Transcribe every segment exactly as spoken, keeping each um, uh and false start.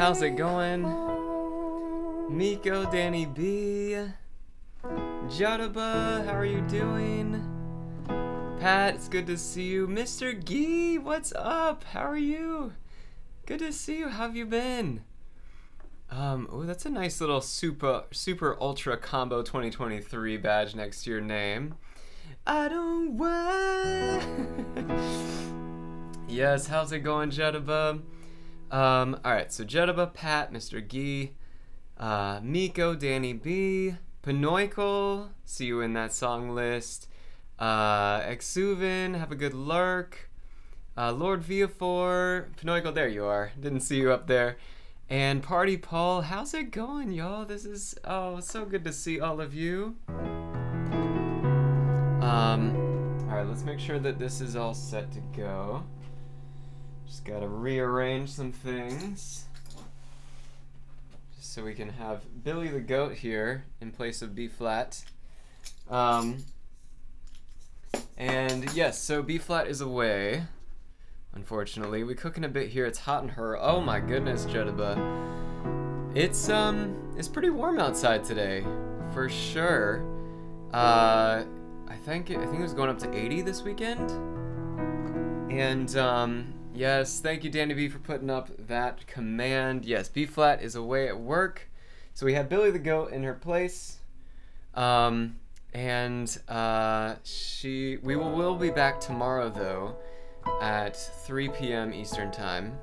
how's it going? Miko, Danny B, Jadaba, how are you doing? Pat, it's good to see you. Mister Gee, what's up? How are you? Good to see you. How have you been? Um, oh, that's a nice little super, super ultra combo twenty twenty-three badge next to your name. I don't want. Yes, how's it going, Jedaba? Um, alright, so Jedaba, Pat, Mister Gee, uh, Miko, Danny B, Panoikal, see you in that song list, uh, Exuvin, have a good lurk, uh, Lord Viafor, Panoikal, there you are, didn't see you up there, and Party Paul, how's it going, y'all? This is, oh, so good to see all of you. Um, alright, let's make sure that this is all set to go. Just gotta rearrange some things just so we can have Billy the Goat here in place of B flat. Um, and yes, so B flat is away. Unfortunately, we cooking a bit here. It's hot in her. Oh my goodness, Jedaba. It's um, it's pretty warm outside today, for sure. Uh, I think it, I think it was going up to eighty this weekend, and um. Yes, thank you, Danny B, for putting up that command. Yes, B flat is away at work, so we have Billy the Goat in her place, um, and uh, she. We will will be back tomorrow though, at three p m Eastern time,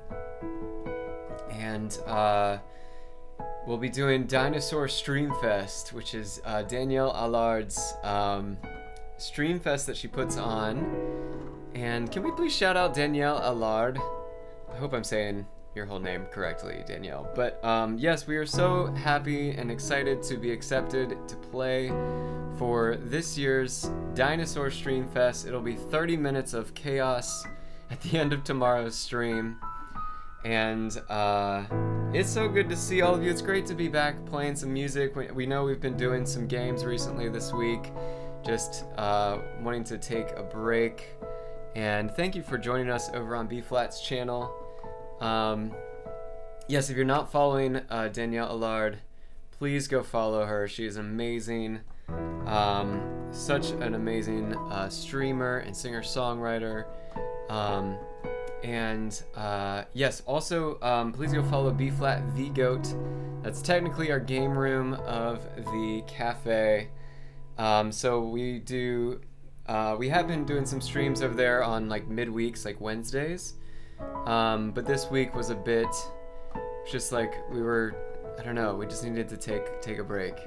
and uh, we'll be doing Dinosaur Stream Fest, which is uh, Danielle Allard's um, stream fest that she puts on. And can we please shout out Danielle Allard? I hope I'm saying your whole name correctly, Danielle. But um, yes, we are so happy and excited to be accepted to play for this year's Dinosaur Stream Fest. It'll be thirty minutes of chaos at the end of tomorrow's stream. And uh, it's so good to see all of you. It's great to be back playing some music. We, we know we've been doing some games recently this week. Just uh, wanting to take a break. And thank you for joining us over on B flat's channel. Um, yes, if you're not following uh, Danielle Allard, please go follow her. She is amazing. Um, such an amazing uh, streamer and singer-songwriter. Um, and uh, yes, also um, please go follow B flat the Goat. That's technically our game room of the cafe. Um, so we do. Uh, we have been doing some streams over there on like midweeks, like Wednesdays, um, but this week was a bit just like we were, I don't know, we just needed to take take a break.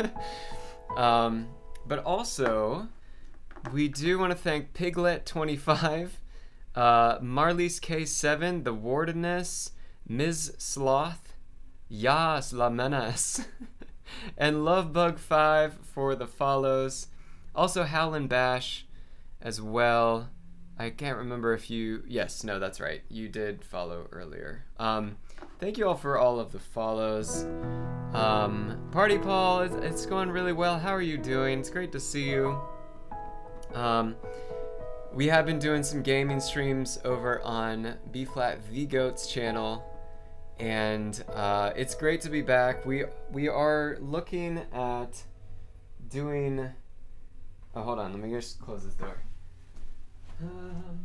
um, but also, we do want to thank Piglet twenty-five, uh, Marlies K seven, The Wardeness, Miz Sloth, Yas La Menace, and Lovebug five for the follows. Also Howlin' Bash as well. I can't remember if you... Yes, no, that's right. You did follow earlier. Um, thank you all for all of the follows. Um, Party Paul, it's, it's going really well. How are you doing? It's great to see you. Um, we have been doing some gaming streams over on B flat the Goat's channel. And uh, it's great to be back. We, we are looking at doing... Oh, hold on. Let me just close this door. Um,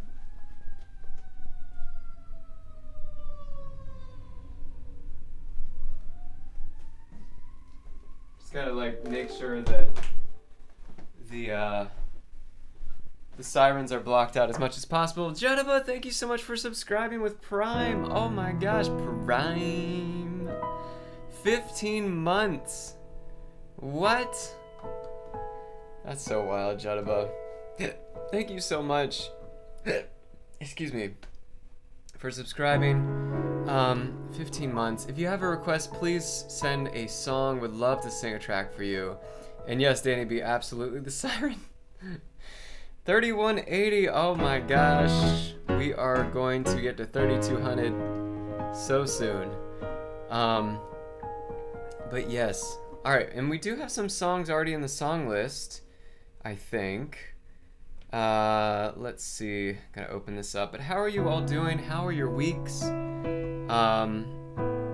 just gotta like make sure that the uh, the sirens are blocked out as much as possible. Jedaba, thank you so much for subscribing with Prime. Oh my gosh, Prime! fifteen months. What? That's so wild, Jadaba. Thank you so much. Excuse me. For subscribing. Um, fifteen months. If you have a request, please send a song. Would love to sing a track for you. And yes, Danny B, absolutely the siren. thirty-one eighty. Oh my gosh. We are going to get to thirty-two hundred so soon. Um, but yes. Alright, and we do have some songs already in the song list. I think. Uh, let's see. Gotta open this up. But how are you all doing? How are your weeks? Um,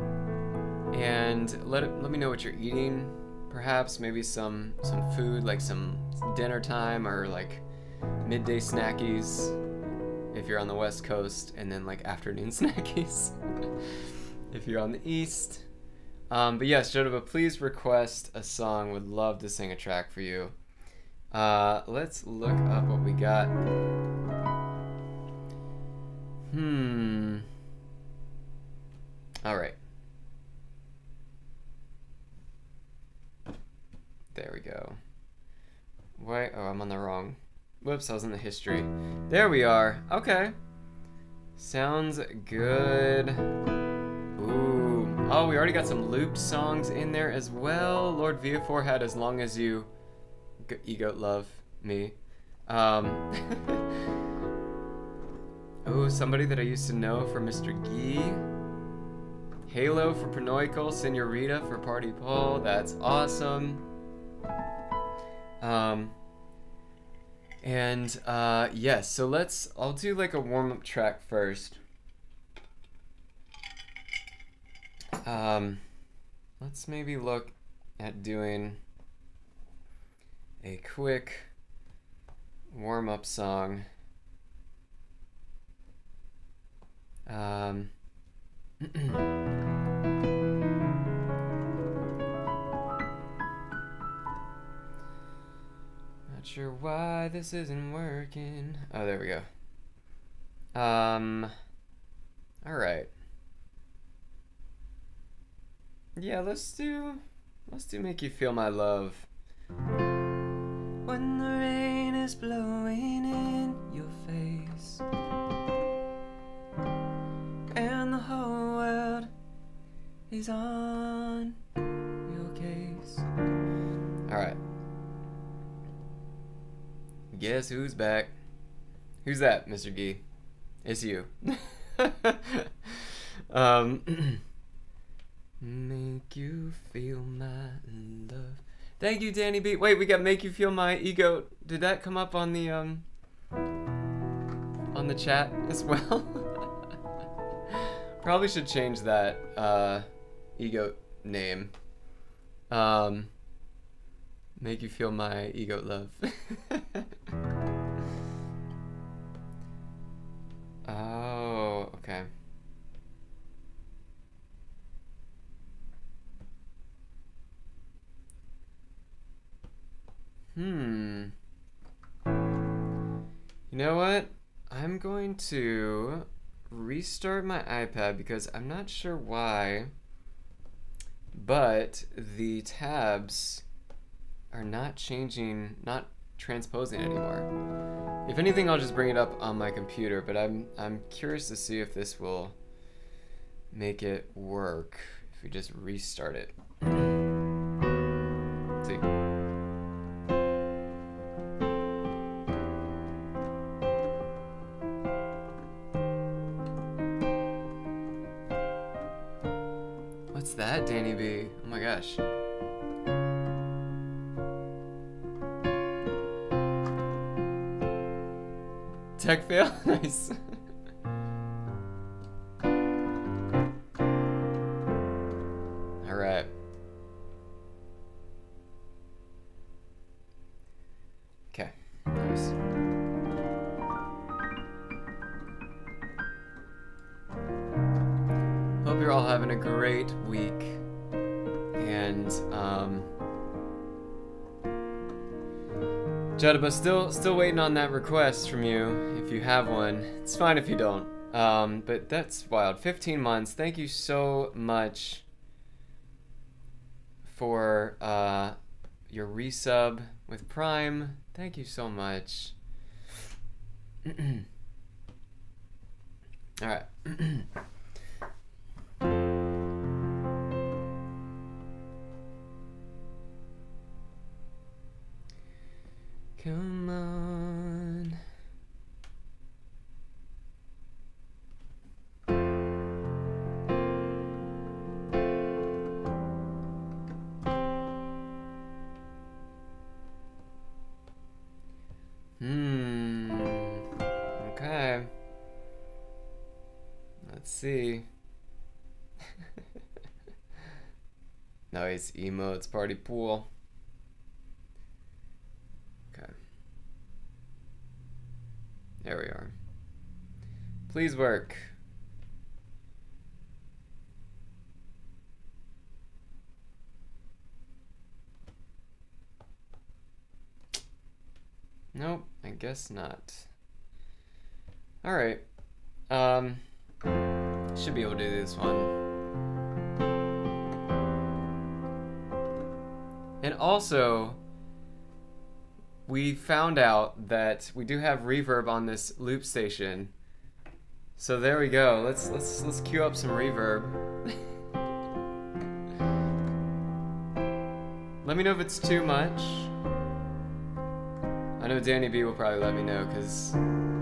and let it, let me know what you're eating. Perhaps maybe some some food, like some dinner time or like midday snackies if you're on the West Coast, and then like afternoon snackies if you're on the East. Um, but yes, Jodaba, please request a song. Would love to sing a track for you. Uh, let's look up what we got. Hmm. All right. There we go. Why? Oh, I'm on the wrong. Whoops, I was in the history. There we are. Okay. Sounds good. Ooh. Oh, we already got some looped songs in there as well. Lord Viafor had As Long As You Ego Love Me. Um. Oh, somebody that I used to know for Mister Gee. Halo for Pranoical. Senorita for Party Paul. That's awesome. Um. And, uh, yes, so let's, I'll do like a warm-up track first. Um, let's maybe look at doing a quick warm-up song. Um, Not sure why this isn't working. Oh, there we go. Um, all right. Yeah, let's do, let's do Make You Feel My Love. When the rain is blowing in your face and the whole world is on your case. All right. Guess who's back? Who's that, Mister Gee? It's you. um, Make you feel my love. Thank you, Danny B. Wait, we got Make You Feel My Ego. Did that come up on the um on the chat as well? Probably should change that uh, ego name. Um, Make You Feel My Ego Love. Oh, okay. Hmm. You know what? I'm going to restart my iPad because I'm not sure why, but the tabs are not changing, not transposing anymore. If anything, I'll just bring it up on my computer, but I'm I'm curious to see if this will make it work if we just restart it. Let's see. What's that, Danny B? Oh my gosh. Tech fail? Nice. Alright. Okay. Nice. Hope you're all having a great week. And, um... Jodaba, still still waiting on that request from you, if you have one. It's fine if you don't. Um, but that's wild. fifteen months. Thank you so much for uh, your resub with Prime. Thank you so much. Alright. Come on. Hmm. Okay. Let's see. Nice emotes, party pool. Okay. There we are. Please work. Nope, I guess not. Alright. Um, should be able to do this one. And also, we found out that we do have reverb on this loop station. So there we go. Let's let's let's cue up some reverb. Let me know if it's too much. I know Danny B will probably let me know, because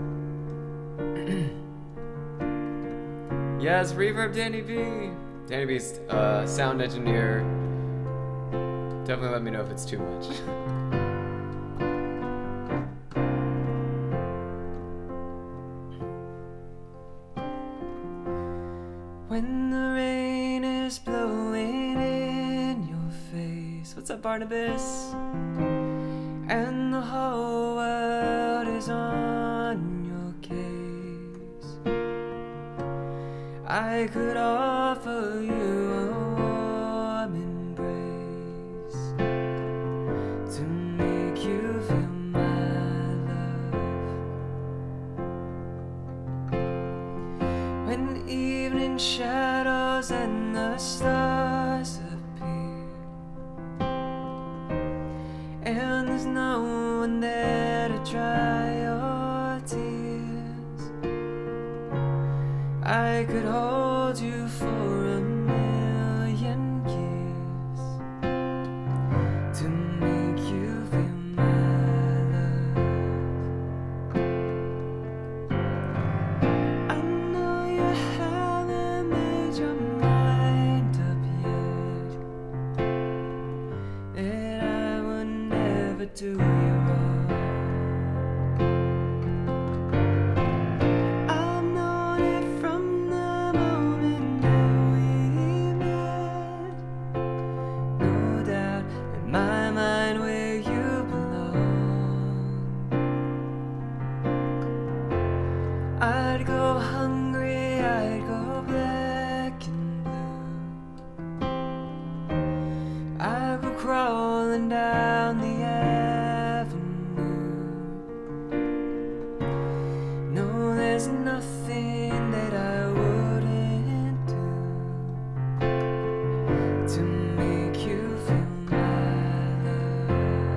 yes, reverb, Danny B. Danny B's uh, sound engineer. Definitely let me know if it's too much. When the rain is blowing in your face. What's up, Barnabas? And the whole world is on your case. I could offer you a warm embrace to make you feel my love. When evening shadows and the stars appear, and there's no one there to dry your tears, I could hold you for a million years to make you feel my love. I know you haven't made your mind up yet, and I would never do you wrong. I've known it from the moment that we met. No doubt in my mind where you belong. I'd go hungry, I'd go black and blue. I'd go crawling down the avenue. No, there's nothing that I wouldn't do to make you feel my love.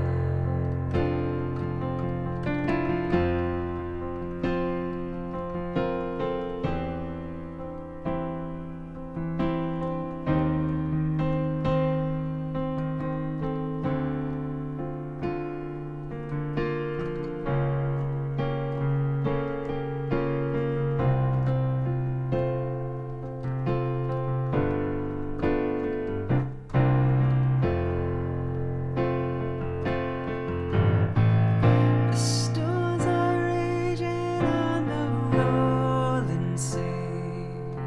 The storms are raging on the rolling sea,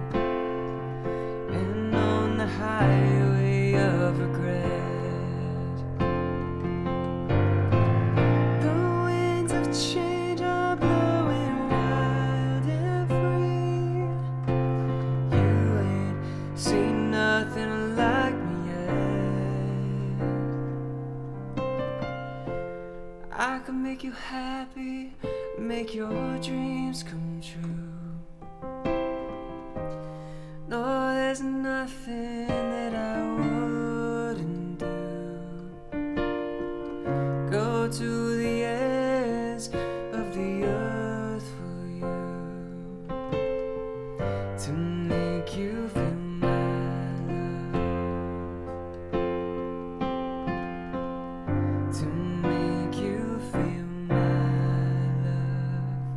and on the highway of regret, the winds of change are blowing wild and free. You ain't seen nothing like me yet. I can make you happy, make your dreams come true. No, there's nothing that I wouldn't do. Go to the ends of the earth for you to make you feel my love, to make you feel my love.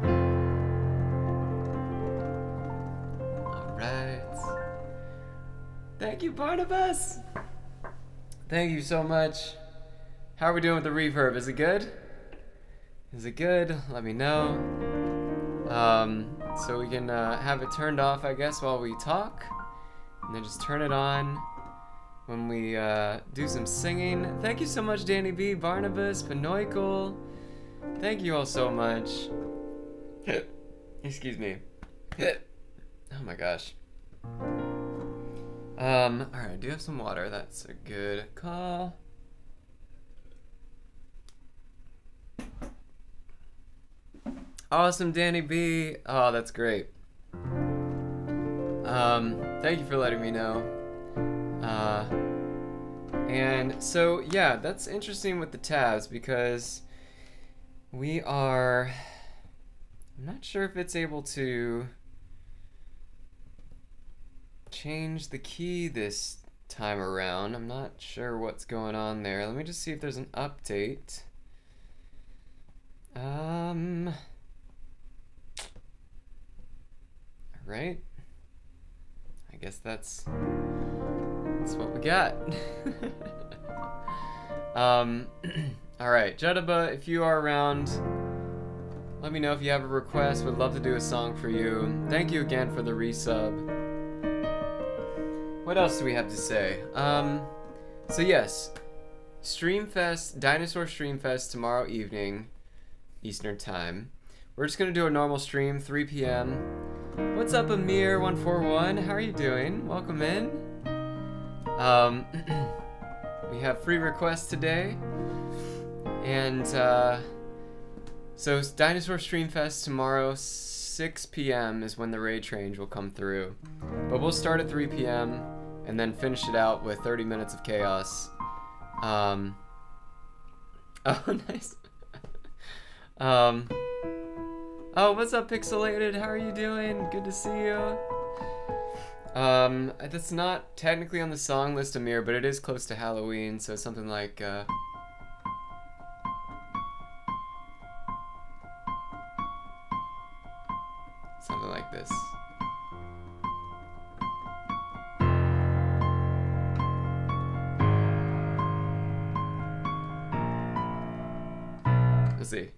Alright. Thank you, Barnabas! Thank you so much. How are we doing with the reverb? Is it good? Is it good? Let me know. Um, so we can uh, have it turned off, I guess, while we talk. And then just turn it on when we uh, do some singing. Thank you so much, Danny B, Barnabas, Panoikel. Thank you all so much. Excuse me. Oh my gosh. Um, alright, I do have some water. That's a good call. Awesome, Danny B. Oh, that's great. Um, thank you for letting me know. Uh, and so, yeah, that's interesting with the tabs because we are... I'm not sure if it's able to change the key this time around. I'm not sure what's going on there. Let me just see if there's an update. Um, right. I guess that's that's what we got. um, all right, Judaba, if you are around, let me know if you have a request. Would love to do a song for you. Thank you again for the resub. What else do we have to say? Um, so yes, Streamfest, Dinosaur Streamfest tomorrow evening, Eastern Time. We're just gonna do a normal stream, three P M What's up, Amir one four one? How are you doing? Welcome in. Um, we have free requests today, and uh, so Dinosaur Streamfest tomorrow, six P M is when the raid train will come through. But we'll start at three P M and then finish it out with thirty minutes of chaos. Um, oh, nice. um, oh, what's up, Pixelated? How are you doing? Good to see you. Um, that's not technically on the song list, Amir, but it is close to Halloween, so something like, uh... something like this. Let's see.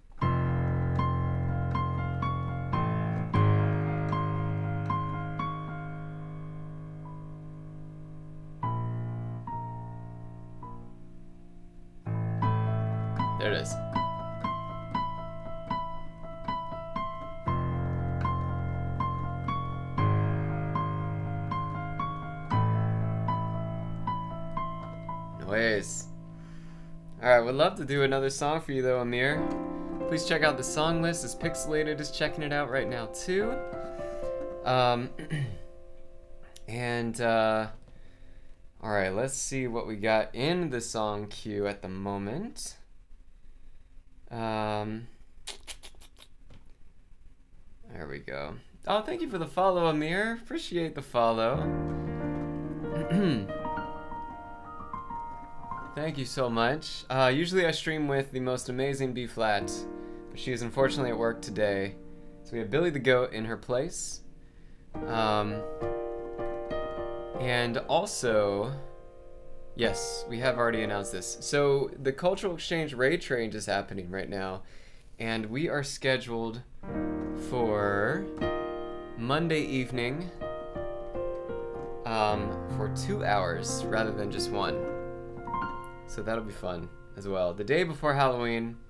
There it is. Noise. Alright, would love to do another song for you though, Amir. Please check out the song list, as Pixelated is checking it out right now too. Um, and, uh, alright, let's see what we got in the song queue at the moment. Um, there we go. Oh, thank you for the follow, Amir. Appreciate the follow. Thank you so much. Uh, usually I stream with the most amazing B-Flat, but she is unfortunately at work today. So we have Billy the Goat in her place. Um, and also, yes, we have already announced this. So the Cultural Exchange Raid Train is happening right now, and we are scheduled for Monday evening um, for two hours rather than just one. So that'll be fun as well. The day before Halloween.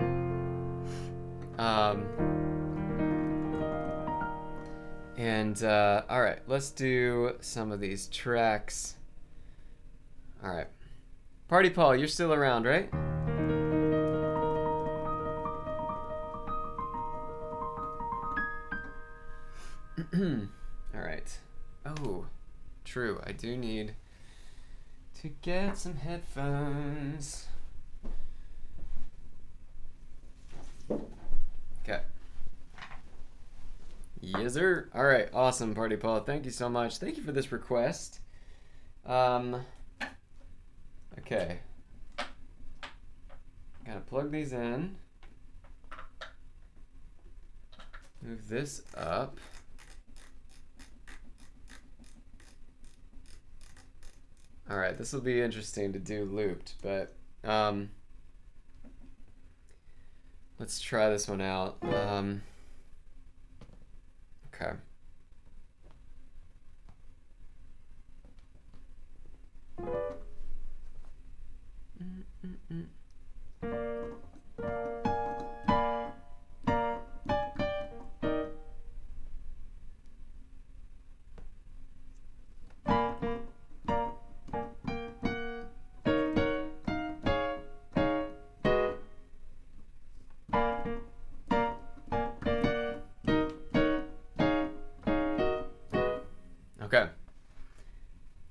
Um, and, uh, alright, let's do some of these tracks. Alright. Party Paul, you're still around, right? Alright. Oh, true. I do need to get some headphones. Okay. Yes, sir. All right. Awesome, Party Paul. Thank you so much. Thank you for this request. Um. Okay. Gotta plug these in. Move this up. Alright, this will be interesting to do looped, but um, let's try this one out. Um, okay.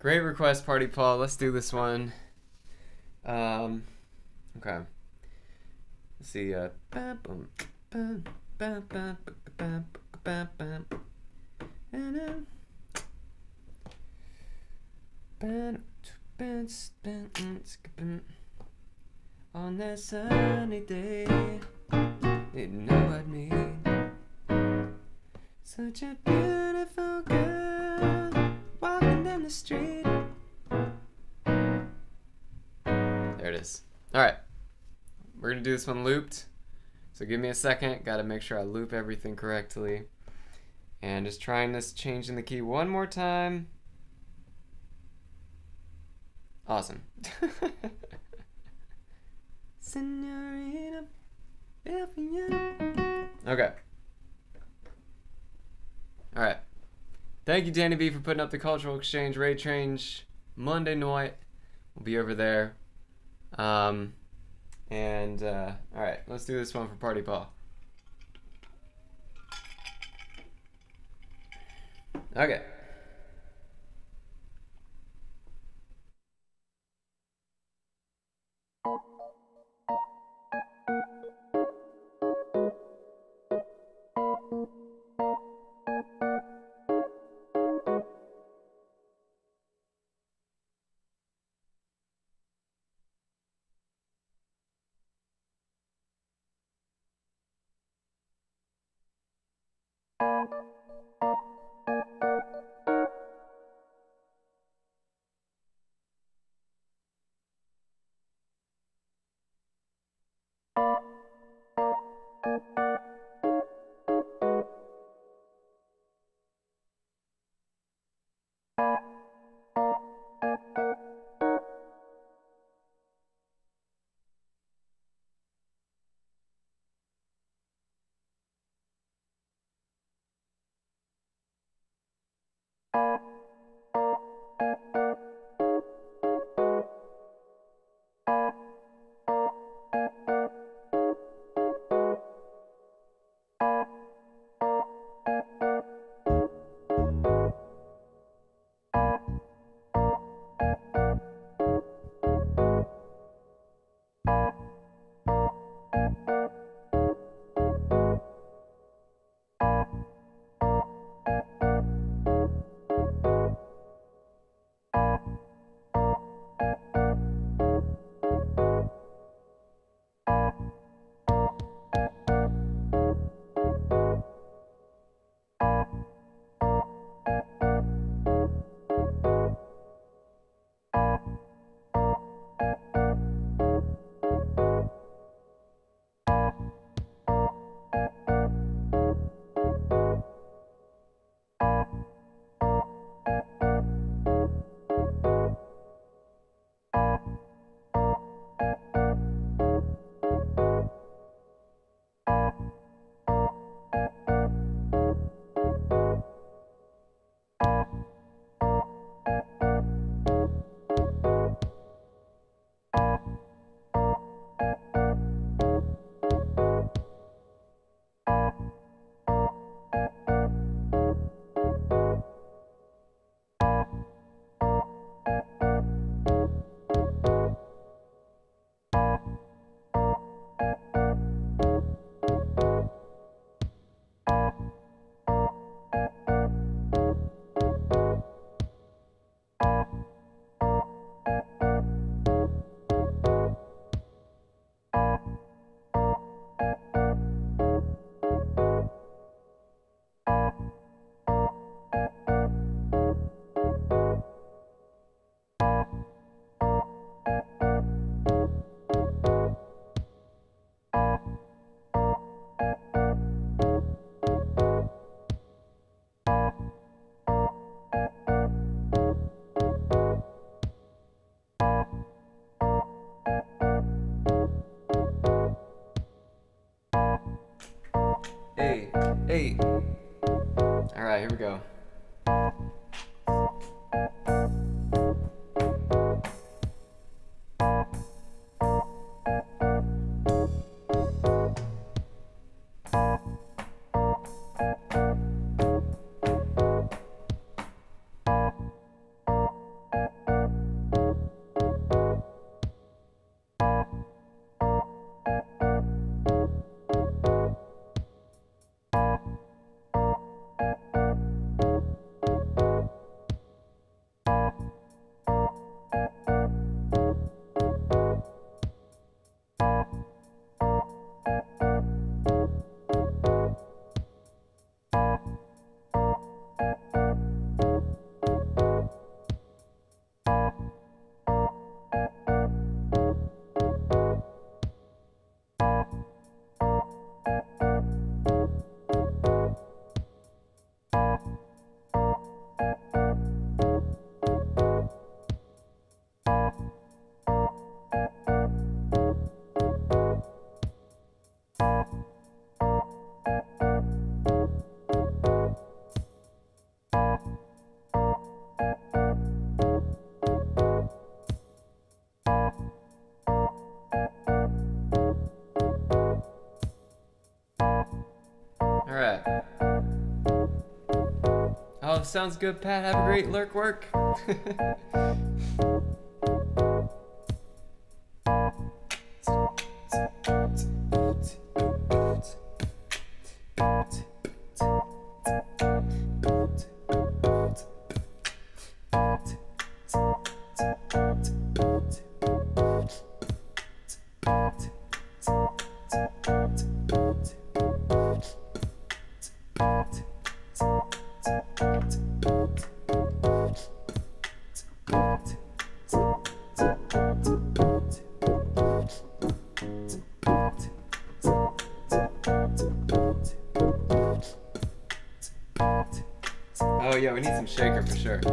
Great request, Party Paul. Let's do this one. Um, okay. Let's see. Uh, on that sunny day, didn't know what I mean. Such a beautiful girl walking down the street. There it is. All right, we're gonna do this one looped. So give me a second. Got to make sure I loop everything correctly. And just trying this, changing the key one more time. Awesome. Senorita, okay. All right. Thank you, Danny B, for putting up the Cultural Exchange Raid Change Monday night. We'll be over there. Um, and, uh, all right, let's do this one for Party Paul. Okay. Hey. All right, here we go. Oh, sounds good, Pat. Have a great lurk work. Oh yeah, we need some shaker for sure.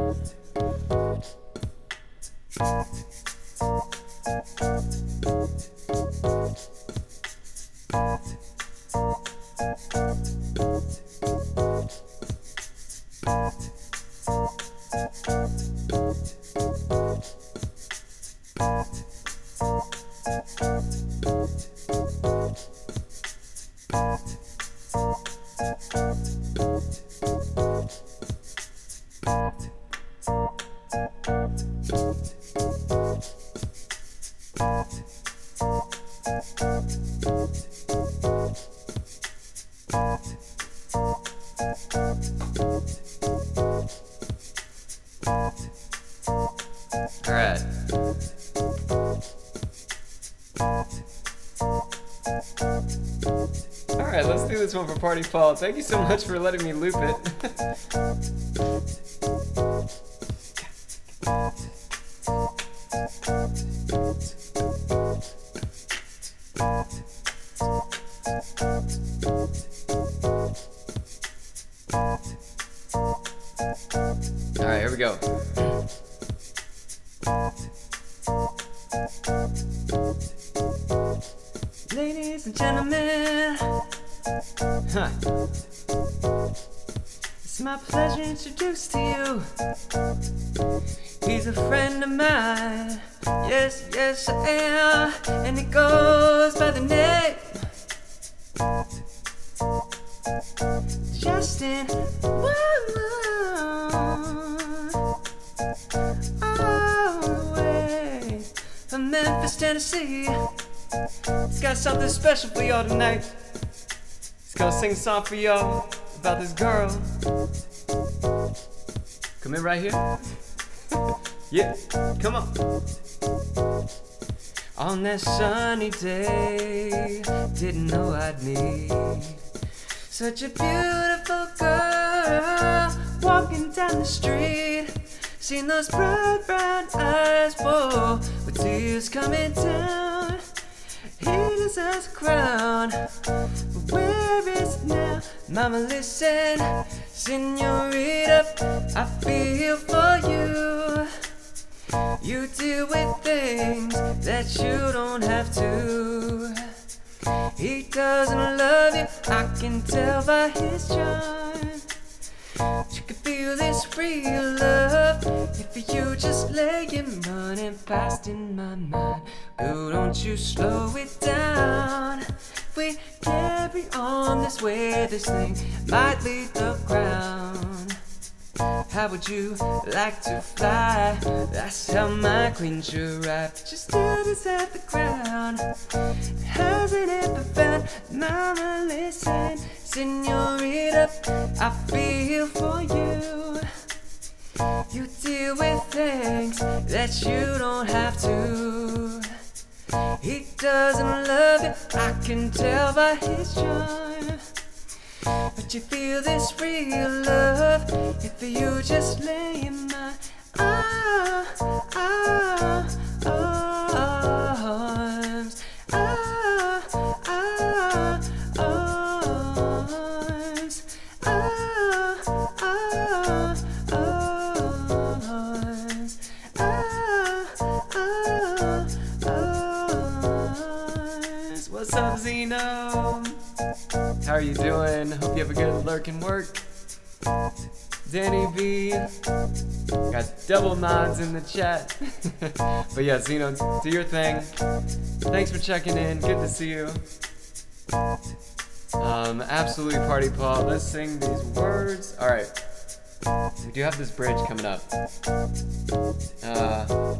Alright. Alright, let's do this one for Party Paul. Thank you so much for letting me loop it. Alright, here we go. Ladies and gentlemen, huh. It's my pleasure to introduce to you. He's a friend of mine. Yes, yes I am. And he goes by the name Justin. Woo! All the way from Memphis, Tennessee. He's got something special for y'all tonight. He's gonna sing a song for y'all about this girl. Come in right here. Yeah, come on. On that sunny day, didn't know I'd meet such a beautiful girl walking down the street. Seen those bright brown eyes, whoa, with tears coming down. He deserves a crown, but where is it now? Mama, listen, señorita, I feel for you. You deal with things that you don't have to. He doesn't love you, I can tell by his charm. You can feel this real love if you just lay him running past in my mind. Oh, don't you slow it down. If we carry on this way, this thing might leave the ground. How would you like to fly? That's how my queen's arrived. Just stares at the ground. Hasn't ever found. Mama, listen, señorita, I feel for you. You deal with things that you don't have to. He doesn't love you, I can tell by his charm. But you feel this real love if you just lay in my ah, ah, arms. Ah, ah, arms. Ah, ah, arms. Ah, ah, arms. What's up, Zeno? How are you doing? Hope you have a good lurking work. Danny B. Got double nods in the chat. But yeah, Zeno, do your thing. Thanks for checking in. Good to see you. Um, absolutely Party Paul. Let's sing these words. Alright. We do have this bridge coming up. Uh,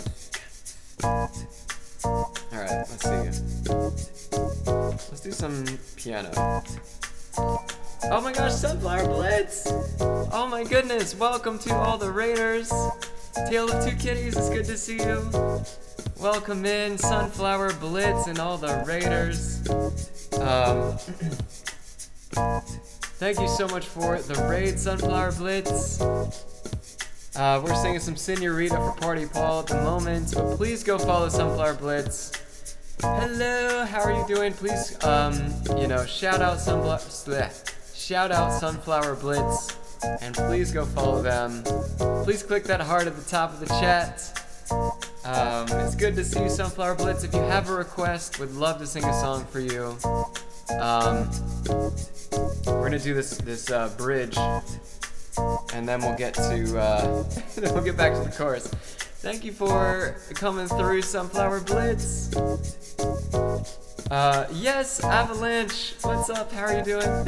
Alright, let's see. Let's do some piano. Oh my gosh, Sunflower Blitz! Oh my goodness, welcome to all the raiders. Tale of Two Kitties, it's good to see you. Welcome in, Sunflower Blitz and all the raiders. Um, thank you so much for the raid, Sunflower Blitz. Uh, we're singing some Senorita for Party Paul at the moment, but please go follow Sunflower Blitz. Hello, how are you doing? Please, um, you know, shout out Sunflower, shout out Sunflower Blitz, and please go follow them. Please click that heart at the top of the chat. Um, it's good to see you, Sunflower Blitz. If you have a request, would love to sing a song for you. Um, we're gonna do this this uh, bridge, and then we'll get to uh, then we'll get back to the chorus. Thank you for coming through, Sunflower Blitz. Uh, yes, Avalanche. What's up? How are you doing?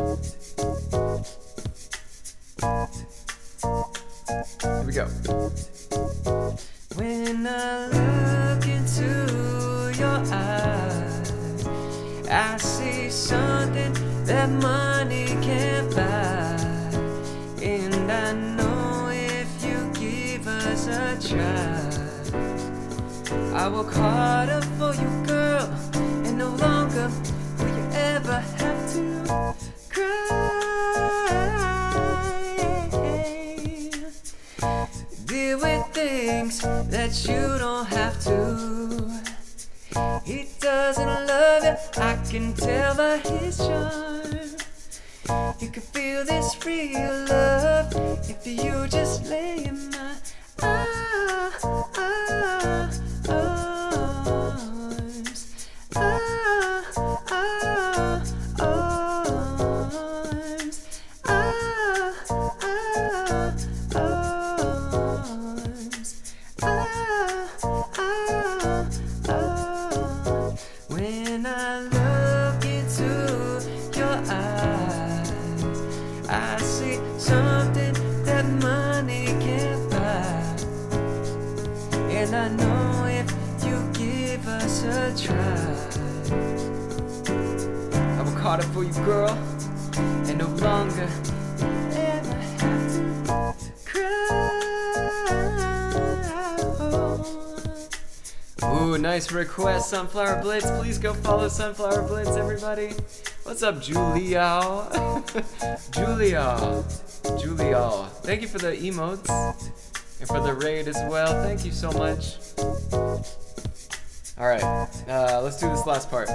Here we go. When I look into your eyes, I see something that money can't buy. And I know if you give us a try, I work harder for you, girl, and no longer will you ever have to cry. Deal with things that you don't have to. He doesn't love you, I can tell by his charm. You can feel this real love if you just lay in my ah, ah, arms. Ah, ah, arms. Ah, ah, arms. Ah, ah, arms. When I look into your eyes, I see something that money can't buy. And I know if you give us a try, I will call it for you, girl, and no longer ever have to cry. Ooh, nice request, Sunflower Blitz. Please go follow Sunflower Blitz, everybody. What's up, Julia? Julia. Julia. Thank you for the emotes. And for the raid as well. Thank you so much. Alright. Uh, let's do this last part.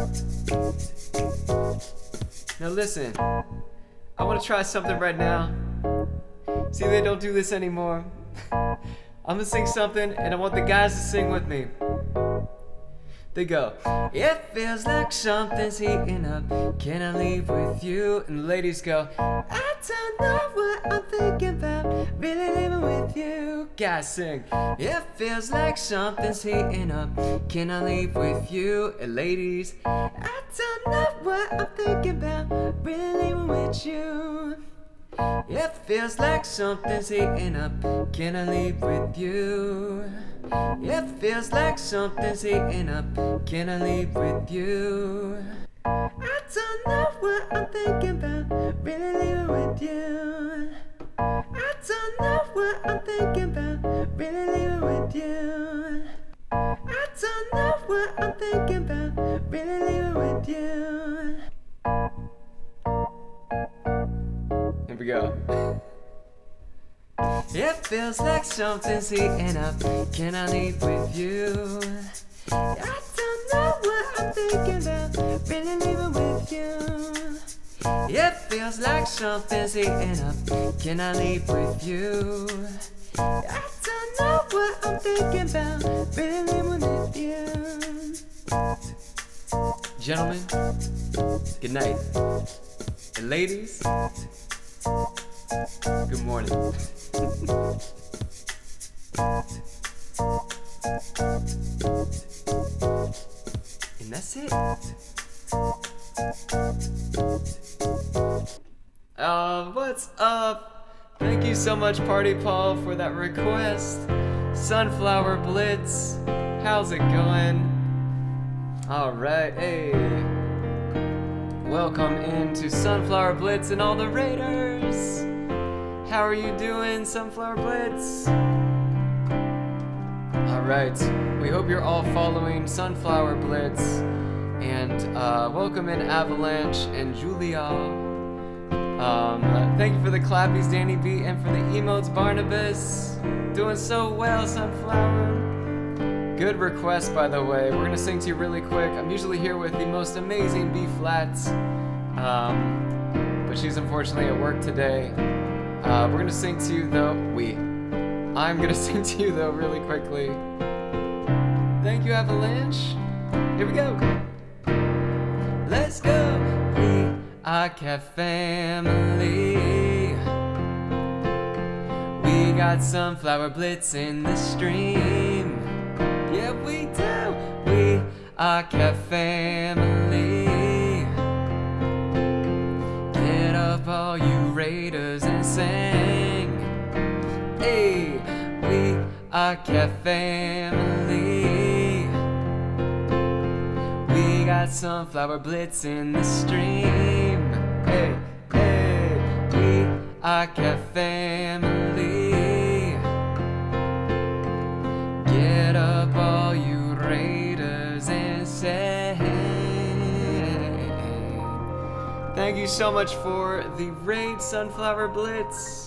Now listen. I want to try something right now. See, they don't do this anymore. I'm gonna sing something, and I want the guys to sing with me. They go, it feels like something's heating up. Can I leave with you? And the ladies go, I don't know what I'm thinking about. Really leaving with you. Guys sing, it feels like something's heating up. Can I leave with you? And ladies, I don't know what I'm thinking about. Really leaving with you. It feels like something's heating up. Can I leave with you? It feels like something's heating up. Can I leave with you? I don't know what I'm thinking about. Really leaving with you. I don't know what I'm thinking about. Really leaving with you. I don't know what I'm thinking about. Really leaving with you. Here we go. It feels like something's heating up. Can I leave with you? I don't know what I'm thinking about. Really leaving with you. It feels like something's heating up. Can I leave with you? I don't know what I'm thinking about. Really leaving with you. Gentlemen, good night. And ladies, good morning. And that's it. Uh, what's up, Thank you so much, Party Paul, for that request. Sunflower Blitz, how's it going? Alright, hey. Welcome into Sunflower Blitz and all the raiders. How are you doing, Sunflower Blitz? Alright, we hope you're all following Sunflower Blitz. And uh, welcome in Avalanche and Julia. Um, uh, thank you for the clappies, Danny B, and for the emotes, Barnabas. Doing so well, Sunflower. Good request, by the way. We're gonna sing to you really quick. I'm usually here with the most amazing B flats, um, but she's unfortunately at work today. Uh, we're gonna sing to you though. We. I'm gonna sing to you though really quickly. Thank you, Avalanche. Here we go. Let's go. We are Cat Family. We got Sunflower Blitz in the stream. Yeah, we do. We are Cat Family. Get up, all you raiders, and sing. Hey, we are Cat Family. We got Sunflower Blitz in the stream. Hey, hey, we are Cat Family. Get up, all you raiders, and say. Thank you so much for the raid, Sunflower Blitz.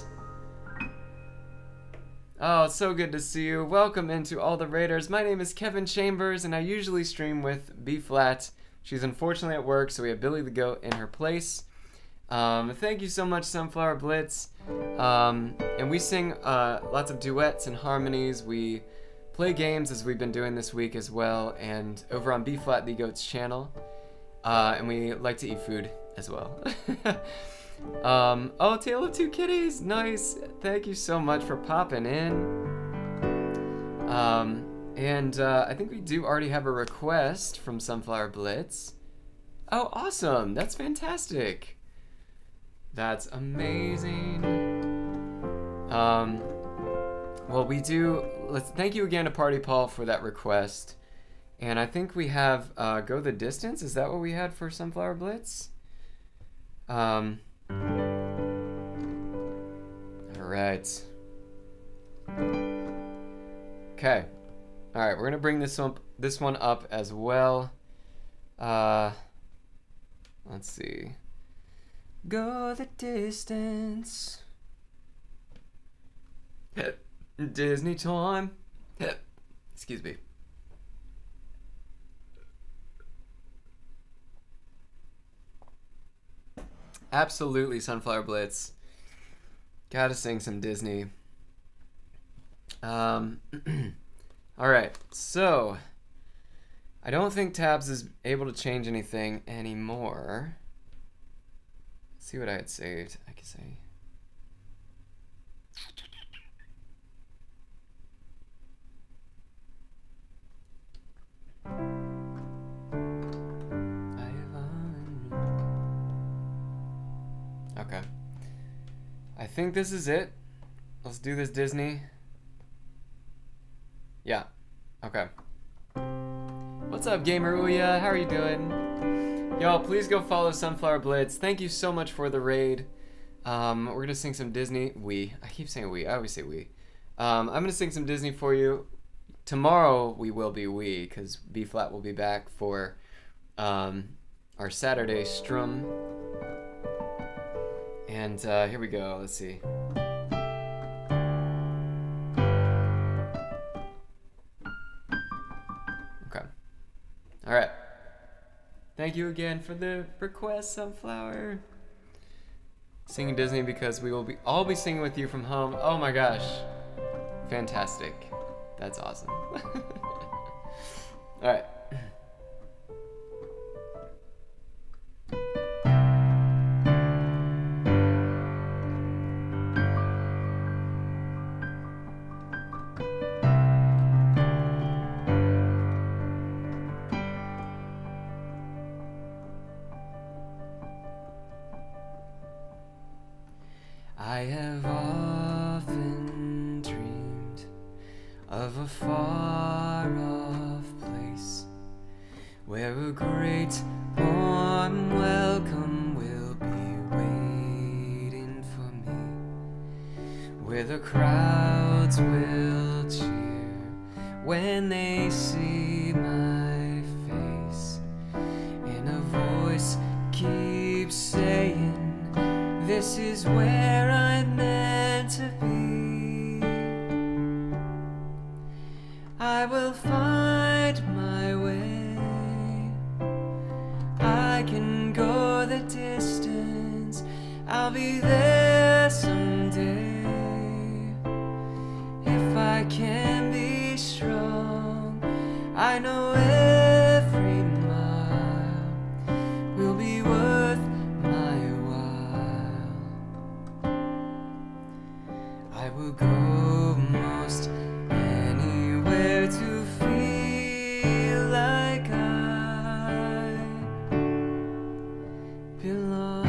Oh, it's so good to see you. Welcome into all the raiders. My name is Kevin Chambers, and I usually stream with B Flat. She's unfortunately at work, so we have Billy the Goat in her place. Um, thank you so much, Sunflower Blitz. Um, and we sing uh, lots of duets and harmonies. We play games, as we've been doing this week as well, and over on B Flat the Goat's channel. Uh, and we like to eat food as well. Um, oh, Tale of Two Kitties, nice. Thank you so much for popping in. Um, and uh, I think we do already have a request from Sunflower Blitz. Oh, awesome, that's fantastic. That's amazing. Um, well, we do, let's thank you again to Party Paul for that request. And I think we have uh, Go the Distance, is that what we had for Sunflower Blitz? Um... Alright. Okay. Alright, we're gonna bring this one this one up as well. Uh let's see. Go the distance. Disney time. Excuse me. Absolutely, Sunflower Blitz. Gotta sing some Disney. Um, Alright, so I don't think Tabs is able to change anything anymore. Let's see what I had saved. I could say. Okay. I think this is it. Let's do this, Disney. Yeah. Okay. What's up, Gamer Ouya? How are you doing? Y'all, please go follow Sunflower Blitz. Thank you so much for the raid. Um, we're gonna sing some Disney. We. I keep saying we. I always say we. Um, I'm gonna sing some Disney for you. Tomorrow we will be we, because B Flat will be back for um, our Saturday strum. And uh, here we go, let's see. Okay. Alright. Thank you again for the request, Sunflower. Singing Disney because we will be all be singing with you from home. Oh my gosh. Fantastic. That's awesome. Alright. I have all a far-off place where a great warm welcome will be waiting for me, where the crowds will cheer when they see my face, and a voice keeps saying, this is where I'm meant to be. I will find my way. I can go the distance. I'll be there someday. If I can be strong, I know every mile will be worth my while. I will go most anywhere to feel like I belong.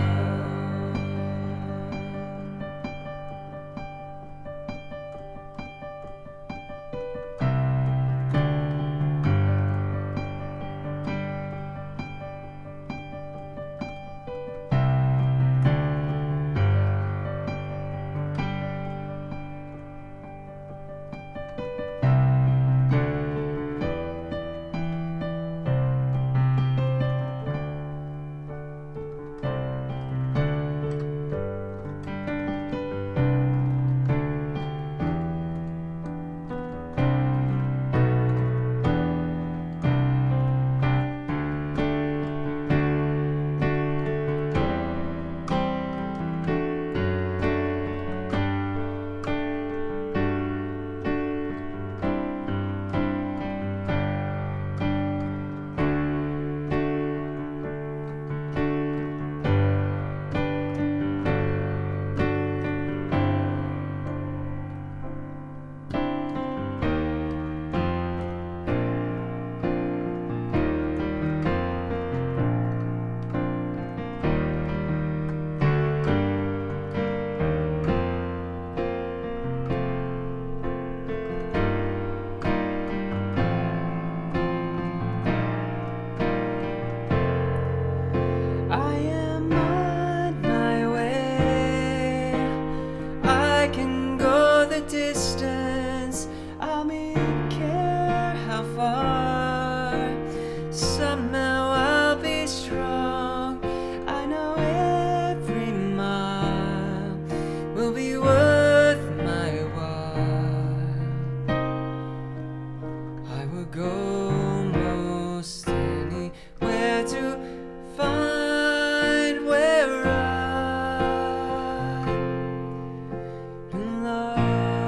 Distance, I'll meet care how far. Somehow I'll be strong. I know every mile will be worth my while. I will go most anywhere to find where I belong.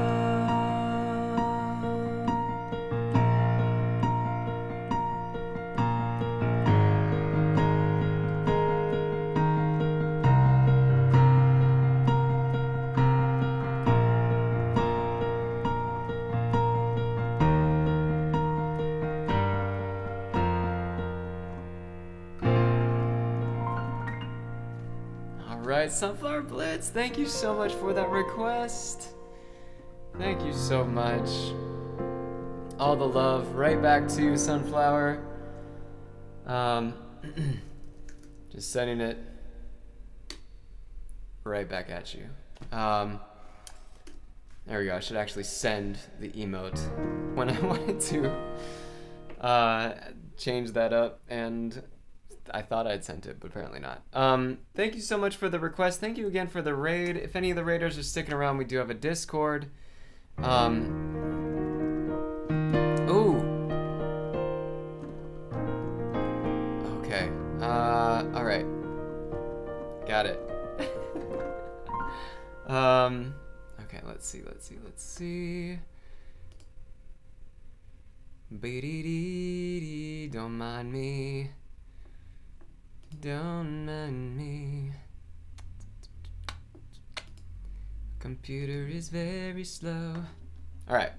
Alright, Sunflower Blitz, thank you so much for that request. Thank you so much. All the love right back to you, Sunflower. Um, just sending it right back at you. Um, there we go. I should actually send the emote when I wanted to uh, change that up, and I thought I'd sent it, but apparently not. Um, thank you so much for the request. Thank you again for the raid. If any of the raiders are sticking around, we do have a Discord. Um, ooh. Okay. Uh, all right. Got it. um, okay, let's see, let's see, let's see. Be-dee-dee-dee, don't mind me. Don't mind me. Computer is very slow. Alright.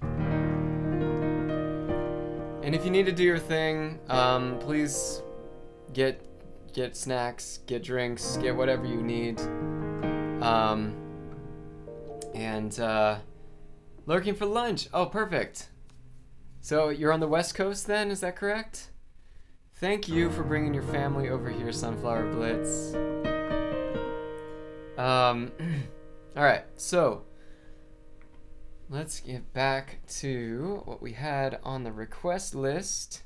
And if you need to do your thing, um, please get get snacks, get drinks, get whatever you need. Um, and uh, lurking for lunch. Oh, perfect. So you're on the West Coast then, is that correct? Thank you for bringing your family over here, Sunflower Blitz. Um, alright, so let's get back to what we had on the request list.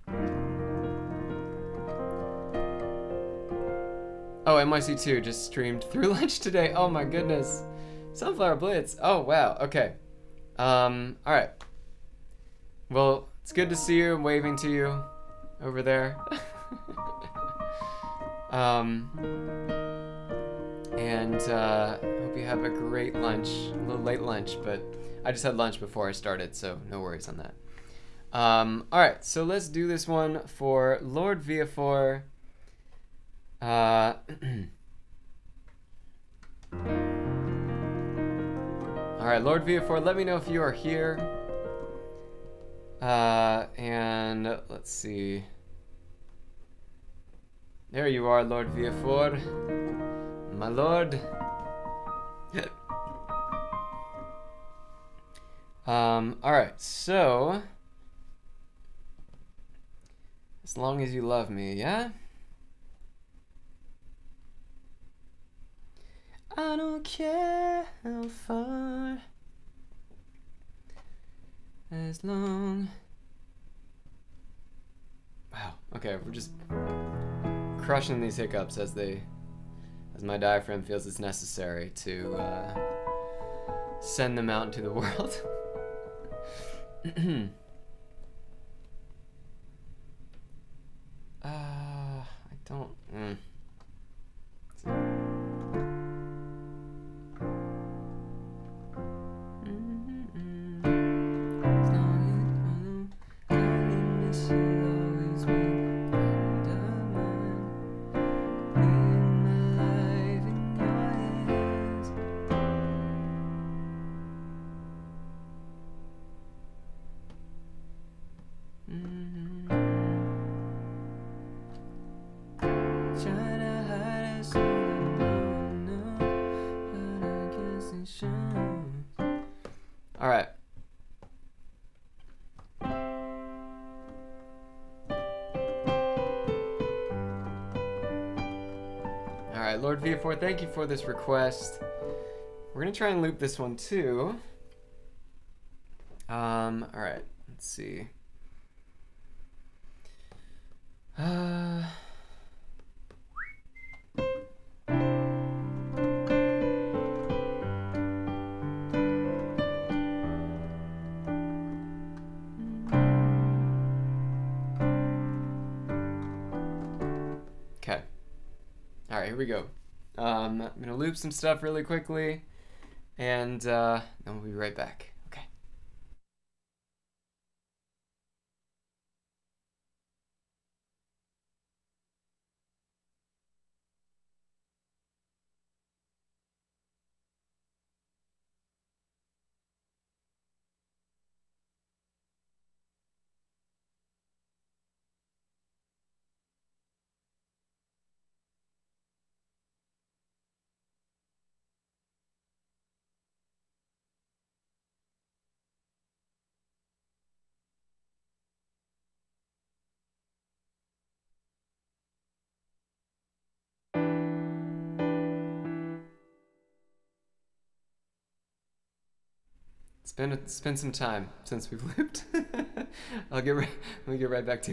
Oh, M Y C two just streamed through lunch today. Oh my goodness. Sunflower Blitz. Oh, wow. Okay. Um, alright. Well, it's good to see you. I'm waving to you over there. um, and uh, hope you have a great lunch. A little late lunch, but I just had lunch before I started, so no worries on that. Um, alright, so let's do this one for Lord Viafor. Uh, Alright, Lord Viafor, let me know if you are here. Uh, and let's see. There you are, Lord Viafor. My lord. um, alright, so. As long as you love me, yeah? I don't care how far, as long. Wow. Okay, we're just crushing these hiccups as they, as my diaphragm feels it's necessary to uh, send them out into the world. uh, I don't. Mm. Alright. Alright, Lord Viafor, thank you for this request. We're gonna try and loop this one too. Um, alright, let's see. Uh... Okay. Alright, here we go. Um, I'm gonna loop some stuff really quickly, and uh, then we'll be right back. Okay. It's been it's been some time since we've looped. I'll get right, let me get right back to it.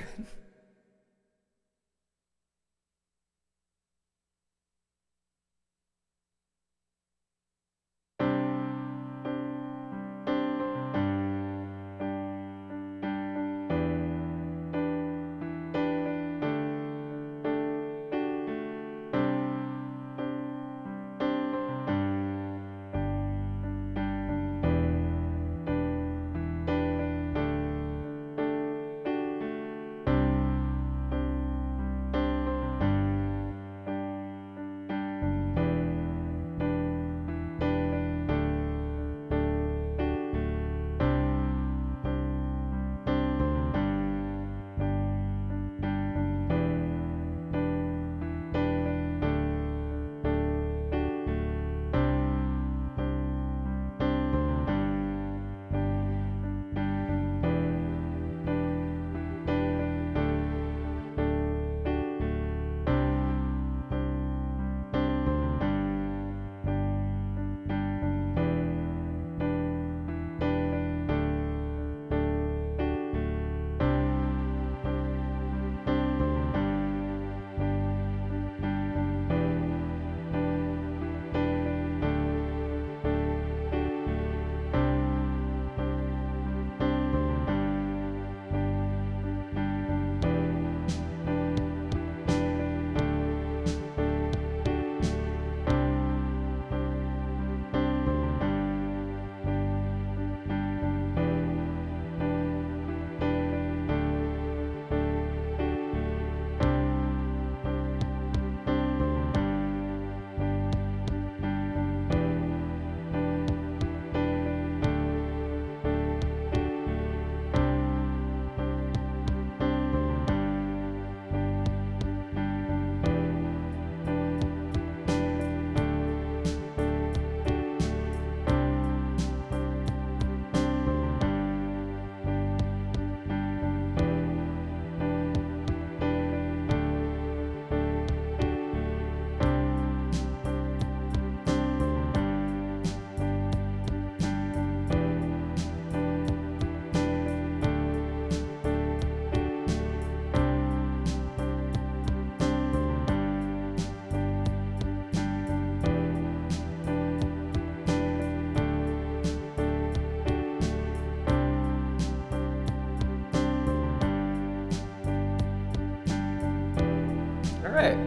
Alright.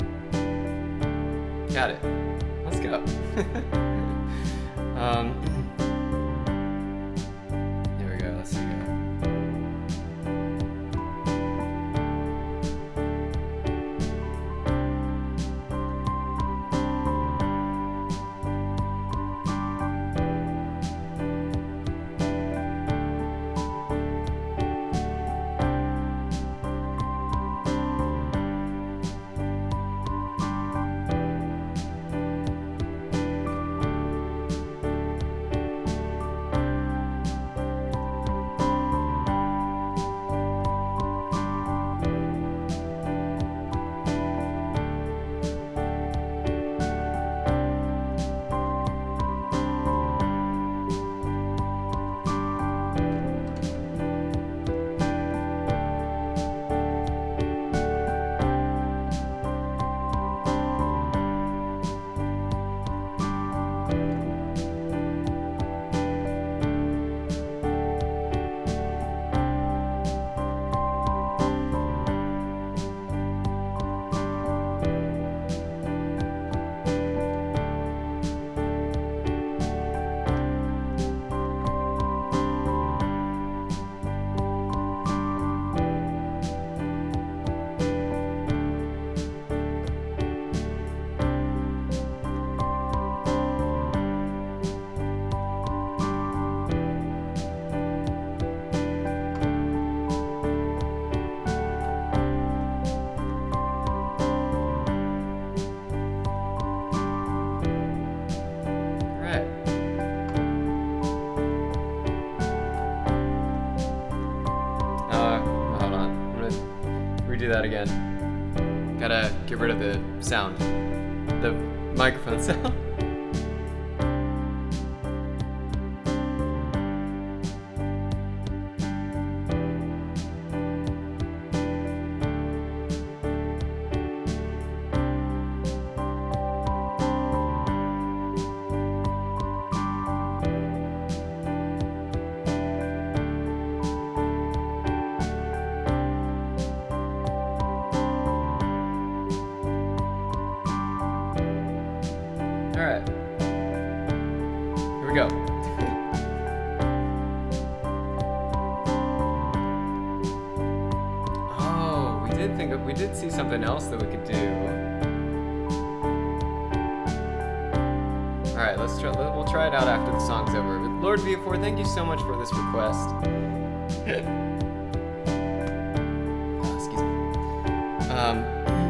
Got it. Let's go. um, there we go, let's see. Do that again. Gotta get rid of the sound. The microphone sound. Alright. Here we go. Oh, we did think of, we did see something else that we could do. Alright, let's try, we'll try it out after the song's over. Lord V four, thank you so much for this request. Oh, excuse me. Um,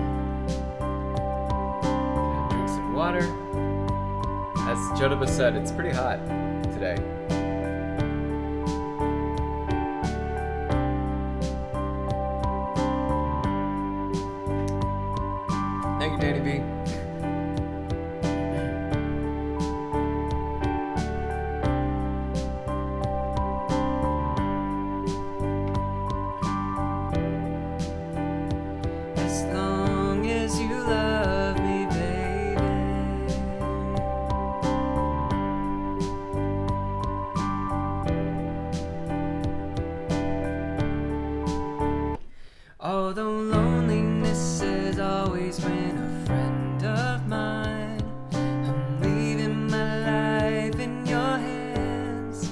drink some water. As Jodaba said, it's pretty hot today. Thank you, Danny B. As long as you love me, although loneliness has always been a friend of mine, I'm leaving my life in your hands.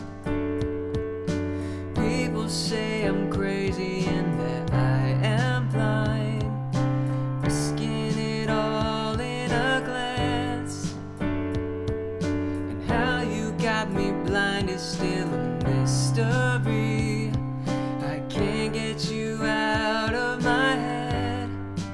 People say I'm crazy and that I am blind, risking it all in a glance. And how you got me blind is still a mystery. I can't get you out of my head.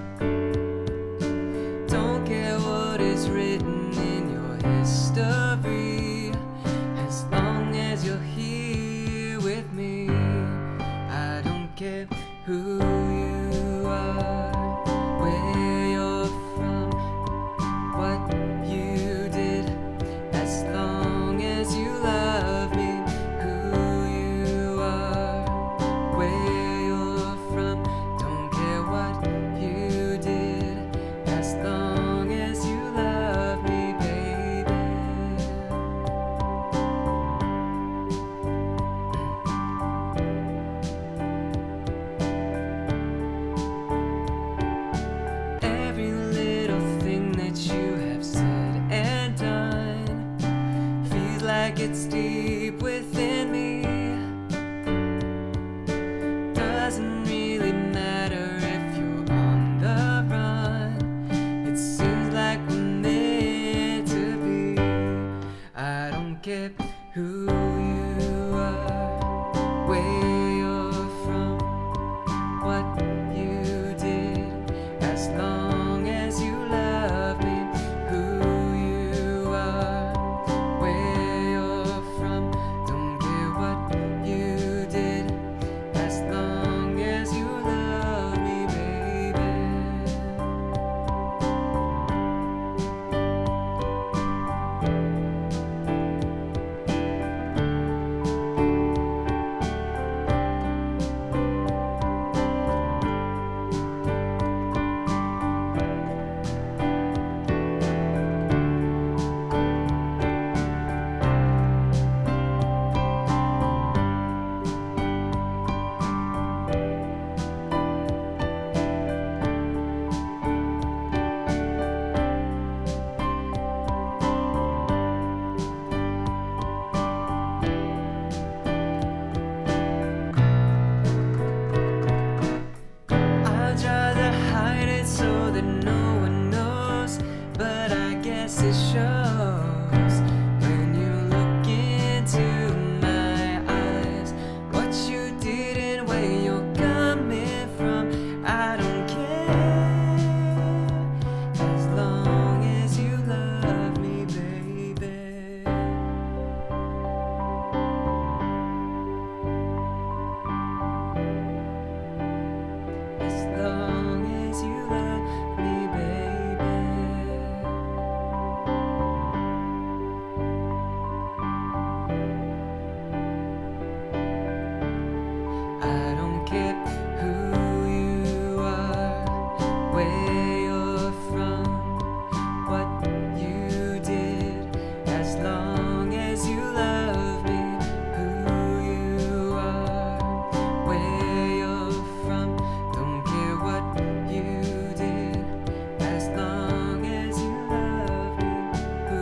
Don't care what is written in your history, as long as you're here with me. I don't care who you are, where you're from, what you did, as long as you love me. Who you are, where you're from, don't care what you did, as long as you love me, baby. it's deep within me. Doesn't really matter if you're on the run. It seems like we're meant to be. I don't care who you are, where you're from, what you did, as long as you love me. Who you are, where you're from, don't care what you did, as long as you love me, baby. I'll try to hide it so that no one knows, but I guess it shows when you look into my eyes. What you did and where you're coming from, I don't care, as long as you love me, baby. As long as you love me, baby. I don't care who you are, where you're from, what you did, as long as you love me. Who you are, where you're from, don't care what you did, as long as you love me. Who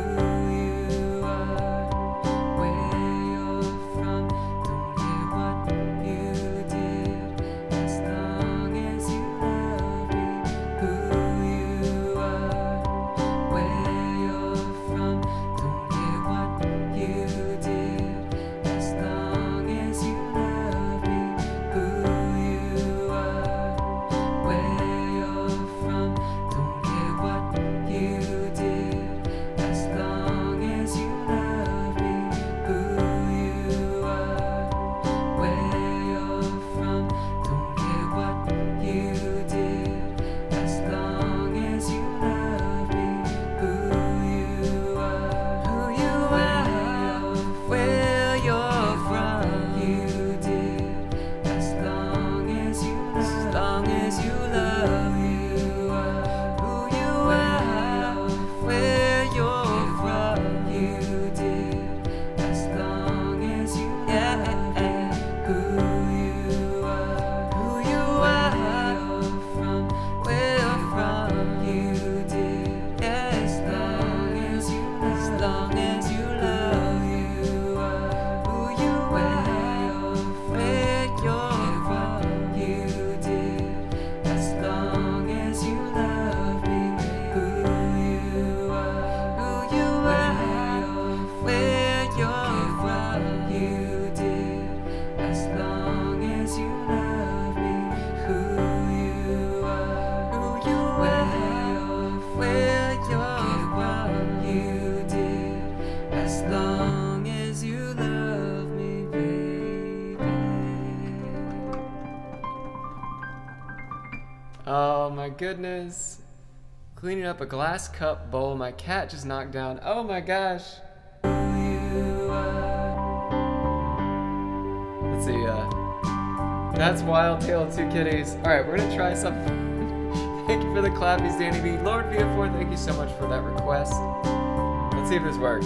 you are, where you're from, don't care what you did, as long as you love me. Who you are, where you're from, don't care what you did, as long as you love me. Who you are, where you're from, don't care what you did, as long as you love me. Who you are, where you're from, don't care what you did, as long as you love me. Who you are, who you are, where you're from, you did, as long as you love, as long as you love. You are who you are, where you're from, you did, as long as you love. Who you are, who you are, from, where you're from, you did, as long as you, as long as you love. You are who you are, where you're from, you did, as long as you love me. Who you are, who you are, where you're from, you did, as long as you love me. Who you are, who you are, where you're from, you did, as long as you love me, baby. Oh my goodness. Cleaning up a glass cup bowl my cat just knocked down. Oh my gosh. Who you are. Let's see, uh, that's Wild Tale of Two Kitties. Alright, we're gonna try something. Thank you for the clappies, Danny B. Lord V F four, thank you so much for that request. Let's see if this works.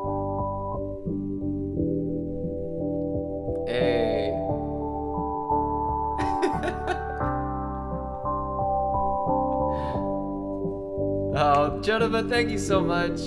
Hey. Jodaba, thank you so much.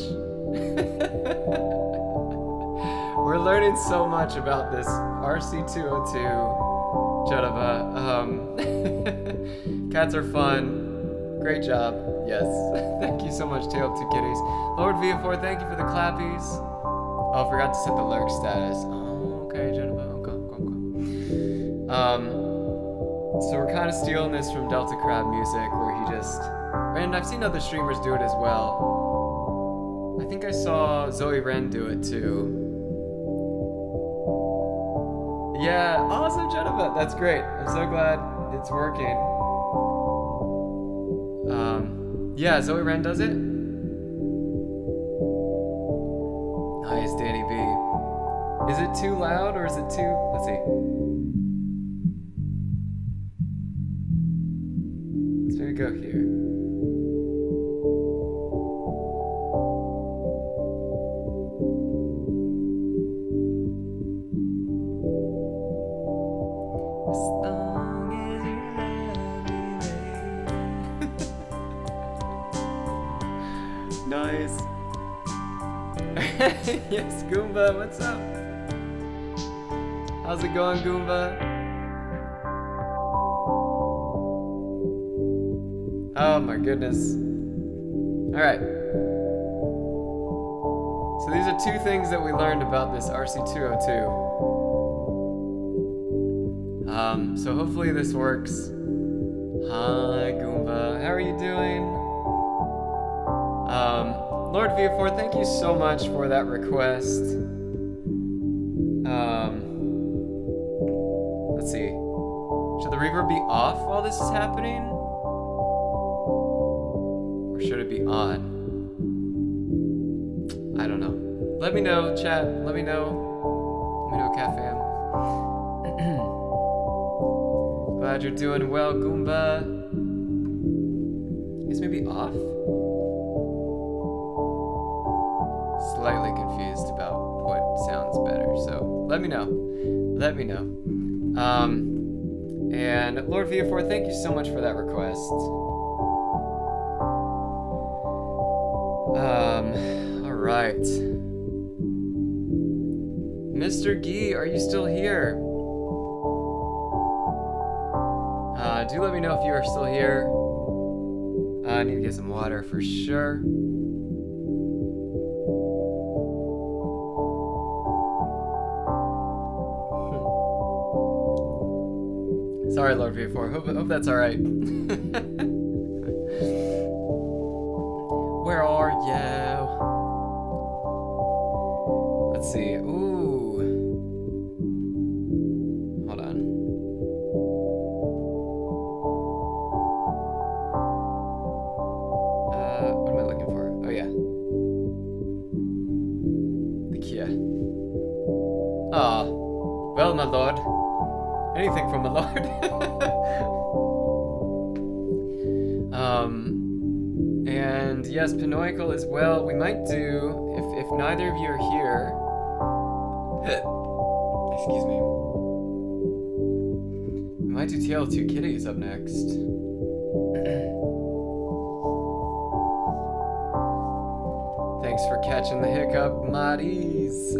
We're learning so much about this R C two oh two, Jodaba. Um, cats are fun. Great job. Yes. Thank you so much, Tail of Two Kitties. Lord V F four, thank you for the clappies. Oh, I forgot to set the lurk status. Oh, okay, Jodaba. Okay, okay, okay. Um, so we're kind of stealing this from Delta Crab Music, where he just... And I've seen other streamers do it as well. I think I saw Zoe Wren do it too. Yeah, awesome, Jodaba. That's great. I'm so glad it's working. Um, yeah, Zoe Wren does it. Nice, Danny B. Is it too loud or is it too... Let's see. Let's maybe go here. Nice. Yes, Goomba, what's up? How's it going, Goomba? Oh my goodness. Alright. So these are two things that we learned about this R C two oh two. Um, so hopefully this works. Hi, Goomba. How are you doing? Um, Lord V F four, thank you so much for that request. Um, let's see. Should the reverb be off while this is happening? Or should it be on? I don't know. Let me know, chat. Let me know. Let me know, Cat Fam. Glad you're doing well, Goomba. Is maybe off? Slightly confused about what sounds better, so let me know. Let me know. Um, and Lord V F four, thank you so much for that request. Um, all right. Mister Gee, are you still here? Uh, do let me know if you are still here. Uh, I need to get some water for sure. Sorry, Lord V four. Hope, hope that's all right. Where are you? Let's see. Ooh. Hold on. Uh, what am I looking for? Oh yeah. The Kia. Ah. Well, my lord. Anything from my lord. um, and yes, Pinoical as well. We might do, if, if neither of you are here, excuse me, we might do T L two Kitties up next. Thanks for catching the hiccup, Moddies.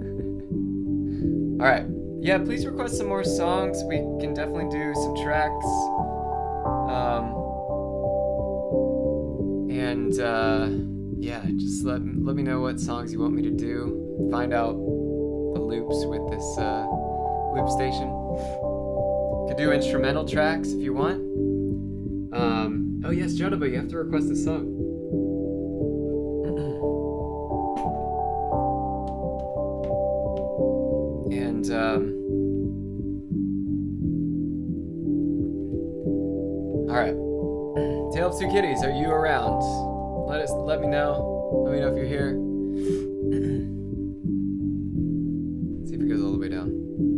All right. Yeah, please request some more songs. We can definitely do some tracks. Um, and uh, yeah, just let let me know what songs you want me to do. Find out the loops with this uh, loop station. Could do instrumental tracks if you want. Um, oh yes, Jodaba, you have to request a song. And um, all right, Tale of Two Kitties, are you around? Let us, let me know. Let me know if you're here. Let's see if it goes all the way down.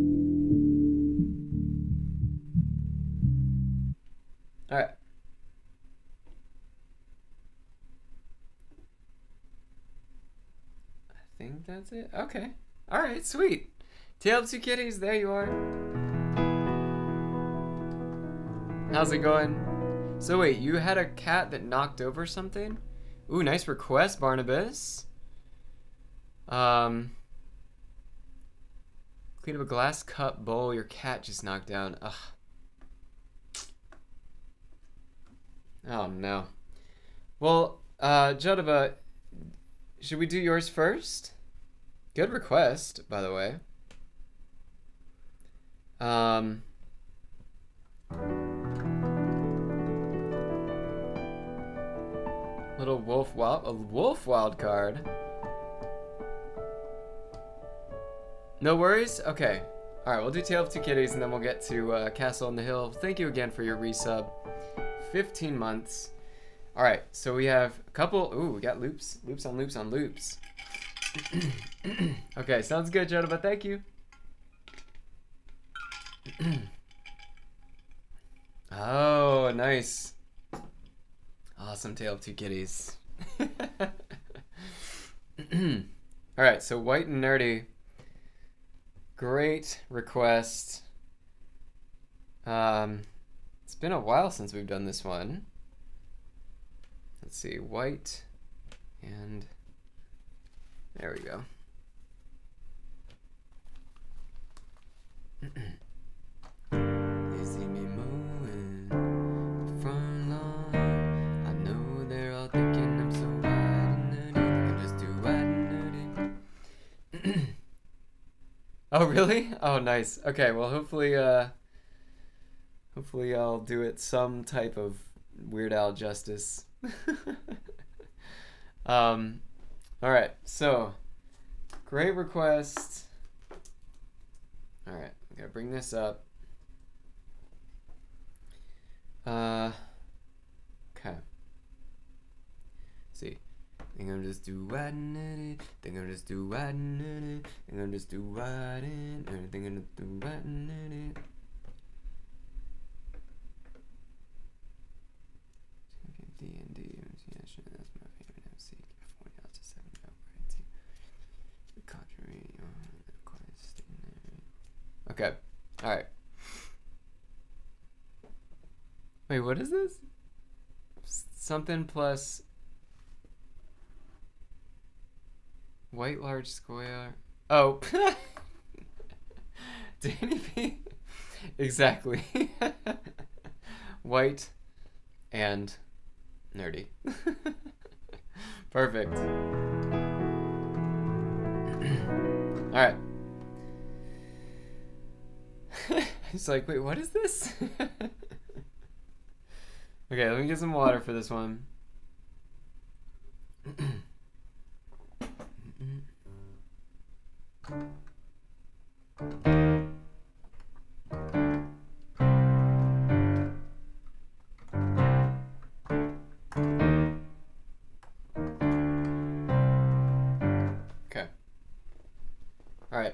All right. I think that's it. Okay. All right. Sweet. Tale of Two Kitties, there you are. How's it going? So wait, you had a cat that knocked over something? Ooh, nice request, Barnabas. Um, clean up a glass cup bowl your cat just knocked down. Ugh. Oh no. Well, uh, Jodaba, should we do yours first? Good request, by the way. Um. Little wolf wild, a wolf wild card. No worries? Okay. Alright, we'll do Tale of Two Kitties and then we'll get to uh, Castle on the Hill. Thank you again for your resub. fifteen months. Alright, so we have a couple. Ooh, we got loops. Loops on loops on loops. Okay, sounds good, Jodaba. Thank you. Oh, nice. Awesome Tale of Two Kitties. Alright, so White and Nerdy. Great request. Um, it's been a while since we've done this one. Let's see, White and there we go. They see me moving the front lawn. I know they're all thinking I'm so white and nerdy. They can just do white and nerdy. Oh really? Oh nice. Okay, well hopefully uh hopefully I'll do it some type of Weird Al justice. um alright, so great request. Alright, I'm gonna bring this up. Uh okay. See. Think I'm just do white and it. Think I'm just do white and it. Think I'm just do white and it. Think I'm just do white and it. D and D, yeah, sure, that's my favorite M C. forty out to seven outright. Conjuring, okay, alright. Wait, what is this? Something plus white large square. Oh, Danny B. Exactly. White and nerdy. Perfect. Alright. It's like, wait, what is this? Okay, let me get some water for this one. Okay. Alright.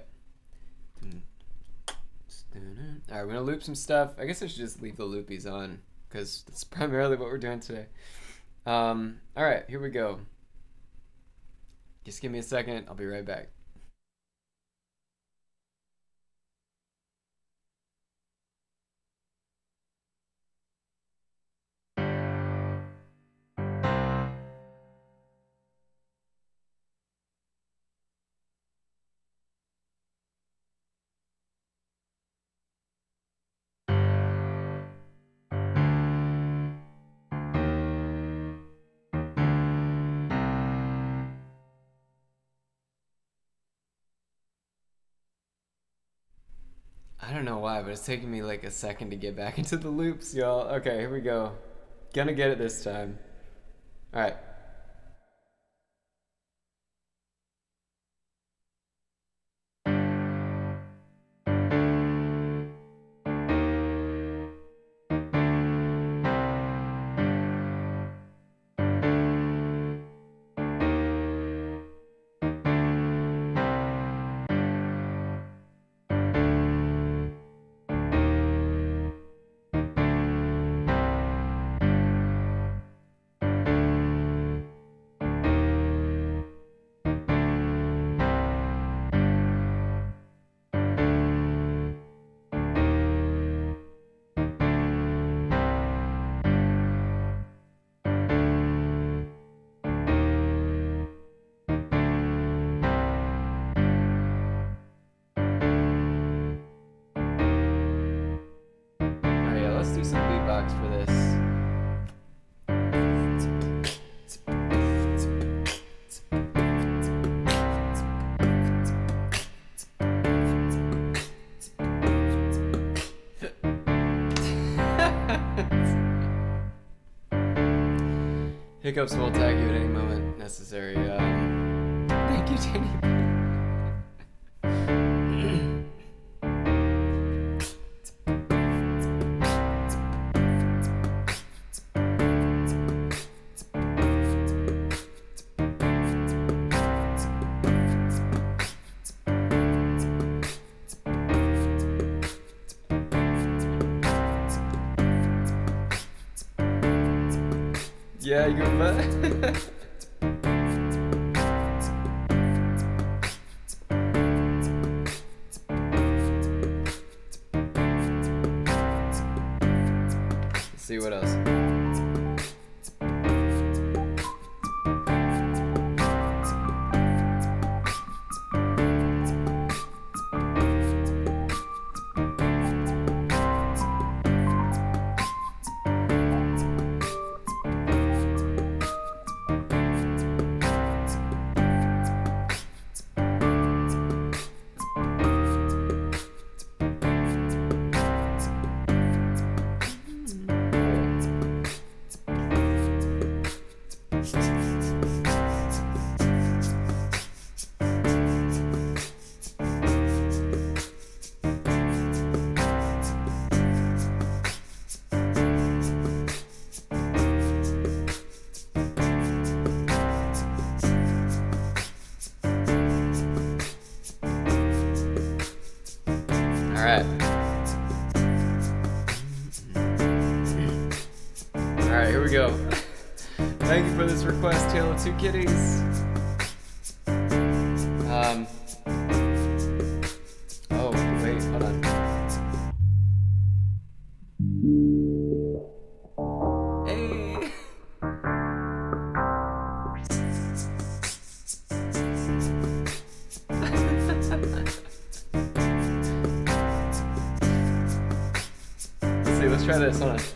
Alright, we're gonna loop some stuff. I guess I should just leave the loopies on, because that's primarily what we're doing today. Um, alright, here we go. Just give me a second, I'll be right back. I don't know why, but it's taking me like a second to get back into the loops, y'all. Okay, here we go. Gonna get it this time. Alright. let's do some beatbox for this. Hiccups will attack you at any moment necessary. Um, thank you, Danny. Yeah, you go back. Let's see what else. Alright. Alright, here we go. Thank you for this request, Tale of Two Kitties. Um. Oh, wait, hold on. Hey! Let's try this, hold on.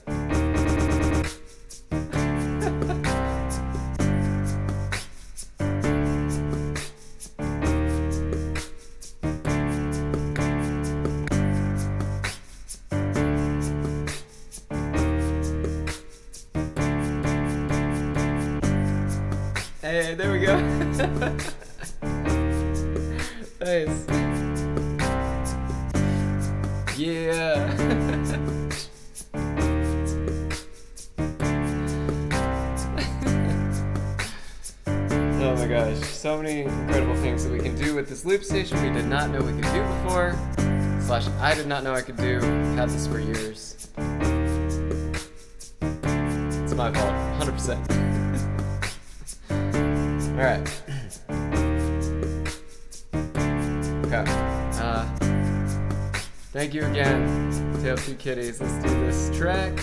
Hey, there we go. Nice. Yeah. Oh my gosh, so many incredible things that we can do with this loop station we did not know we could do before. Slash, I did not know I could do. Had this for years. It's my fault, one hundred percent. Alright. Okay. Uh, thank you again, Tale of Two Kitties. Let's do this track.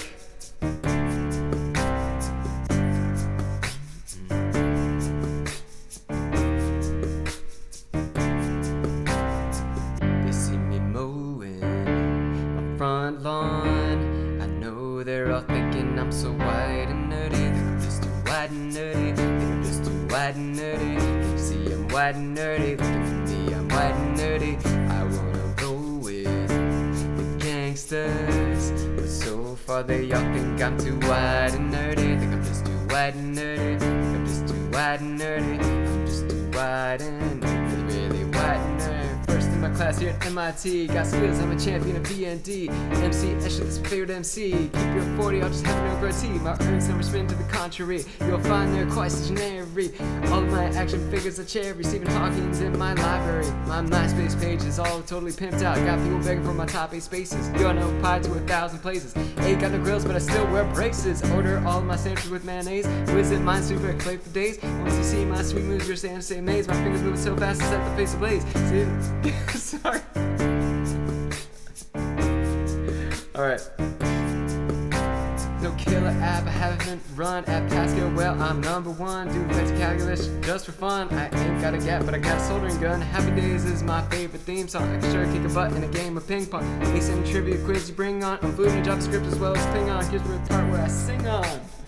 They see me mowing my front lawn. I know they're all thinking I'm so white and nerdy. Think I'm just too white and nerdy. Think I'm just too white and nerdy. Can you see I'm white and nerdy? Look at me, I'm white and nerdy. I wanna roll with the gangsters, but so far they all think I'm too white and nerdy. Think I'm just too white and nerdy. Think I'm just too white and nerdy. I'm just too white and nerdy, really, really white and nerdy. First in my class here at M I T. Got skills, I'm a champion of D and D. M C Escher, this my favorite M C. Keep your forty, I'll just have no goatee. My earnings never spin to the contrary. You'll find they're quite stationary. All of my action figures are cherry. Stephen Hawking's in my library. My MySpace page is all totally pimped out. Got people begging for my top eight spaces. You're no pie to a thousand places. Ain't got no grills, but I still wear braces. Order all my sandwiches with mayonnaise. Visit mine super play for days. Once you see my sweet moves, you're saying the same maze. My fingers moving so fast, I set the face ablaze. See? Sorry. Alright. No killer app. haven't run at Pascal. Well, I'm number one. Do fancy calculus just for fun. I ain't got a gap, but I got a soldering gun. Happy Days is my favorite theme song. I can sure kick a butt in a game of ping pong. At least any trivia quiz you bring on. I'm fluent in JavaScript as well as Ping on. Here's the part where I sing on.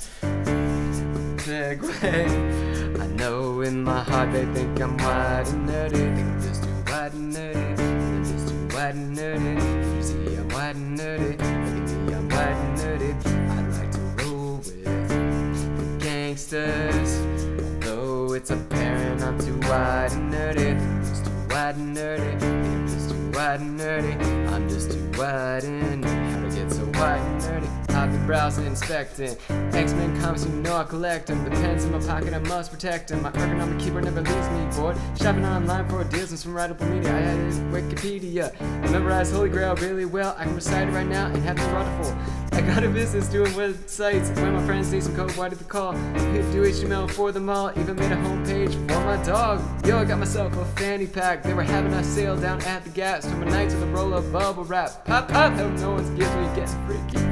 Segway. I know in my heart they think I'm wide and nerdy. Think I'm just too wide and nerdy. Think I'm just too wide and nerdy. Can you see I'm wide and nerdy? Look at me, I'm wide and nerdy. I like to roll with the gangsters. Although it's apparent I'm too wide and nerdy. Think I'm just too wide and nerdy. Think I'm just too wide and nerdy. I'm just too wide and nerdy. How to get so wide and nerdy? I've been browsing, inspecting X-Men comics, you know I collect them. The pens in my pocket, I must protect them. My ergonomic keyboard never leaves me bored. Shopping online for deals and some writable media. I added Wikipedia. I memorize Holy Grail really well. I can recite it right now and have it wonderful. I got a business doing websites. When my friends need some code, why did they call? Do H T M L for them all. Even made a homepage for my dog. Yo, I got myself a fanny pack. They were having a sale down at the Gap. Swimming nights with a roll of bubble wrap. Pop, pop, hope no one's gives me getting freaky.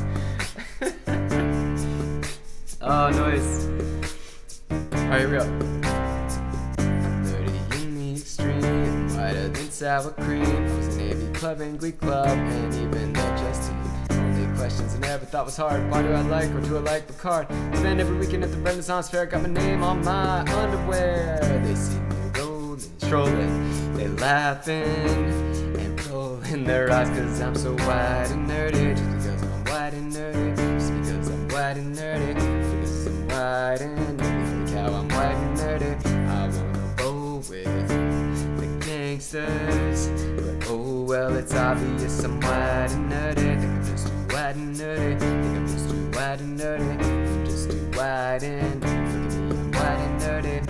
Oh, noise. Alright, here we go. I'm nerdy in the extreme, whiter than sour cream. I was in Navy Club and Glee Club, and even though just team. Only questions I never thought was hard. Why do I like or do I like Picard? Spend every weekend at the Renaissance Fair, got my name on my underwear. They see me rolling, strolling, they laughing and rolling their eyes, cause I'm so wide and nerdy. Just because I'm wide and nerdy. Just because I'm wide and nerdy. Because I'm wide and nerdy. Look how I'm wide and nerdy. I wanna bowl with the gangsters, but oh well, it's obvious I'm wide and nerdy. Think I'm just too wide and nerdy. Think I'm just too wide and nerdy. I'm just too wide and nerdy. Look at me, I'm wide and nerdy.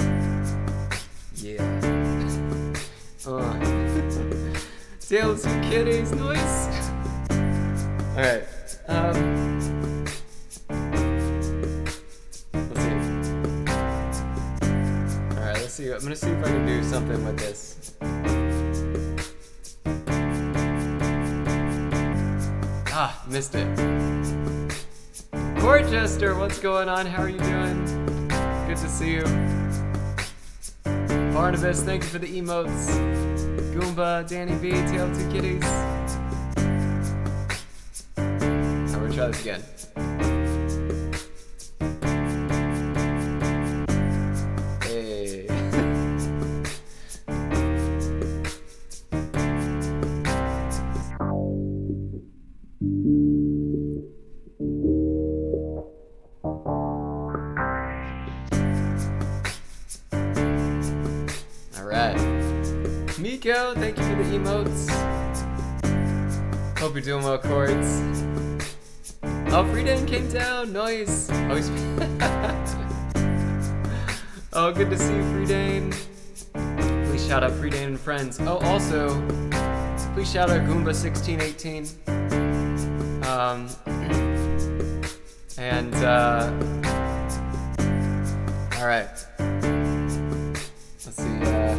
Yeah. Uh. Tale of Two Kitties, noise. Alright. Um, let's see. Alright, let's see. I'm gonna see if I can do something with this. Ah, missed it. Corchester, what's going on? How are you doing? Good to see you. Barnabas, thank you for the emotes. Goomba, Danny B, Tale of Two Kitties. Try this again. Hey. All right. Miko, thank you for the emotes. Hope you're doing well, Chords. Oh, Freedane came down, nice. Oh, he's oh, good to see you, Freedane. Please shout out Freedane and friends. Oh, also, please shout out Goomba sixteen eighteen. Um, and uh, all right. Let's see. Uh,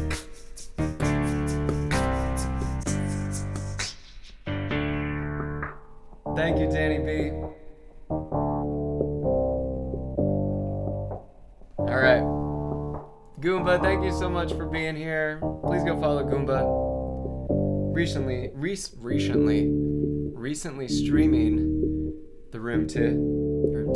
Thank you, Danny B. Alright. Goomba, thank you so much for being here. Please go follow Goomba. Recently, re recently, recently streaming the Room two. Room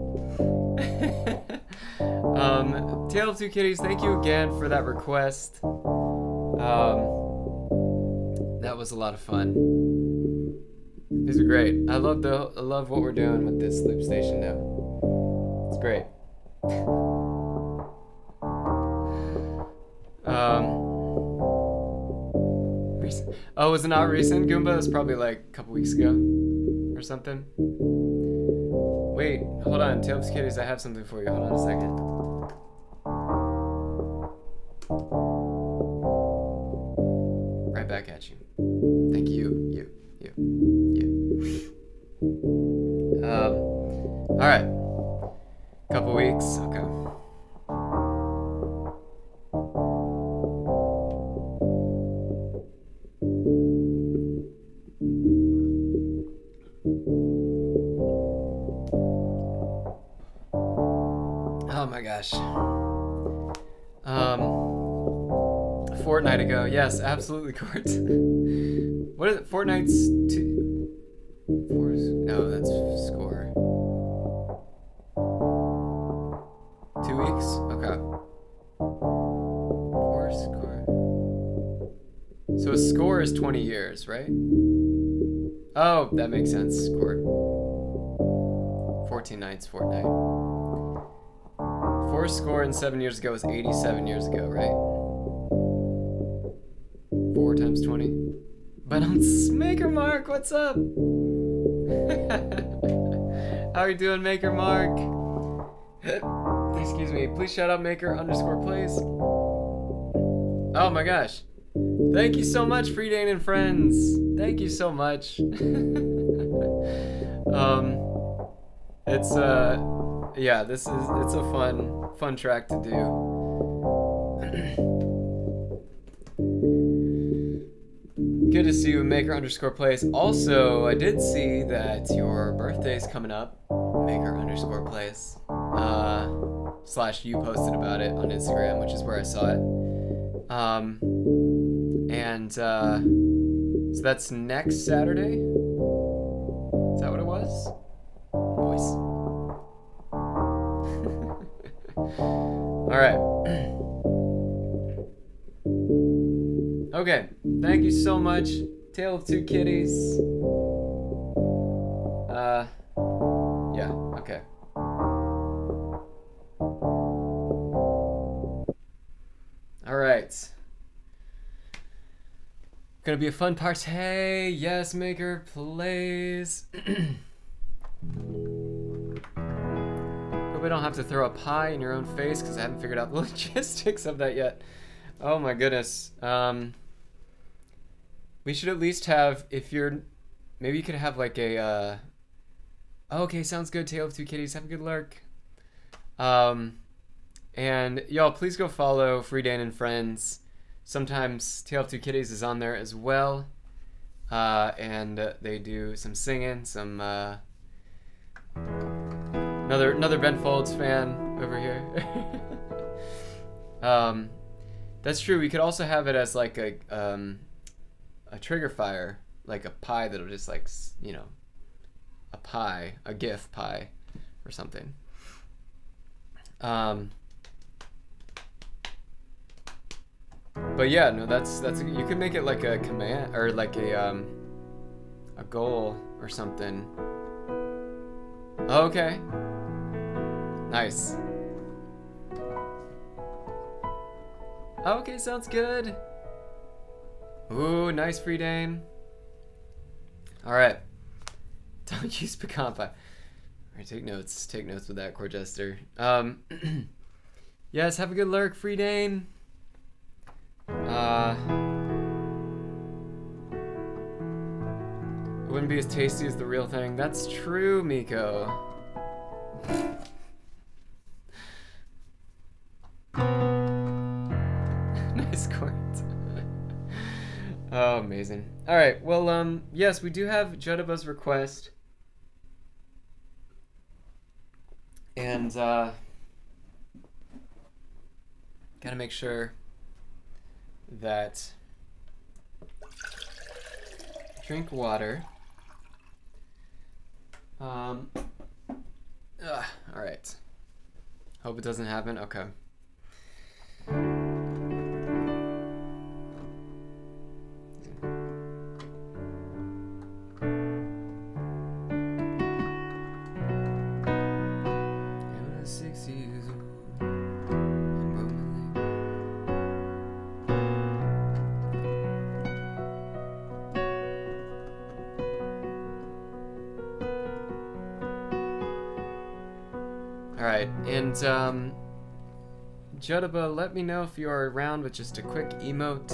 two. um, Tale of Two Kitties, thank you again for that request. Um, that was a lot of fun. These are great. I love the I love what we're doing with this loop station now. It's great. um. Recent. Oh, was it not recent, Goomba? It was probably like a couple weeks ago or something. Wait, hold on, Tale of Two Kitties. I have something for you. Hold on a second. Right back at you. Thank you. You. You. You. Um, all right. Couple weeks. Okay. gosh. Um, a fortnight ago. Yes, absolutely, Court. What is it? Fortnight's two. Four. No, that's score. Two weeks. Okay. Four score. So a score is twenty years, right? Oh, that makes sense. Court. fourteen nights, fortnight. Four score and seven years ago was eighty-seven years ago, right? Four times twenty. But on Maker Mark, what's up? How are you doing, Maker Mark? Excuse me. Please shout out Maker underscore plays. Oh my gosh. Thank you so much, Freedane and friends. Thank you so much. um, it's uh, yeah, this is it's a fun fun track to do. Good to see you, Maker underscore plays. Also, I did see that your birthday's coming up, Maker underscore plays. Uh, slash you posted about it on Instagram, which is where I saw it. Um, and uh, so that's next Saturday. Is that what it was? Voice. All right. Okay, thank you so much, Tale of Two Kitties. Uh, yeah, okay. All right. Gonna be a fun party. Yes, Maker plays. Hope I don't have to throw a pie in your own face because I haven't figured out the logistics of that yet. Oh my goodness. Um, we should at least have, if you're, maybe you could have like a, uh, oh, okay, sounds good, Tale of Two Kitties, have a good lurk. Um, and y'all, please go follow Freedane and Friends. Sometimes Tale of Two Kitties is on there as well. Uh, and uh, they do some singing, some, uh, another, another Ben Folds fan over here. um, That's true. We could also have it as like a um, a trigger fire, like a pie that'll just like, you know, a pie, a GIF pie, or something. Um, but yeah, no, that's that's you could make it like a command or like a um, a goal or something. Okay. Nice. Okay, sounds good. Ooh, nice, Freedane. Alright. Don't use pecan pie. Alright, take notes. Take notes with that, Corjester. Um, yes, have a good lurk, Freedane. Uh, it wouldn't be as tasty as the real thing. That's true, Miko. Nice court. Oh, amazing. All right. Well, um, yes, we do have Judaba's request, and uh, gotta make sure that drink water. Um. Ugh, all right. Hope it doesn't happen. Okay. Alright, and um, Judaba, let me know if you're around with just a quick emote.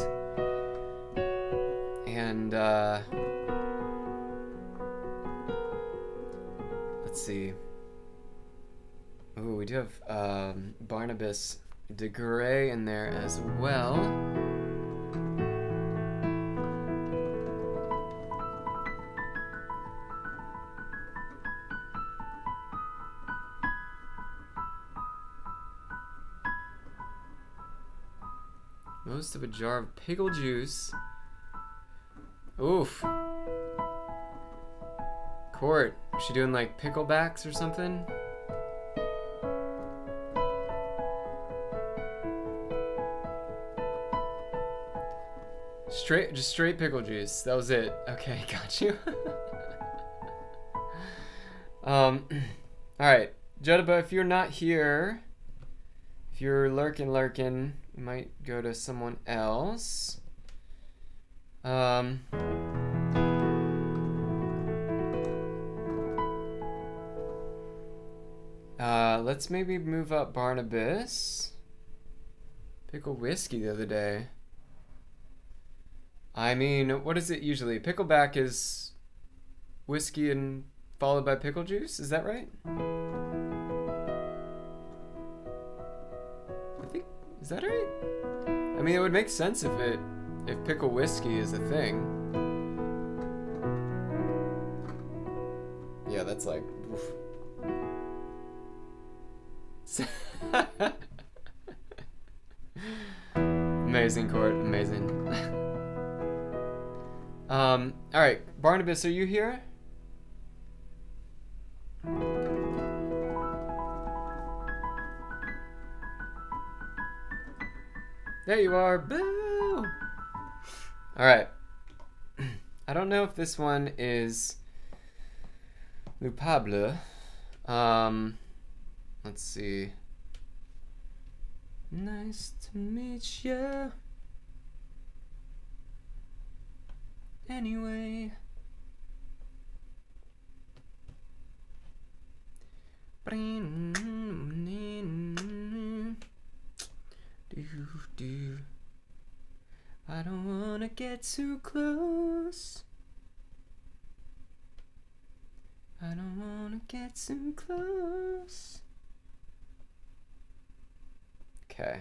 And uh, let's see. Ooh, we do have um, Barnabas de Grey in there as well. most of a jar of pickle juice. Oof. Court, is she doing like picklebacks or something? Straight, just straight pickle juice. That was it. Okay, got you. um, all right, Judaba, if you're not here, if you're lurking, lurking, we might go to someone else. Um. Uh, let's maybe move up Barnabas. Pickle whiskey the other day. I mean, what is it usually? Pickleback is whiskey and followed by pickle juice? Is that right? I think, is that right? I mean, it would make sense if it, if pickle whiskey is a thing. Yeah, that's like, oof. Amazing, Court, amazing. um, alright, Barnabas, are you here? There you are, boo! Alright. I don't know if this one is Lupable. Um... Let's see. Nice to meet you. Anyway. I don't wanna get too close. I don't wanna get too close. Okay.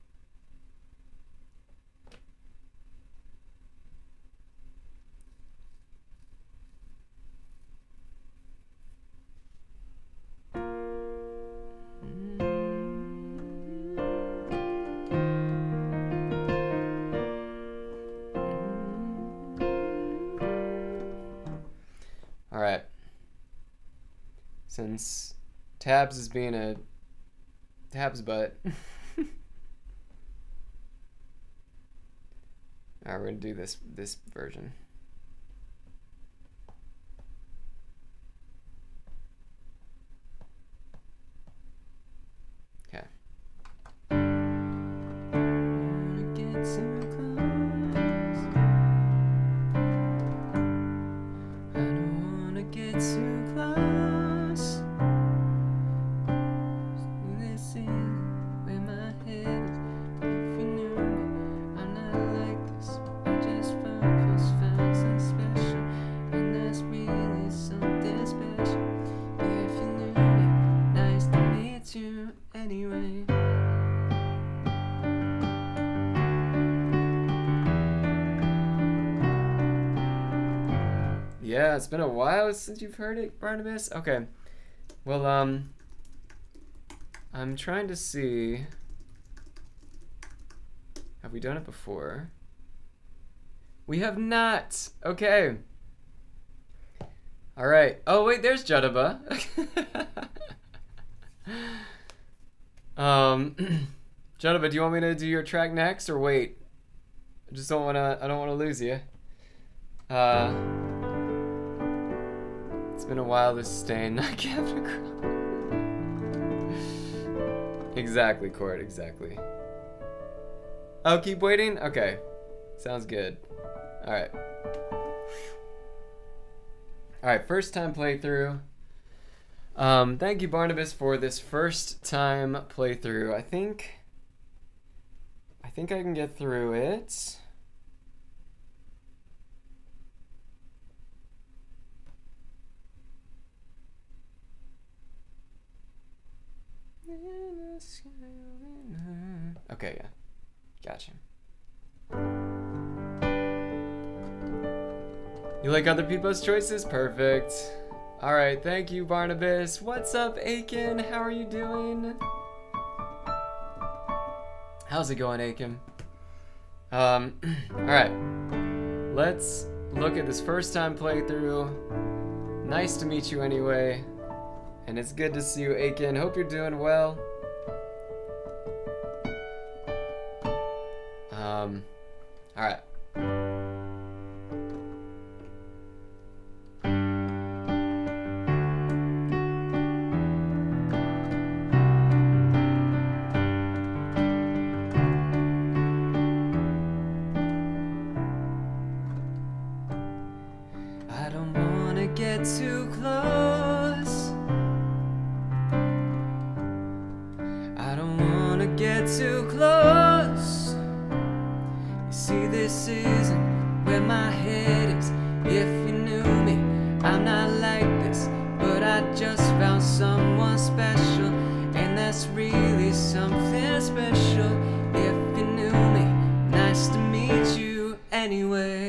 All right. Since Tabs is being a Tabs butt. Alright, we're gonna do this this version. Okay. Yeah, it's been a while since you've heard it, Barnabas. Okay. Well, um, I'm trying to see. Have we done it before? We have not. Okay. All right. Oh wait, there's Judaba. um, Judaba, do you want me to do your track next, or wait? I just don't wanna. I don't wanna lose you. Uh. It's been a while this stain. I can't Exactly, Court, exactly. Oh, keep waiting? Okay. Sounds good. Alright. Alright, first time playthrough. Um, thank you, Barnabas, for this first time playthrough. I think... I think I can get through it. Okay, yeah. Gotcha. You like other people's choices? Perfect. Alright, thank you, Barnabas. What's up, Aiken? How are you doing? How's it going, Aiken? Um, alright. Let's look at this first time playthrough. Nice to meet you anyway. And it's good to see you, Aiken. Hope you're doing well. Um, alright. I don't wanna get too close. I don't wanna get too close. You see, this isn't where my head is. If you knew me, I'm not like this. But I just found someone special, and that's really something special. If you knew me, nice to meet you anyway.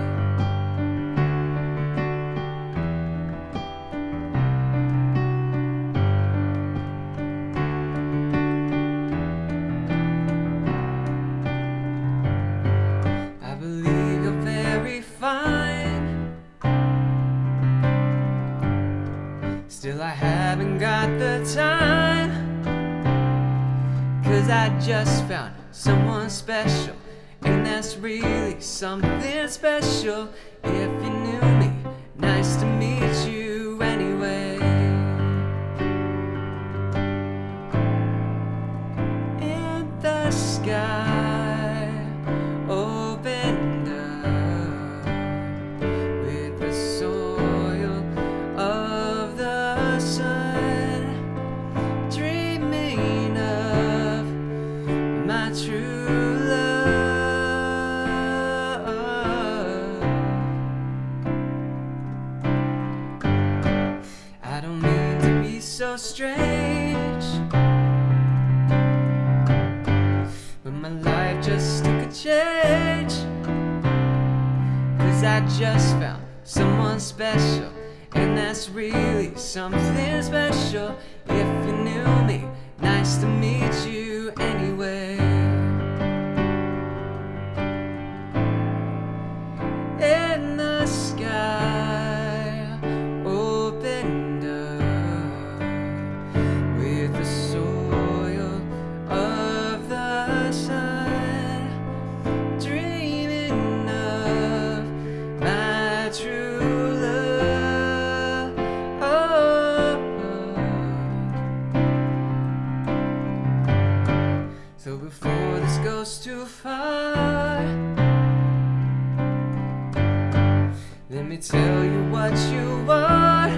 Still I haven't got the time, 'cause I just found someone special, and that's really something special. If you knew me, nice to meet you anyway. In the sky opened up with the soil of the sun, dreaming of my true love. I don't mean to be so strange, but my life just took a change, 'cause I just found someone special, and that's really something special. If you knew me, nice to meet you anyway. In the sky opened up with the soil of the sun, dreaming of my true love. So before this goes too far, let me tell you what you are.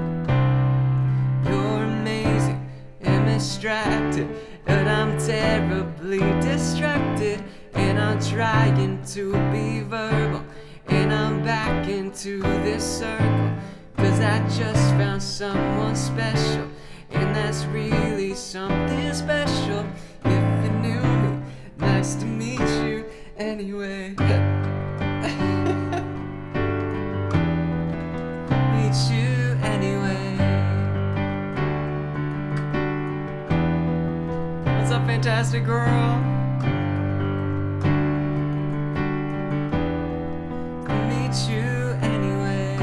You're amazing and distracted, but I'm terribly distracted. And I'm trying to be verbal, and I'm back into this circle, 'cause I just found someone special, and that's really something special. If you knew me, nice to meet you anyway. Meet you anyway. What's up, fantastic girl? Meet you anyway.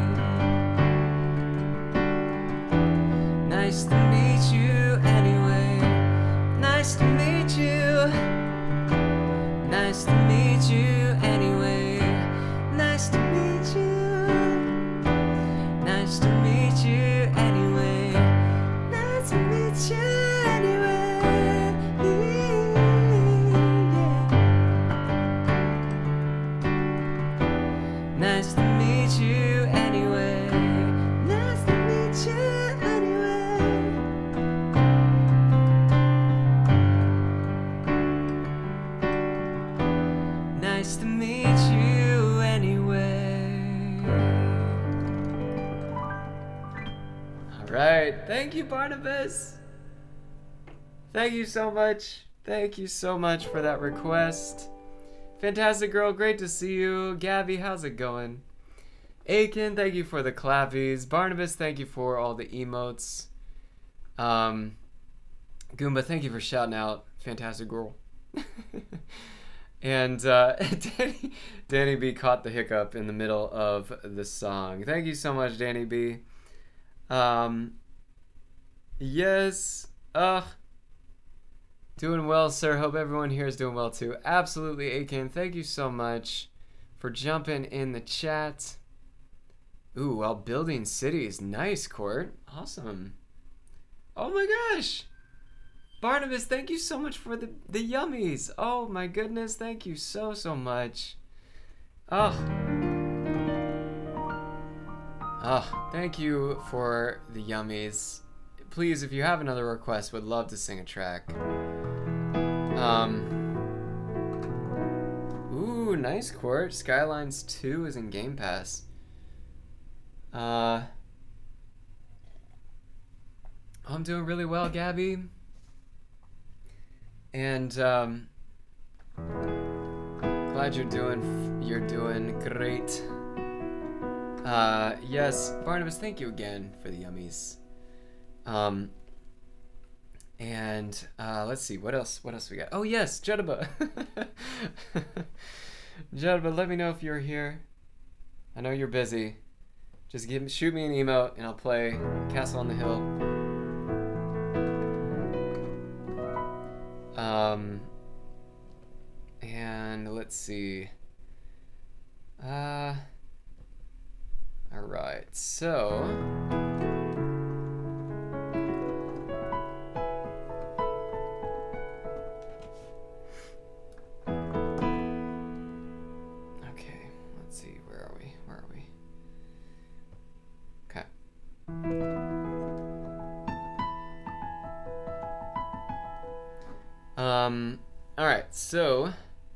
Nice to meet you anyway. Nice to meet you. Nice to meet you anyway. Nice to meet you. Nice to meet you anyway. Nice to meet you anyway. Yeah. Nice to meet you anyway. Nice to meet you anyway. Nice to meet you anyway. All right, thank you, Barnabas. Thank you so much. Thank you so much for that request. Fantastic girl, great to see you. Gabby, how's it going? Aiken, thank you for the clappies. Barnabas, thank you for all the emotes. Um, Goomba, thank you for shouting out. Fantastic girl. And uh, Danny, Danny B caught the hiccup in the middle of the song. Thank you so much, Danny B. Um, yes. Ugh. Doing well, sir. Hope everyone here is doing well too. Absolutely, Akin. Thank you so much for jumping in the chat. Ooh, while building cities. Nice, Court. Awesome. Oh my gosh. Barnabas, thank you so much for the, the yummies. Oh my goodness, thank you so, so much. Oh. Oh, thank you for the yummies. Please, if you have another request, would love to sing a track. Um. Ooh, nice, Court. Skylines two is in Game Pass. Uh. I'm doing really well, Gabby. And um, glad you're doing you're doing great. Uh, yes, Barnabas, thank you again for the yummies. Um, and uh, let's see what else. What else we got? Oh yes, Jedaba. Jedaba, let me know if you're here. I know you're busy. Just give shoot me an email and I'll play Castle on the Hill. Um, and let's see. Uh, all right, so. Okay, let's see, where are we? Where are we? Okay. Um, alright, so,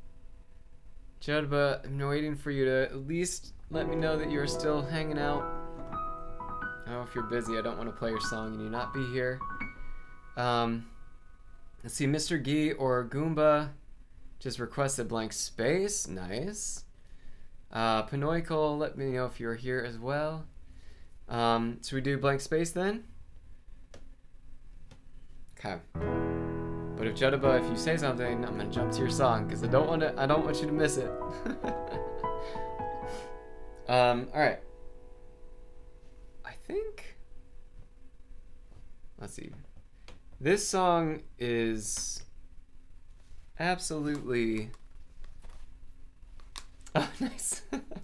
Jadba, I'm waiting for you to at least let me know that you're still hanging out. I know if you're busy, I don't want to play your song and you not be here. Um, let's see, Mister Gee or Goomba just requested blank space. Nice. Uh, Panoical, let me know if you're here as well. Um, should we do blank space then? Okay. But if Jedaba, if you say something, I'm gonna jump to your song because I don't want to. I don't want you to miss it. um. All right. I think. Let's see. This song is absolutely. Oh, nice.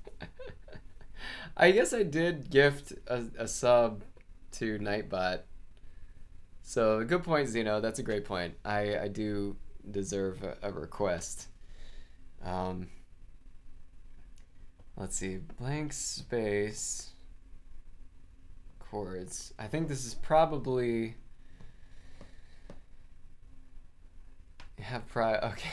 I guess I did gift a, a sub to Nightbot. So, good point, Zeno. That's a great point. I, I do deserve a, a request. Um, let's see. Blank space. Chords. I think this is probably... Have pri... Okay.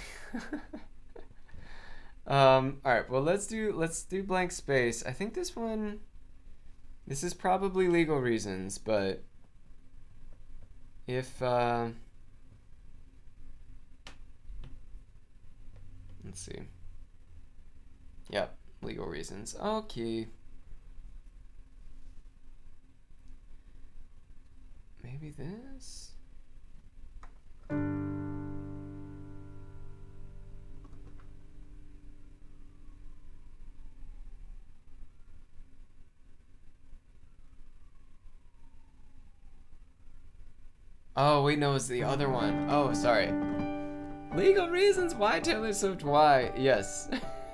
um, alright, well, let's do, let's do blank space. I think this one... This is probably Legal Reasons, but... If, uh, let's see. Yep, Legal Reasons. Okay. Maybe this? Oh, wait, no, it's the other one. Oh, sorry. Legal Reasons? Why Taylor Swift? Why? Yes.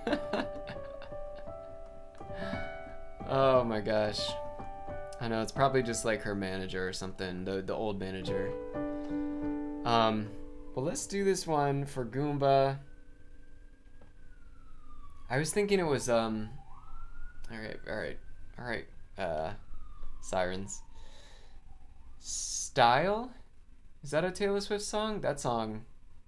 Oh my gosh. I know, it's probably just like her manager or something, the, the old manager. Um, well, let's do this one for Goomba. I was thinking it was, um, alright, alright, alright, uh, Sirens. Style? Is that a Taylor Swift song? That song.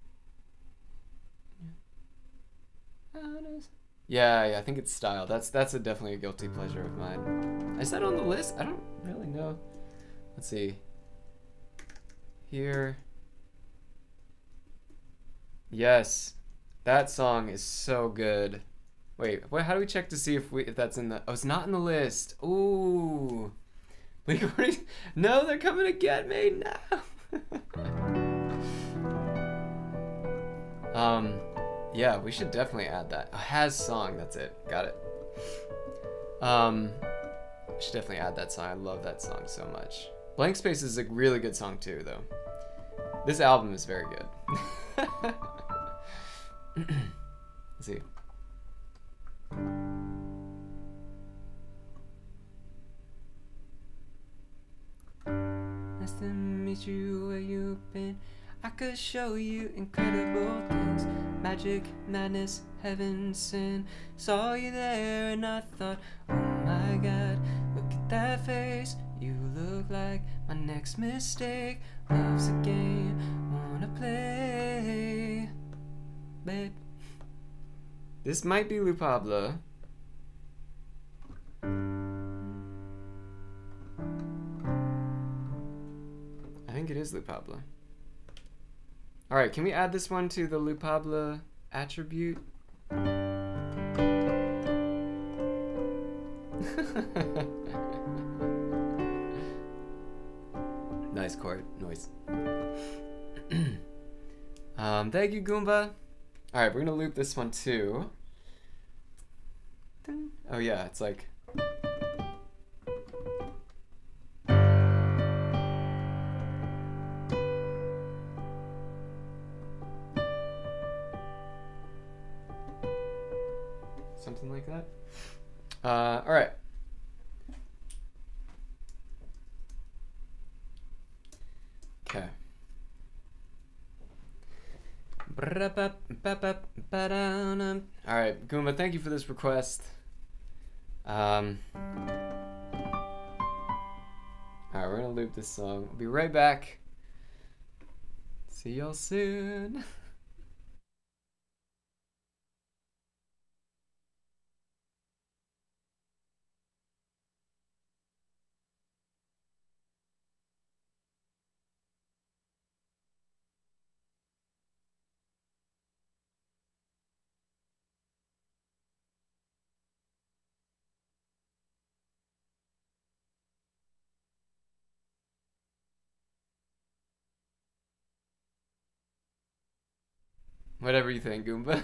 Yeah, yeah, I think it's Style. That's that's a definitely a guilty pleasure of mine. Is that on the list? I don't really know. Let's see. Here. Yes. That song is so good. Wait, what, how do we check to see if we if that's in the... Oh, it's not in the list. Ooh. No, they're coming to get me. No. um, Yeah, we should definitely add that. Oh, has song, that's it. Got it. Um, we should definitely add that song. I love that song so much. Blank Space is a really good song too, though. This album is very good. Let's see. Nice to meet you where you've been. I could show you incredible things. Magic, madness, heaven, sin. Saw you there and I thought, oh my god, look at that face. You look like my next mistake. Love's a game, wanna play, babe. This might be Lu Pablo. I think it is Lu Pablo. Alright, can we add this one to the Lu Pablo attribute? Nice chord noise. um, thank you, Goomba. Alright, we're gonna loop this one too. Oh yeah, it's like... something like that. Uh, alright. Okay. Alright, Goomba, thank you for this request. Um, Alright, we're gonna loop this song. I'll be right back. See y'all soon. Whatever you think, Goomba.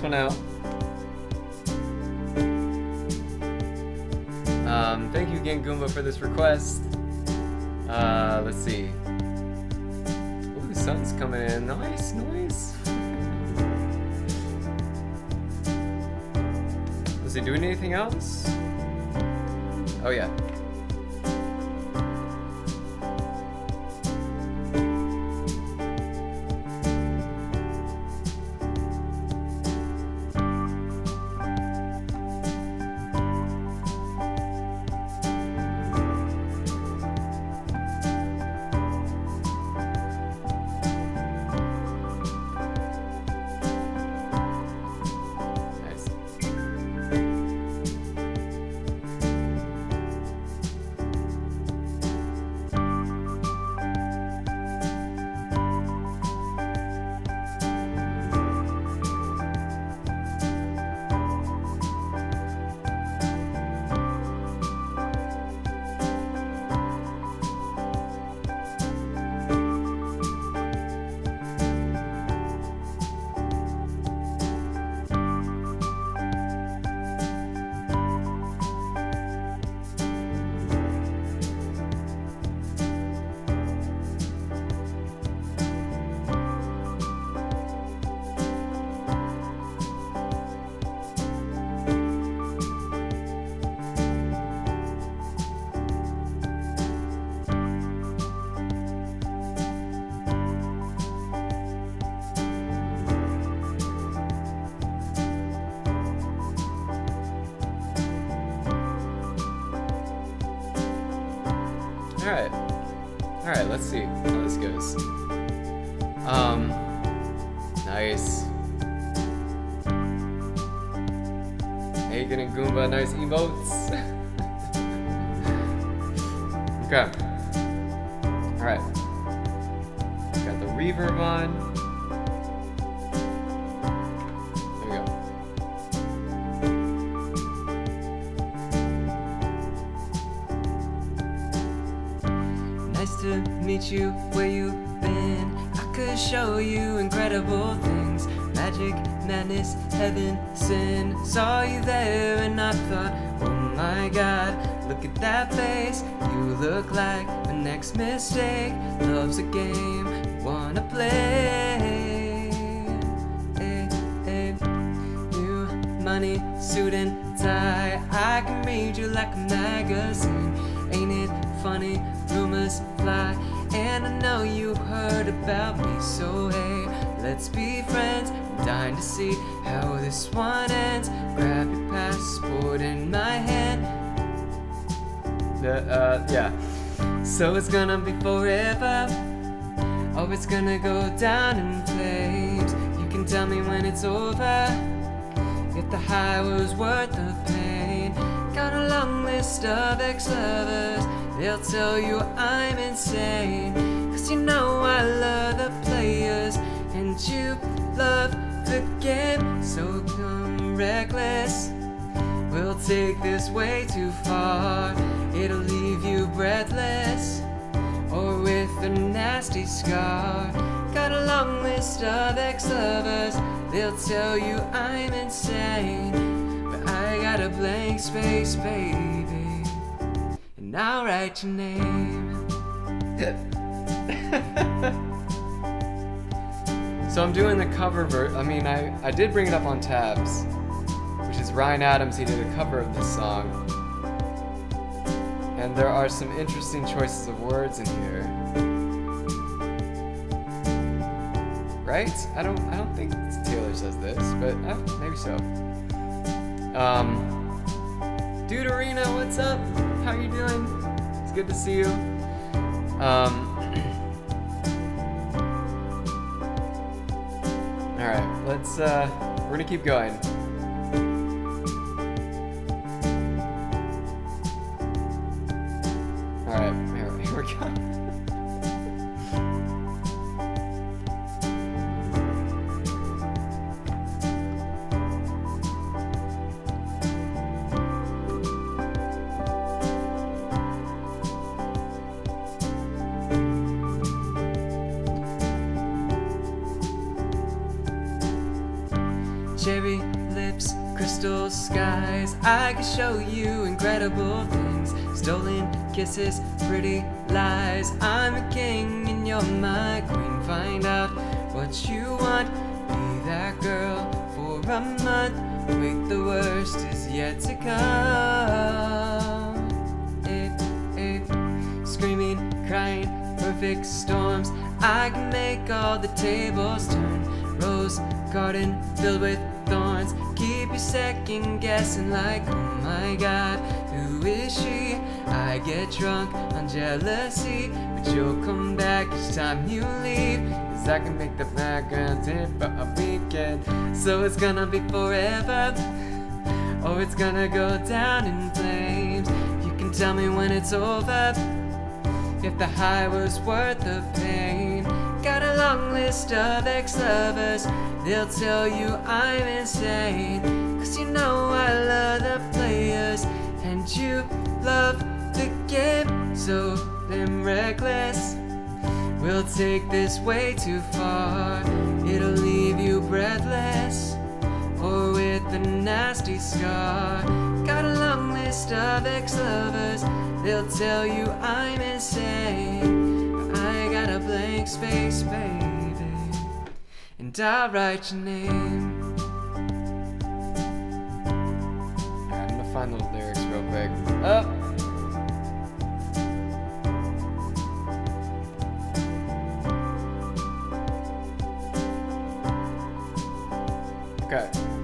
helping out. Um, thank you again, Goomba, for this request. Uh, let's see. Ooh, the sun's coming in. Nice, nice. Is he doing anything else? Oh, yeah. Alright. Alright, let's see how this goes. Um, nice. Hagen and Goomba, nice emotes. Okay. Alright. Got the reverb on. There we go. Nice to meet you where you've been. I could show you incredible things. Magic, madness, heaven, sin. Saw you there and I thought, oh my god, look at that face. You look like the next mistake. Love's a game, wanna play. Hey, hey. New money, suit and tie. I can read you like a magazine. Ain't it funny? Rumors fly, and I know you heard about me. So hey, let's be friends. I'm dying to see how this one ends. Grab your passport in my hand. Uh, uh, yeah. So it's gonna be forever. Oh, it's gonna go down in flames. You can tell me when it's over, if the high was worth the pain. Got a long list of ex-lovers. They'll tell you I'm insane, cause you know I love the players and you love the game. So come reckless, we'll take this way too far. It'll leave you breathless or with a nasty scar. Got a long list of ex-lovers. They'll tell you I'm insane, but I got a blank space, baby, and I'll write your name. So I'm doing the cover ver- I mean, I, I did bring it up on tabs, which is Ryan Adams. He did a cover of this song. And there are some interesting choices of words in here. Right? I don't I don't think Taylor says this, but uh, maybe so. Um, Dude Arena, what's up? How you doing? It's good to see you. Um, Alright, let's, uh, we're gonna keep going. Alright, here, here we go. cherry lips, crystal skies. I can show you incredible things, stolen kisses, pretty lies. I'm a king and you're my queen. Find out what you want, be that girl for a month. Wait, the worst is yet to come. Ape, ape, screaming, crying, perfect storms. I can make all the tables turn. Rose garden filled with thorns. Keep you second guessing like, oh my god, who is she? I get drunk on jealousy, but you'll come back each time you leave. Cause I can make the background hit for a weekend. So it's gonna be forever, or it's gonna go down in flames. You can tell me when it's over, if the high was worth the pain. Got a long list of ex-lovers, they'll tell you I'm insane. Cause you know I love the players, and you love the game. So I'm reckless, we'll take this way too far. It'll leave you breathless, or with a nasty scar. Got a long list of ex-lovers, they'll tell you I'm insane. But I got a blank space, baby, and I'll write your name. Alright, I'm gonna find the lyrics real quick. Up. Okay.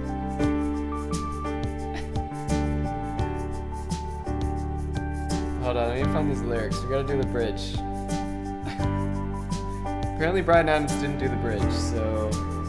Hold on, let me find these lyrics. We gotta do the bridge. Apparently Bryan Adams didn't do the bridge, so...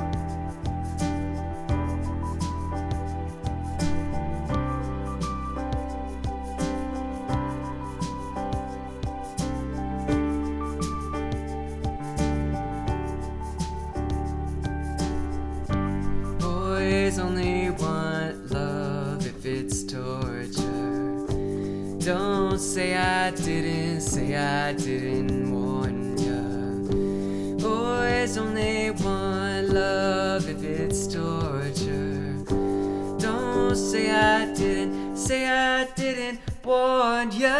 Boys only want love if it's torture. Don't say I didn't, say I didn't warn ya. Boys only want love if it's torture. Don't say I didn't, say I didn't warn ya.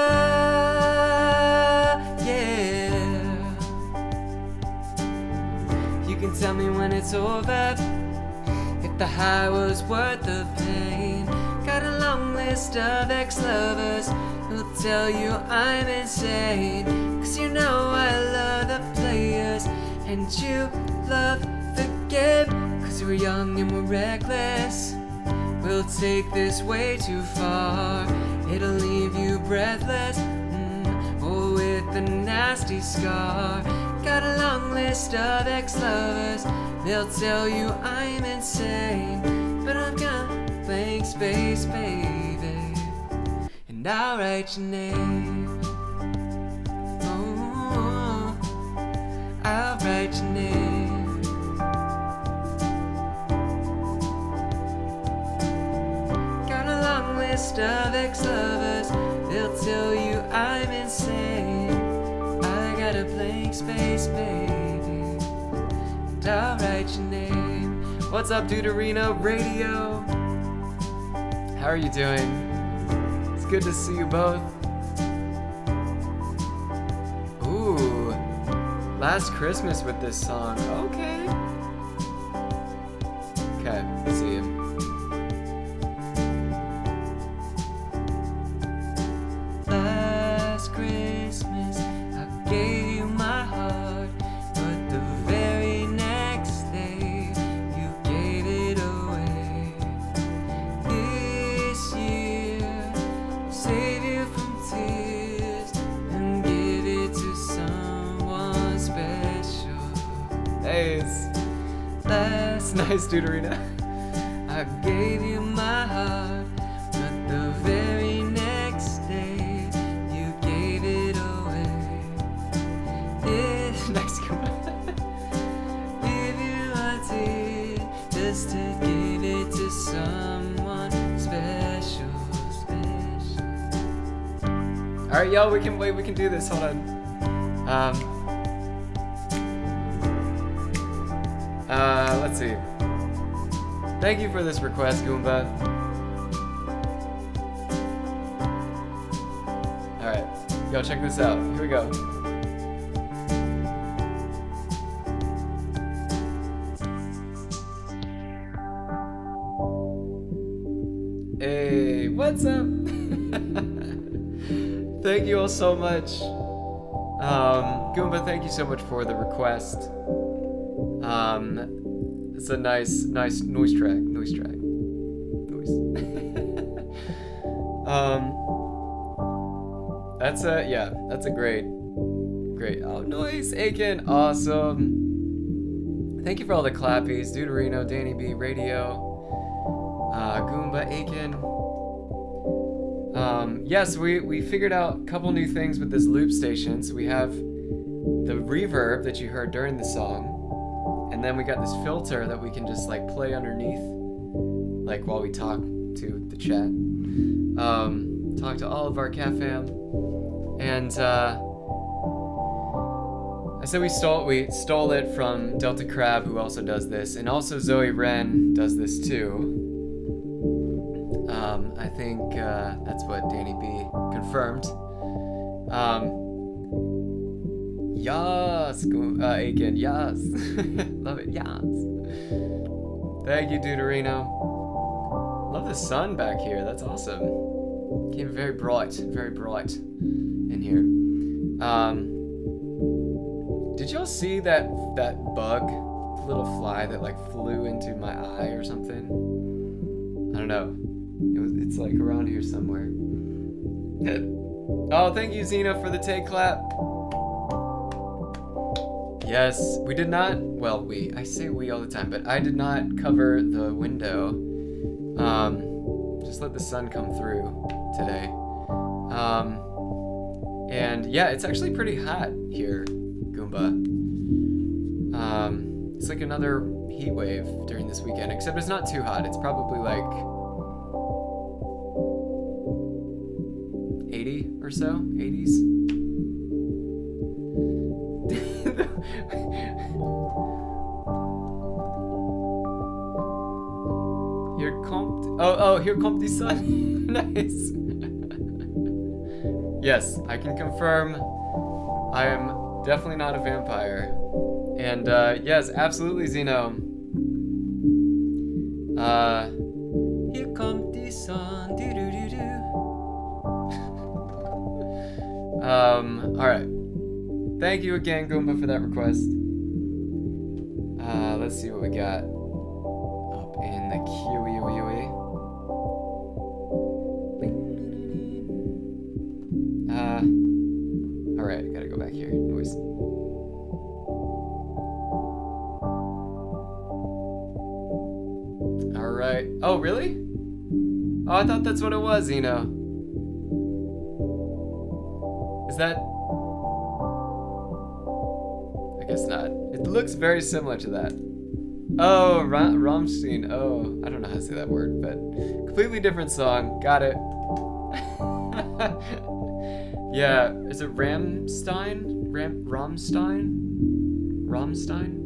Yeah. You can tell me when it's over, if the high was worth the pain. Got a long list of ex-lovers who'll tell you I'm insane. Cause you know I love the players, and you love the game. Cause we're young and we're reckless, we'll take this way too far. It'll leave you breathless, mm, or with a nasty scar. Got a long list of ex-lovers, they'll tell you I'm insane. But I've got blank space, baby, and I'll write your name. Oh, I'll write your name. Got a long list of ex-lovers, they'll tell you I'm insane. I got a blank space, baby, and I'll write your name. What's up, Duderino Radio? How are you doing? It's good to see you both. Ooh, Last Christmas with this song. Okay. Okay, see you. Last Christmas, I gave you my heart, but the very next day, you gave it away. This year, I'll save you from tears and give it to someone special. Hey, it's Last nice, Duderino. I gave you my heart, but the very next day you gave it away. This Nice, come on. give you a tear just to give it to someone special, special. All right, y'all, we can wait. We can do this. Hold on. Um. Uh, let's see. Thank you for this request, Goomba. Alright, yo, check this out. Here we go. Hey, what's up? Thank you all so much. Um, Goomba, thank you so much for the request. Um, it's a nice, nice noise track, noise track, noise. um, that's a, yeah, that's a great, great, oh, noise, Aiken, awesome. Thank you for all the clappies, Deuterino, Danny B, Radio, uh, Goomba, Aiken. Um, yes, we, we figured out a couple new things with this loop station. So we have the reverb that you heard during the song, and then we got this filter that we can just like play underneath, like while we talk to the chat. Um, talk to all of our cat fam. And uh, I said we stole we stole it from Delta Crab, who also does this, and also Zoe Wren does this too. Um, I think uh, that's what Danny B confirmed. Um, yas, uh, Aiken, yas. Love it, yas. Thank you, Deuterino. Love the sun back here, that's awesome. Came very bright, very bright in here. Um, did y'all see that, that bug, the little fly that like flew into my eye or something? I don't know. It was, it's like around here somewhere. Oh, thank you, Xeno, for the take clap. Yes, we did not, well, we, I say we all the time, but I did not cover the window. Um, just let the sun come through today. Um, and yeah, it's actually pretty hot here, Goomba. Um, it's like another heat wave during this weekend, except it's not too hot. It's probably like eighty or so, eighties. Here kommt, oh, oh, here kommt die sun. Nice. Yes, I can confirm I am definitely not a vampire. And uh, yes, absolutely, Zeno. Uh, here kommt die sun. Doo -doo -doo -doo. Um, alright. Thank you again, Goomba, for that request. Uh, let's see what we got up in the Q E U E. Uh, alright, gotta go back here. Noise. Alright. Oh, really? Oh, I thought that's what it was, Zeno. Is that... I guess not. It looks very similar to that. Oh, Ra Rammstein. Oh, I don't know how to say that word, but completely different song. Got it. Yeah, is it Rammstein? Ram Rammstein? Rammstein?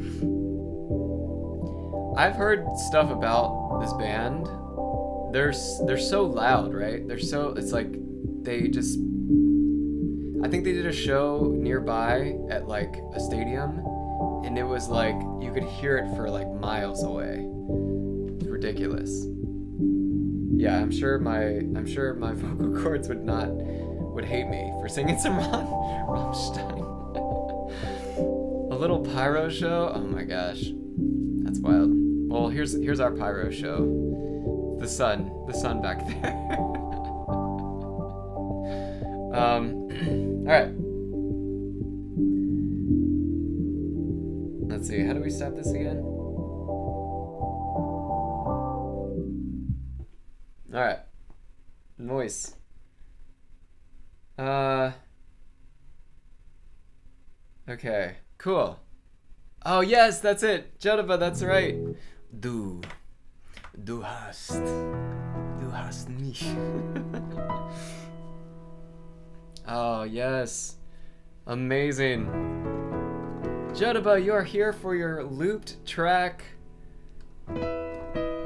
I've heard stuff about this band. They're they're so loud, right? They're so, it's like they just, I think they did a show nearby at like a stadium, and it was like you could hear it for like miles away. It's ridiculous. Yeah, I'm sure my I'm sure my vocal cords would not would hate me for singing some Ram Rammstein. A little pyro show? Oh my gosh. That's wild. Well, here's here's our pyro show. The sun, the sun back there. um, all right. Let's see. How do we stop this again? All right. Noise. Uh. Okay. Cool. Oh yes, that's it. Jodaba, that's right. Du. Du hast. Du hast mich. Oh yes. Amazing. Jodaba, you are here for your looped track.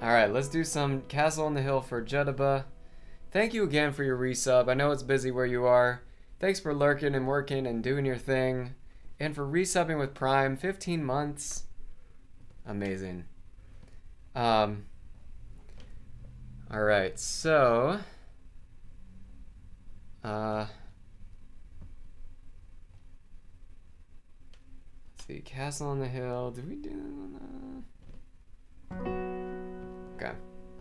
Alright, let's do some Castle on the Hill for Jedaba. Thank you again for your resub. I know it's busy where you are. Thanks for lurking and working and doing your thing. And for resubbing with Prime, fifteen months. Amazing. Um, Alright, so... Uh... Let's see, Castle on the Hill. Did we do that? Okay.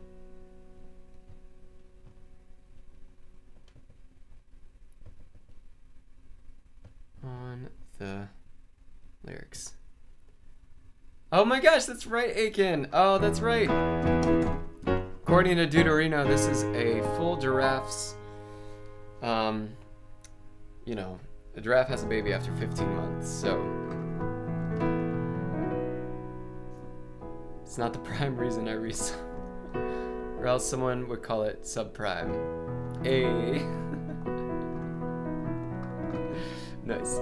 On the lyrics. Oh my gosh, that's right, Aiken. Oh, that's right. According to Deuterino, this is a full giraffe's, um, you know, a giraffe has a baby after fifteen months, so it's not the prime reason I resub. Or else someone would call it subprime. A. Nice.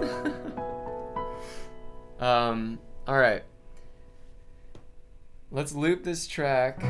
um, alright. Let's loop this track.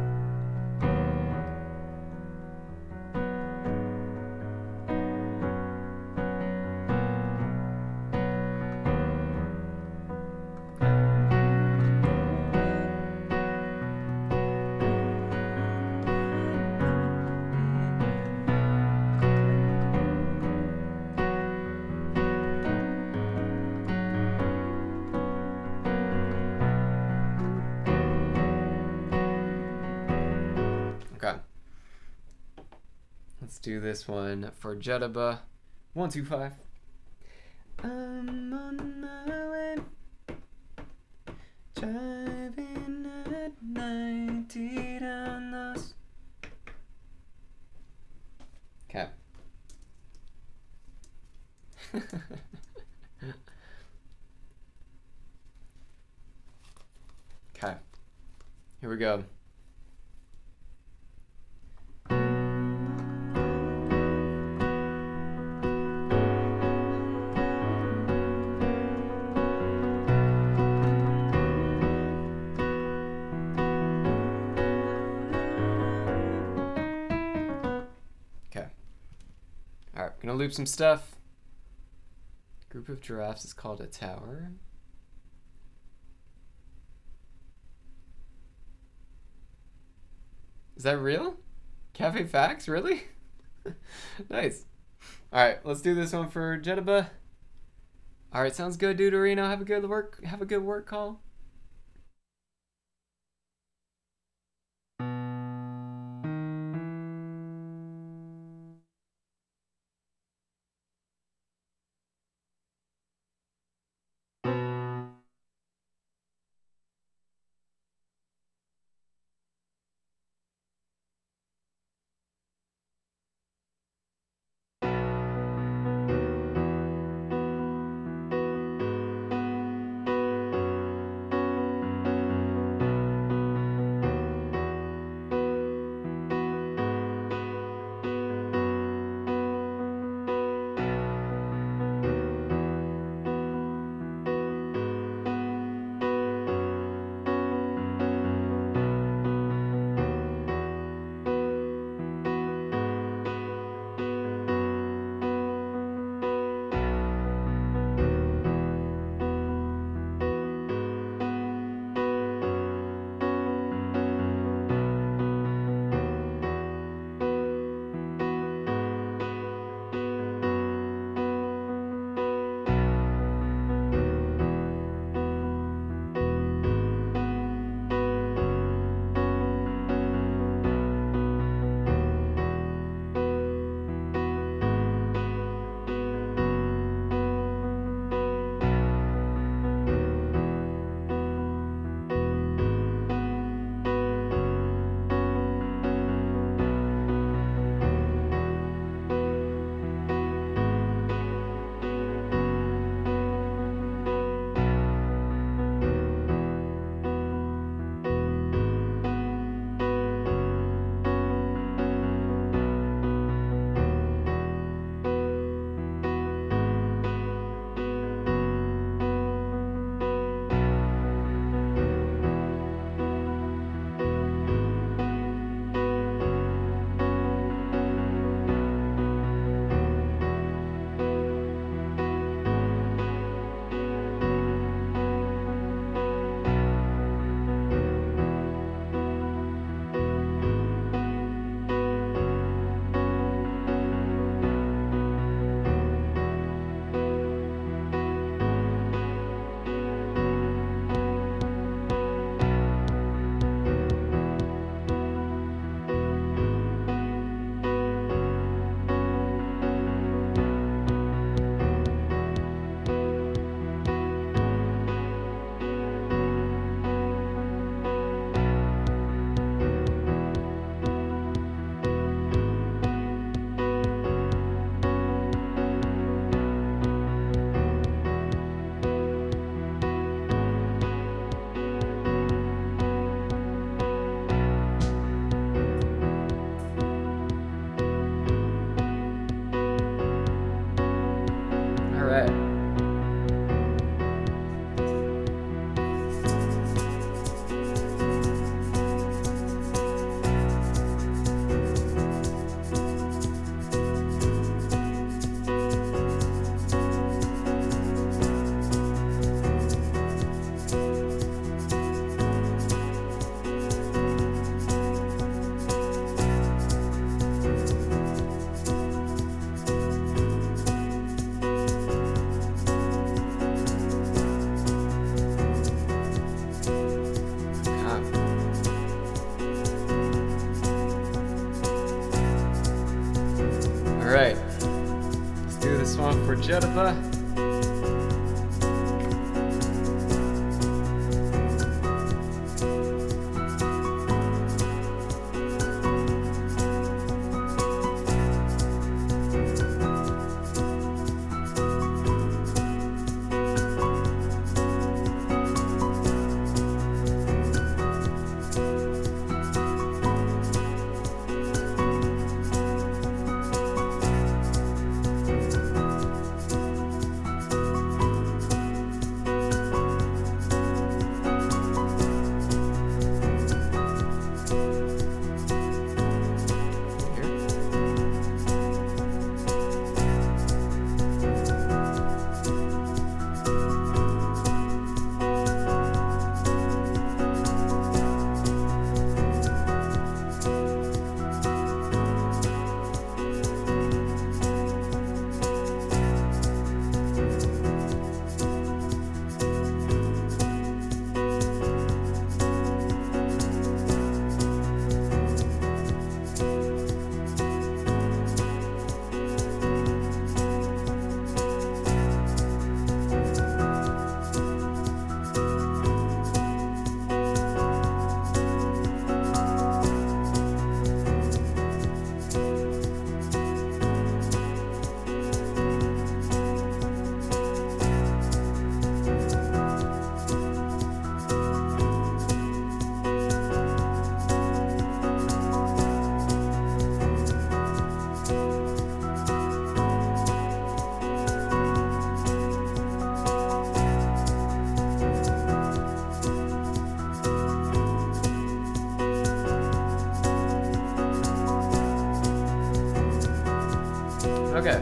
Let's do this one for Jedaba. One, two, five. I'm on my way, driving at ninety down those. Okay. Okay. Here we go. Alright, gonna loop some stuff. Group of giraffes is called a tower. Is that real? Cafe Facts, really? Nice. Alright, let's do this one for Jedaba. Alright, sounds good, Deuterino. Have a good work have a good work call. Judaba. Okay.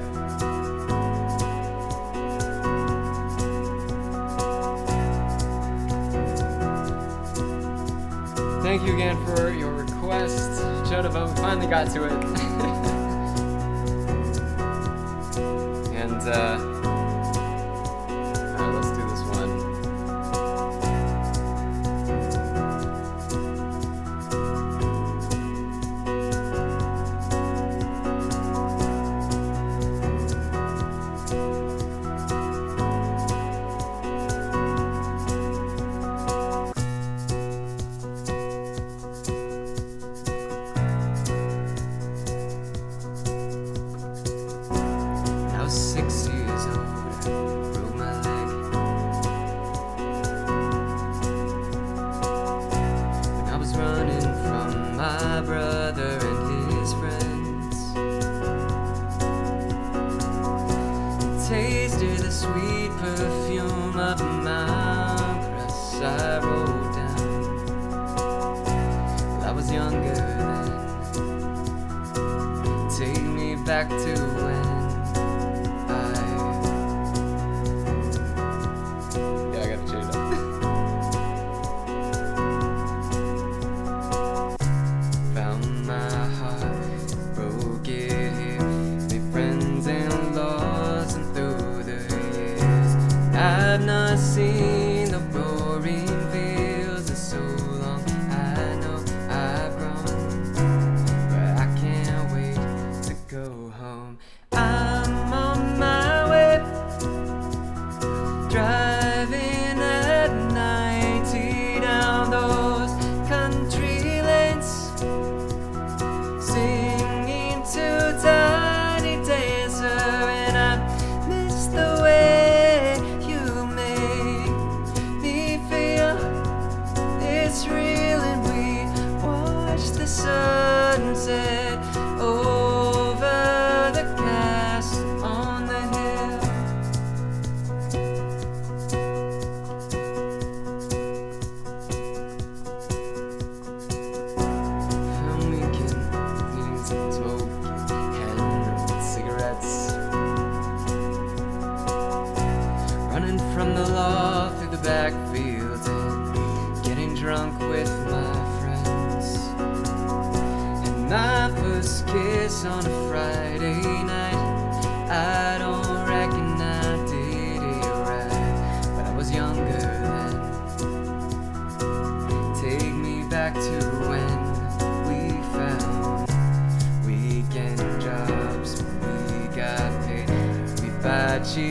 Thank you again for your request, Jodava. We finally got to it. and, uh... alright, let's do this one. Six years old, I broke my leg when I was running from my brother and his friends. Tasted the sweet perfume of Mount Cress I rolled down. Well, I was younger then. Take me back to when I've not seen the roaring fields in so long. I know I've grown, but I can't wait to go home. I'm on my way, driving at ninety down those country lanes, singing to Tiny Dancer, and I miss the way it's real, and we watch the sunset over the castle on the hill. Film weekend, eating some smoking, hand-rolled cigarettes, running from the law through the backfields and drunk with my friends, and my first kiss on a Friday night. I don't reckon I did it right, but I was younger then. Take me back to when we found weekend jobs, when we got paid. We buy cheap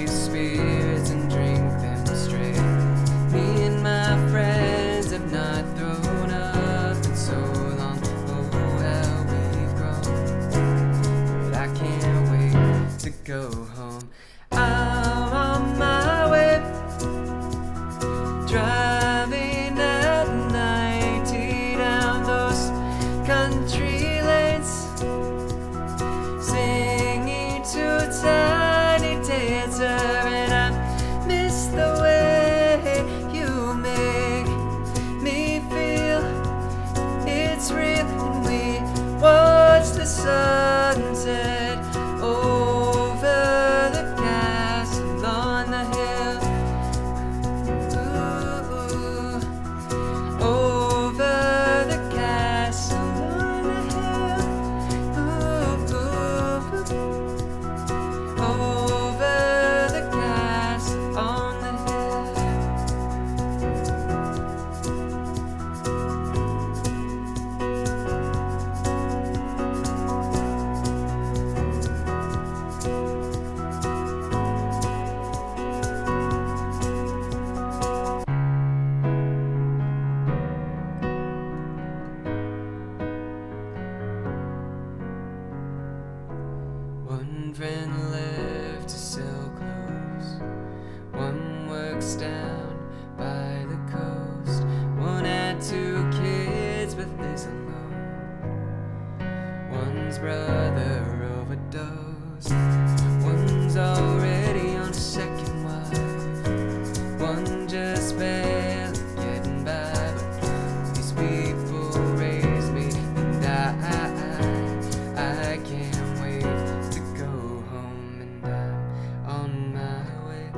house down by the coast. One had two kids but lives alone. One's brother overdosed. One's already on a second wife. One just barely getting by. But these people raised me, and I, I, I can't wait to go home, and I'm on my way.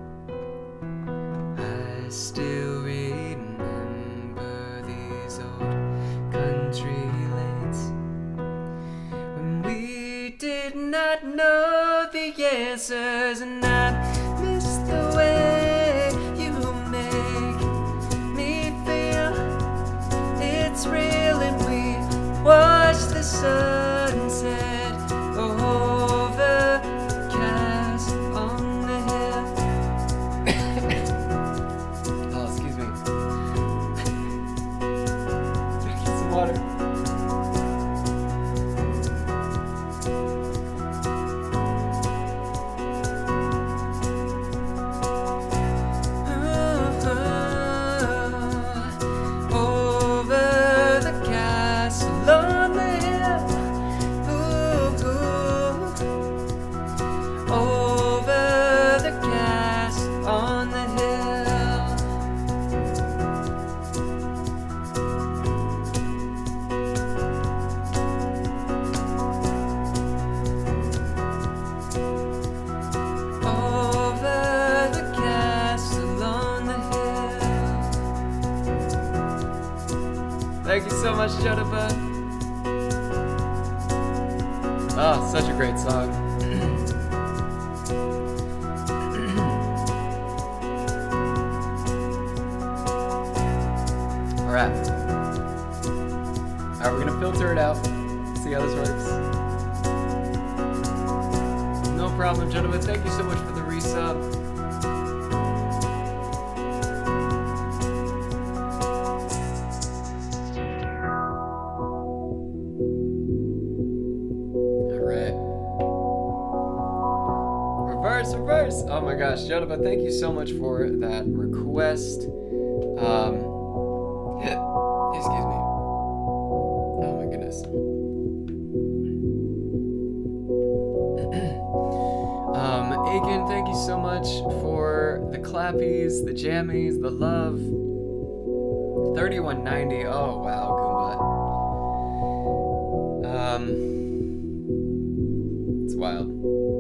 I still remember these old country lanes when we did not know the answers, and I miss the way you make me feel it's real, and we watch the sunset over cast on the hill. Oh, excuse me. Gotta get some water. Over the castle on the hill. Ooh, ooh. Over the castle on the hill. Over the castle on the hill. Thank you so much, Jodiba. Oh, such a great song. Alright. Alright, we're gonna filter it out. See how this works. No problem, Jodiba. Thank you so much for the resub. Reverse, reverse! Oh my gosh, Jodiba, thank you so much for that request. Um, excuse me. Oh my goodness. um, Aiken, thank you so much for the clappies, the jammies, the love. thirty-one ninety, oh wow, Goomba. Um, it's wild.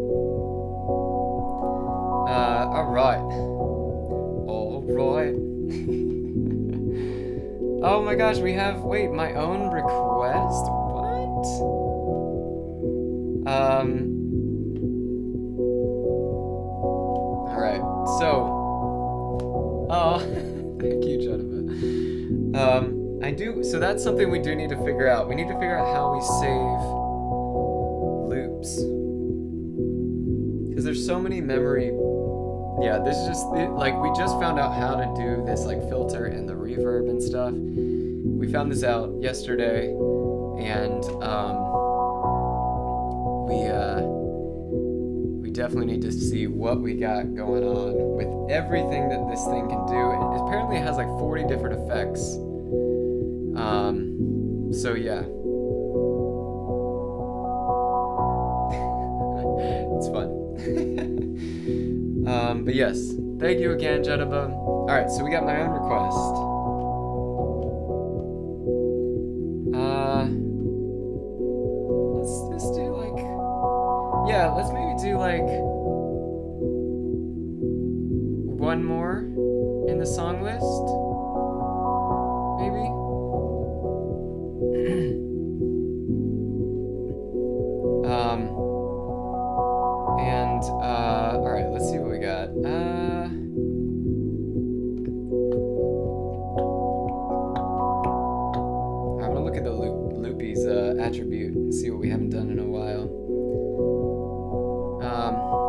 Uh, alright. Alright. Oh my gosh, we have, wait, my own request? What? Um. Alright, so. Oh, thank you, Jodiba. Um, I do, so that's something we do need to figure out. We need to figure out how we save loops. Because there's so many memory. Yeah, this is just, it, like, we just found out how to do this, like, filter and the reverb and stuff. We found this out yesterday, and, um, we, uh, we definitely need to see what we got going on with everything that this thing can do. It, apparently it has, like, forty different effects. Um, so, yeah. It's fun. Um, but yes, thank you again, Jodiba. Alright, so we got my own request. Uh, let's just do like, yeah, let's maybe do like one more in the song list, maybe? um, and, uh, alright, let's see what we got. Uh, I'm gonna look at the loop, Loopy's, uh, attribute and see what we haven't done in a while. Um...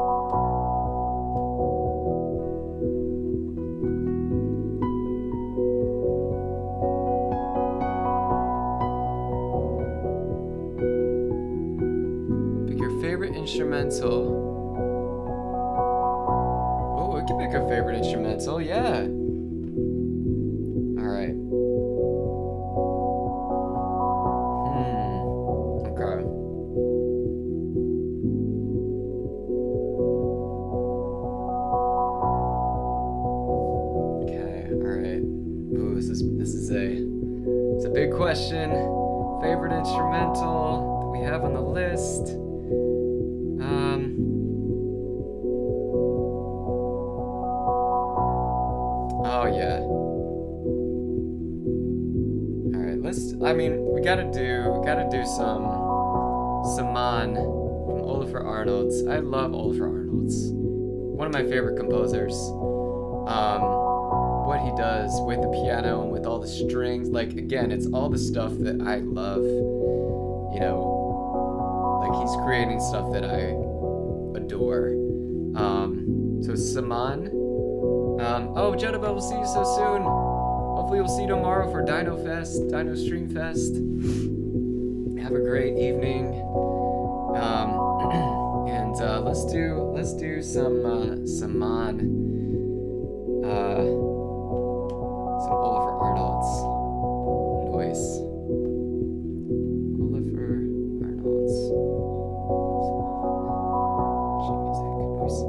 Instrumental. Oh, can pick a favorite instrumental, yeah. Alright. Hmm. Okay. Okay, alright. Ooh, this is this is a it's a big question. Favorite instrumental that we have on the list. Um Oh yeah. Alright, let's I mean we gotta do gotta do some Saman from Olafur Arnalds. I love Olafur Arnalds. One of my favorite composers. Um what he does with the piano and with all the strings, like again, it's all the stuff that I love. You know, like he's creating stuff that I adore. Um, so Saman. Um, oh, Jedaba, we'll see you so soon. Hopefully we'll see you tomorrow for Dino Fest, Dino Stream Fest. Have a great evening. Um, and uh, let's do let's do some uh, Saman. Uh, some Olafur Arnalds noise. Olafur Arnalds. Saman. Music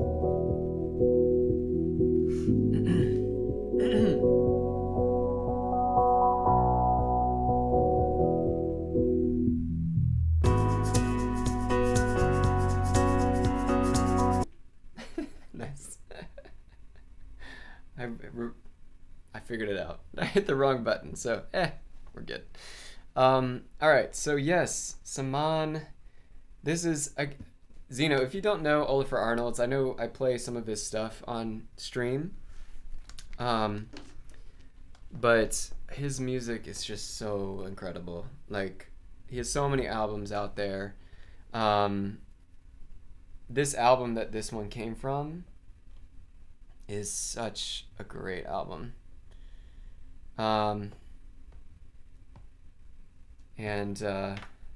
noise. Nice. I. I figured it out. I hit the wrong button, so eh, we're good. Um, all right, so yes, Saman. This is a, Zeno. If you don't know Olafur Arnalds, I know I play some of his stuff on stream. Um, but his music is just so incredible. Like he has so many albums out there. Um, this album that this one came from is such a great album. Um, and, uh,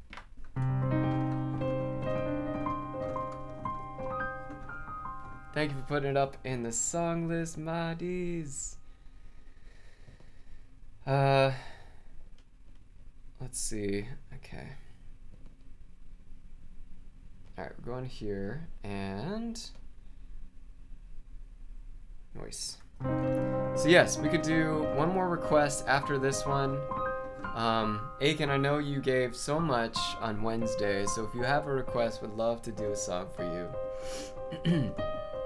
thank you for putting it up in the song list, Maddies. Uh, let's see. Okay. All right, we're going here and noise. So yes, we could do one more request after this one. Um, Aiken, I know you gave so much on Wednesday, so if you have a request, would love to do a song for you.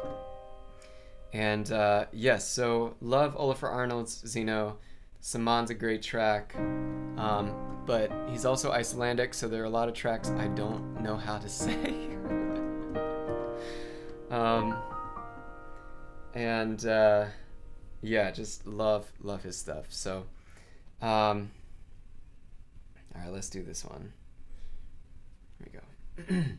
And uh, yes, so love Olafur Arnalds, Zeno. Saman's a great track, um, but he's also Icelandic, so there are a lot of tracks I don't know how to say. um, and uh, yeah, just love love his stuff. So, um, all right, let's do this one. Here we go.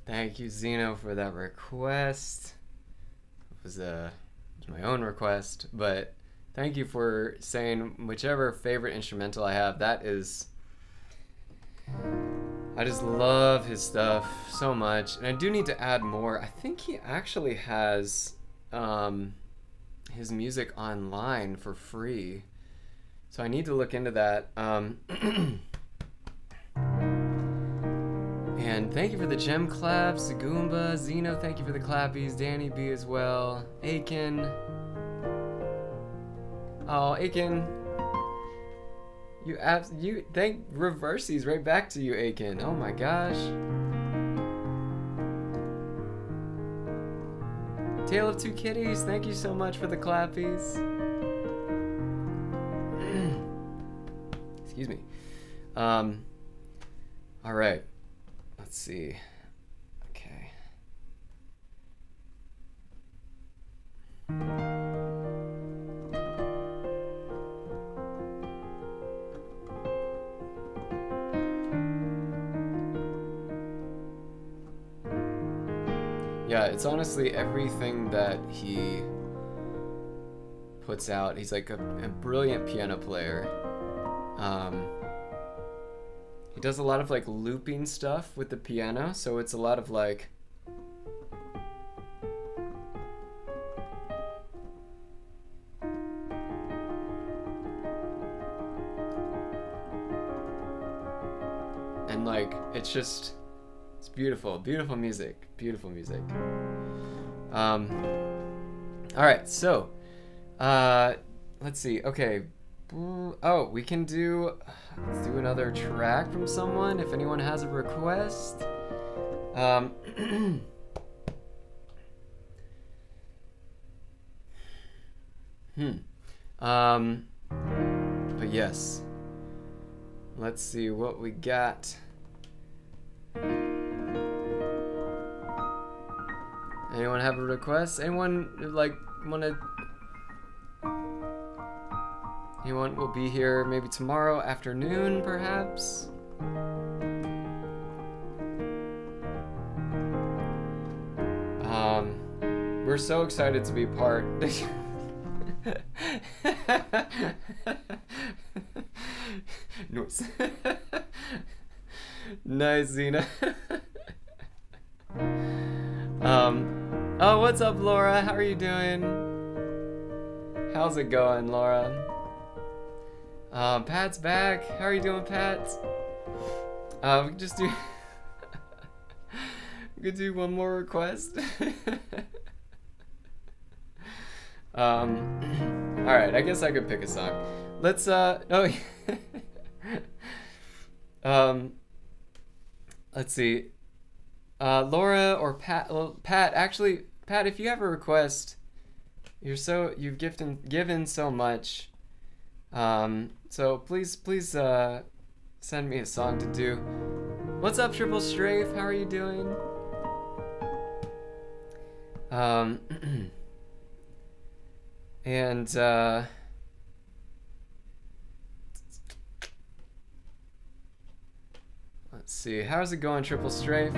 Thank you, Zeno, for that request. It was, a, it was my own request, but thank you for saying whichever favorite instrumental I have. That is... I just love his stuff so much. And I do need to add more. I think he actually has um, his music online for free. So I need to look into that. Um, and thank you for the gem claps, Zagoomba, Zeno, thank you for the clappies, Danny B as well, Aiken. Oh, Aiken. You abs- you thank reversies right back to you, Aiken. Oh my gosh. Tale of Two Kitties, thank you so much for the clappies. Excuse me. Um, all right. Let's see. Okay. Yeah, it's honestly everything that he puts out. He's like a, a brilliant piano player. Um, he does a lot of like looping stuff with the piano, so it's a lot of like and like it's just it's beautiful, beautiful music, beautiful music. Um, all right, so uh, let's see. Okay. Oh, we can do, let's do another track from someone if anyone has a request. Um, hmm. Um, but yes. Let's see what we got. Anyone have a request? Anyone like want to? Anyone will be here maybe tomorrow afternoon, perhaps? Um, we're so excited to be part. Nice. Nice, Zena. um, oh, what's up, Laura? How are you doing? How's it going, Laura? Um, Pat's back. How are you doing, Pat? Uh, we can just do... we could do one more request. um, alright, I guess I could pick a song. Let's, uh... Oh, um... Let's see. Uh, Laura or Pat... Well, Pat, actually, Pat, if you have a request, you're so... You've given, given so much... Um, so please, please, uh, send me a song to do. What's up, Triple Strafe? How are you doing? Um, and, uh, let's see. How's it going, Triple Strafe?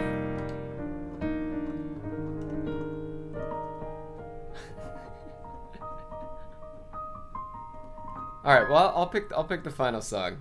All right, well, I'll pick I'll pick the final song.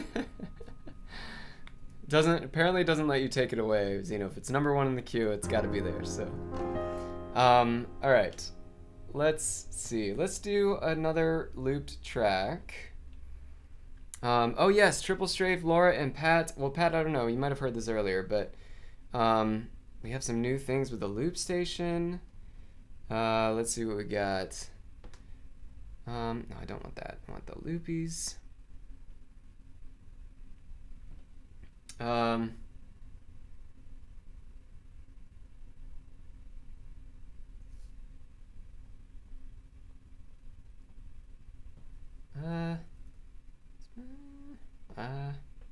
doesn't apparently doesn't let you take it away, Zeno. If it's number one in the queue, it's got to be there. So, um, all right, let's see. Let's do another looped track. Um, oh yes, Triple Strafe, Laura, and Pat. Well, Pat, I don't know. You might have heard this earlier, but um, we have some new things with the loop station. Uh, let's see what we got. Um, no, I don't want that. I want the loopies. Um, uh, uh,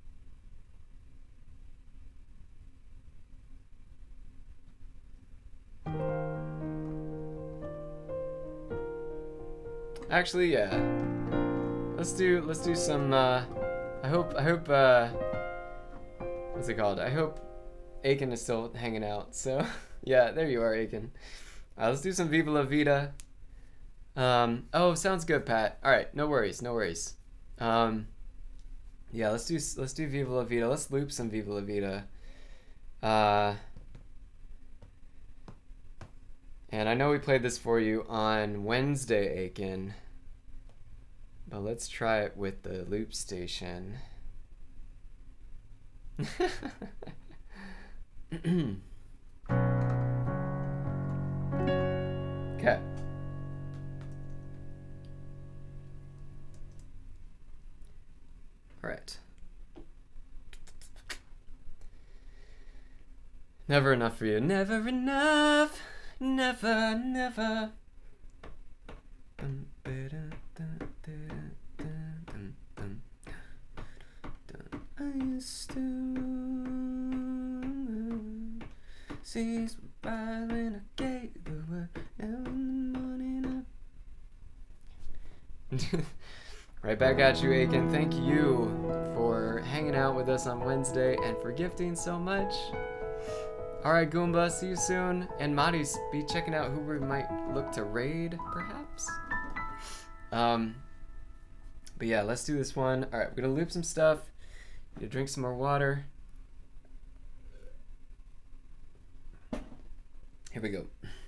Actually, yeah. Let's do let's do some uh I hope I hope uh what's it called? I hope Aiken is still hanging out. So, yeah, there you are, Aiken. All right, let's do some Viva La Vida. Um, oh, sounds good, Pat. All right, no worries, no worries. Um, yeah, let's do let's do Viva La Vida. Let's loop some Viva La Vida. Uh, and I know we played this for you on Wednesday, Aiken. But let's try it with the loop station. Okay. All right. Never enough for you. Never enough. Never, never. I used to seize my eyes when I gave the word. In the morning I... Right back at you, Aiken. Thank you for hanging out with us on Wednesday and for gifting so much. Alright, Goomba, see you soon. And Maddie's, be checking out who we might look to raid, perhaps? Um, but yeah, let's do this one. Alright, we're gonna loop some stuff. Need to drink some more water. Here we go.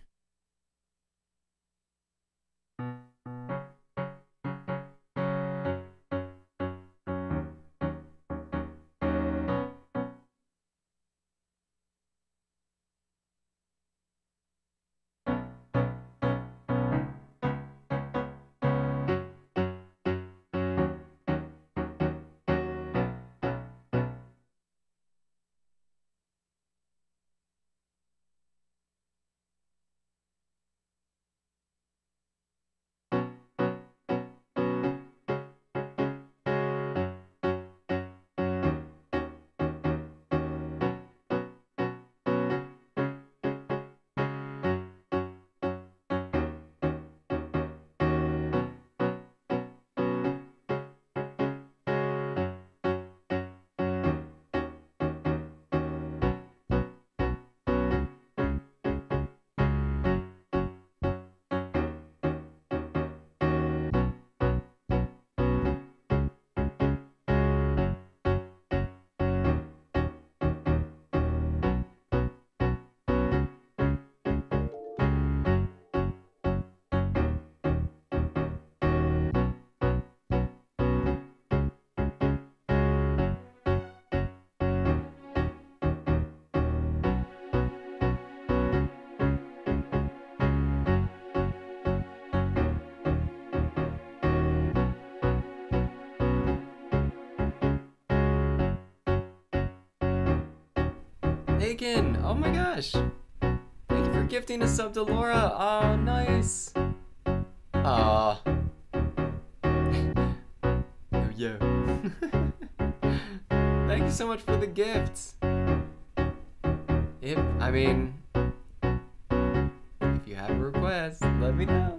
Aiken, oh my gosh. Thank you for gifting a sub to Laura. Oh, nice. Aw. Oh, yo. Thank you so much for the gifts. If, I mean, if you have a request, let me know.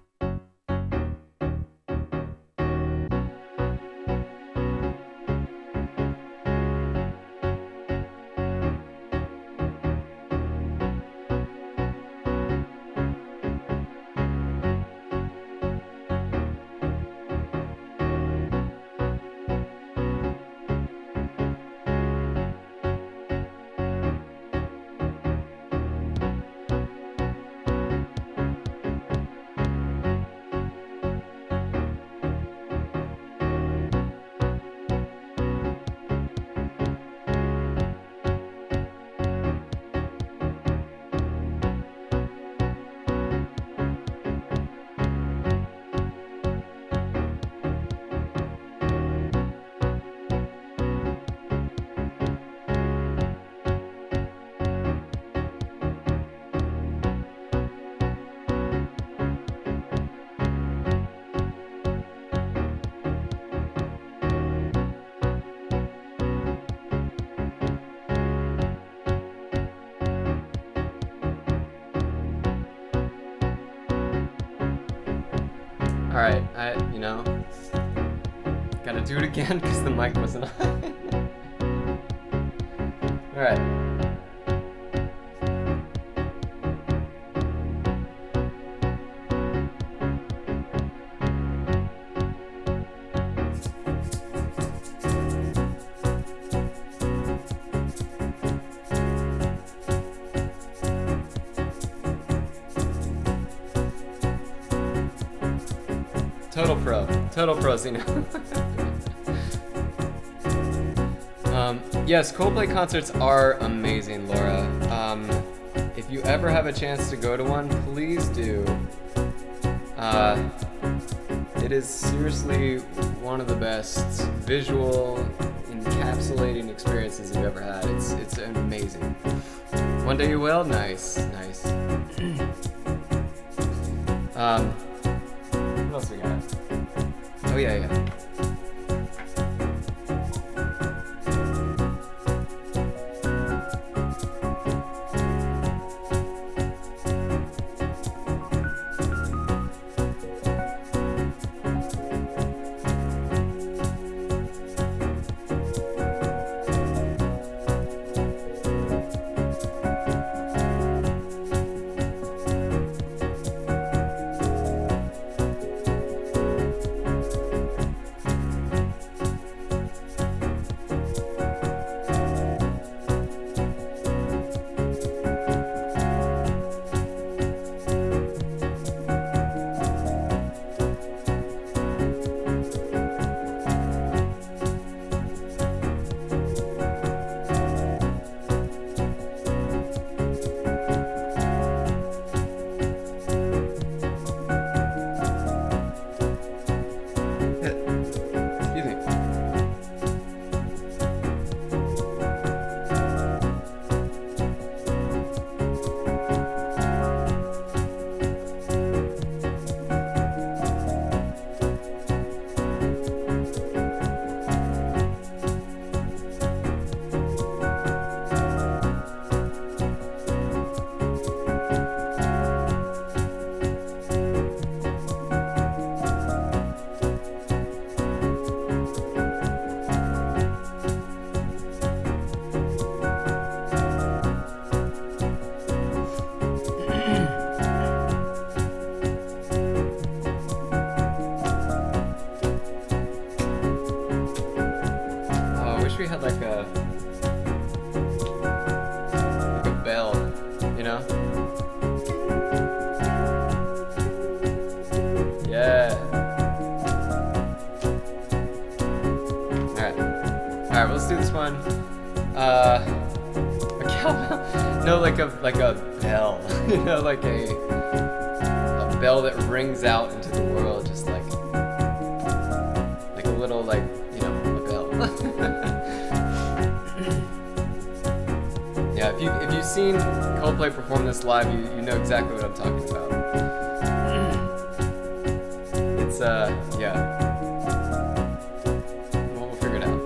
Alright, I, you know, gotta do it again because the mic wasn't on. Alright. total pro. Total pro, Zeno. um, yes, Coldplay concerts are amazing, Laura. Um, if you ever have a chance to go to one, please do. Uh, it is seriously one of the best visual, encapsulating experiences you've ever had. It's it's amazing. One day you will? Nice, nice. um, what else we got? Oh yeah, yeah. Had like a like a bell, you know? Yeah. Alright. Alright, well, let's do this one. Uh a cowbell? No, like a like a bell. You know, like a a bell that rings out into the world, just like like a little like, you know, a bell. Yeah, if you if you've seen Coldplay perform this live, you you know exactly what I'm talking about. It's uh yeah. We'll, we'll figure it out.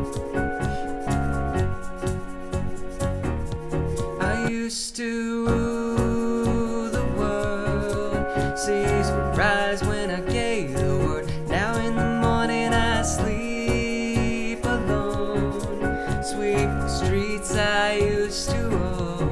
I used to rule the world. Seas would rise when I gave the word. Now in the morning I sleep alone. Sweep the streets I used to own.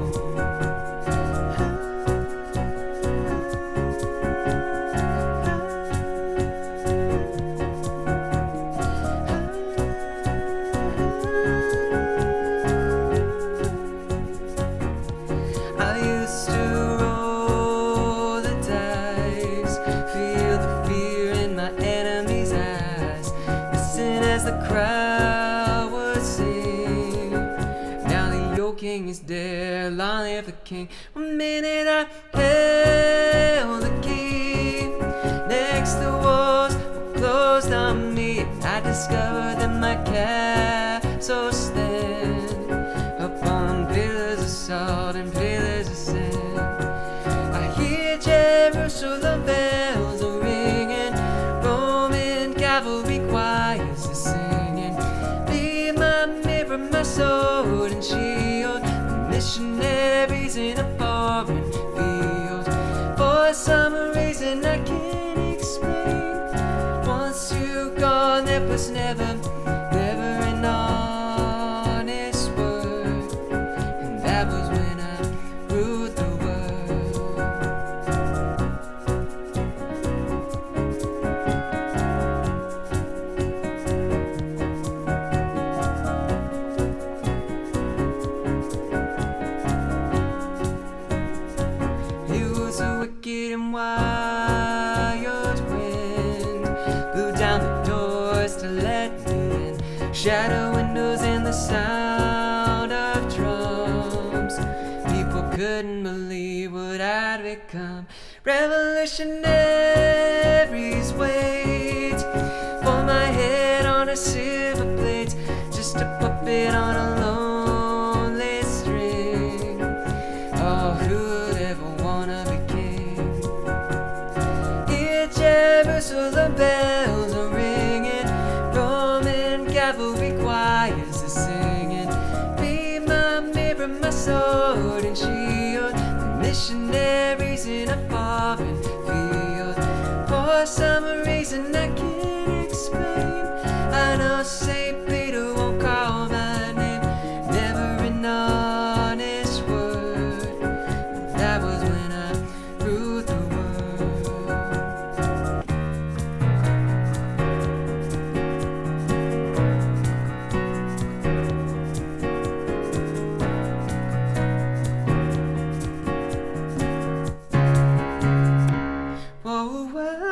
I used to roll the dice, feel the fear in my enemy's eyes, listen as the crowd would sing. Now the old king is dead, long live the king. One minute I held the key, next the walls were closed on me, and I discovered that my castle stand upon pillars of salt and pillars of sand. I hear Jerusalem bells are ringing, Roman cavalry choirs are singing. Be my mirror, my sword and shield, missionaries in a foreign field. For some reason I can't explain, once you gone there was never, never an honest word. And that was when I ruled the world. It was a wicked and wild wind Shadow windows and the sound of drums. People couldn't believe what I'd become. Revolutionaries wait for my head on a silver plate, just a puppet on a lonely string. Oh, who'd ever wanna be king? Here Jerusalem bells are ringing, Roman cavalry choirs are singing. Be my mirror, my sword and shield, the missionaries in a foreign field. For some reason I can't explain, I know Saint Peter won't call my name, never an honest word. That was when I ruled the whoa, whoa.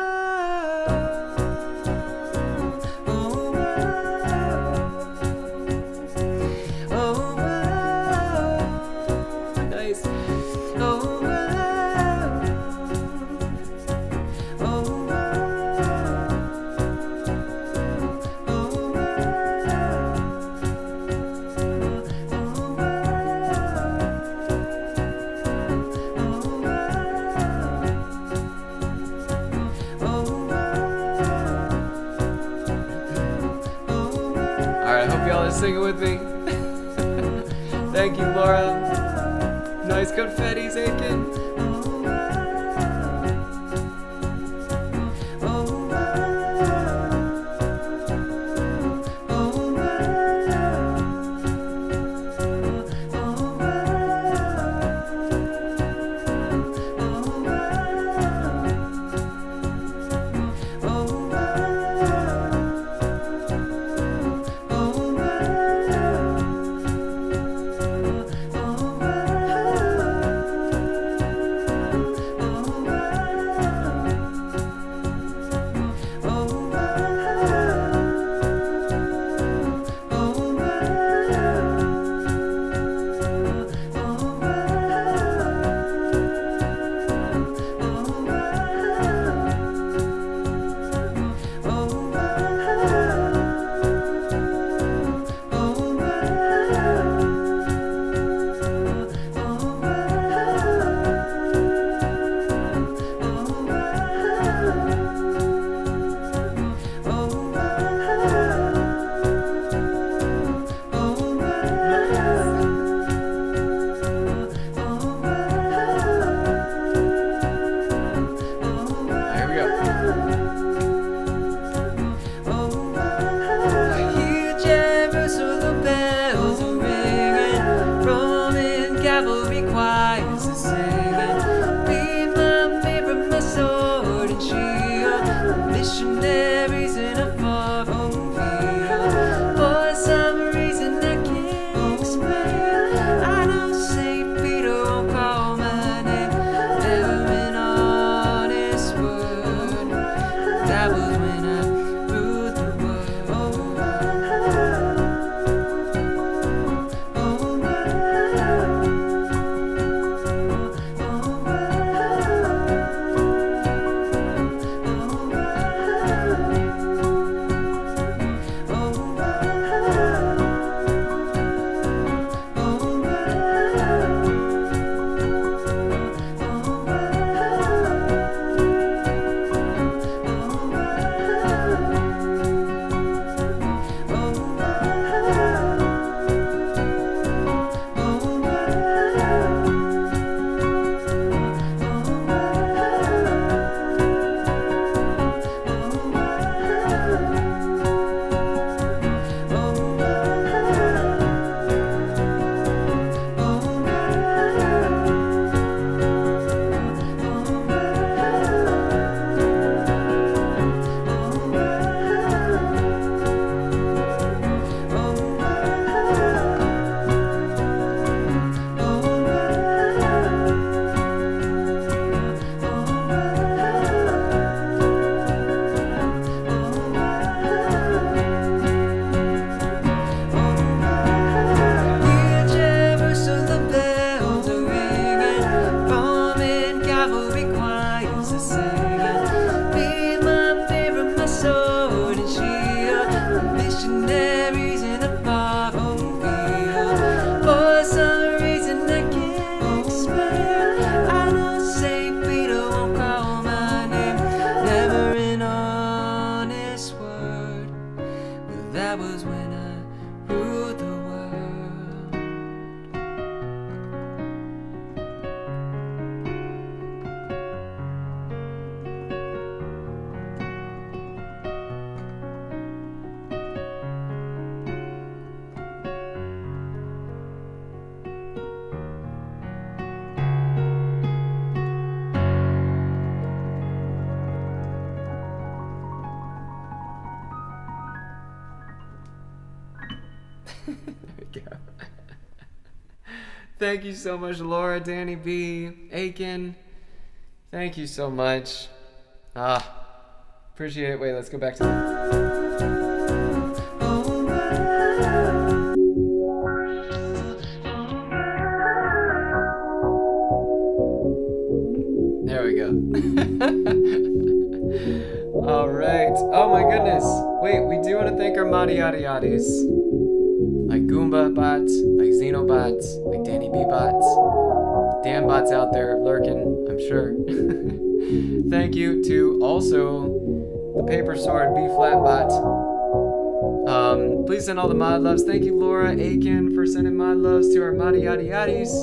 Alright, I hope y'all are singing with me. Thank you, Laura. Nice confetti's aching. that was when I ruled the world. There we go. Thank you so much, Laura, Danny B, Aiken. Thank you so much. Ah, appreciate it. Wait, let's go back to There we go. All right. Oh my goodness. Wait, we do want to thank our Madi Yadi Yadis. Like Goomba bots, like Xenobots, like Danny B bots, Dan bots out there lurking, I'm sure. Thank you to also the Paper Sword B flat bot. Um, please send all the mod loves. Thank you, Laura Aiken, for sending mod loves to our Madi Yadi Yadis.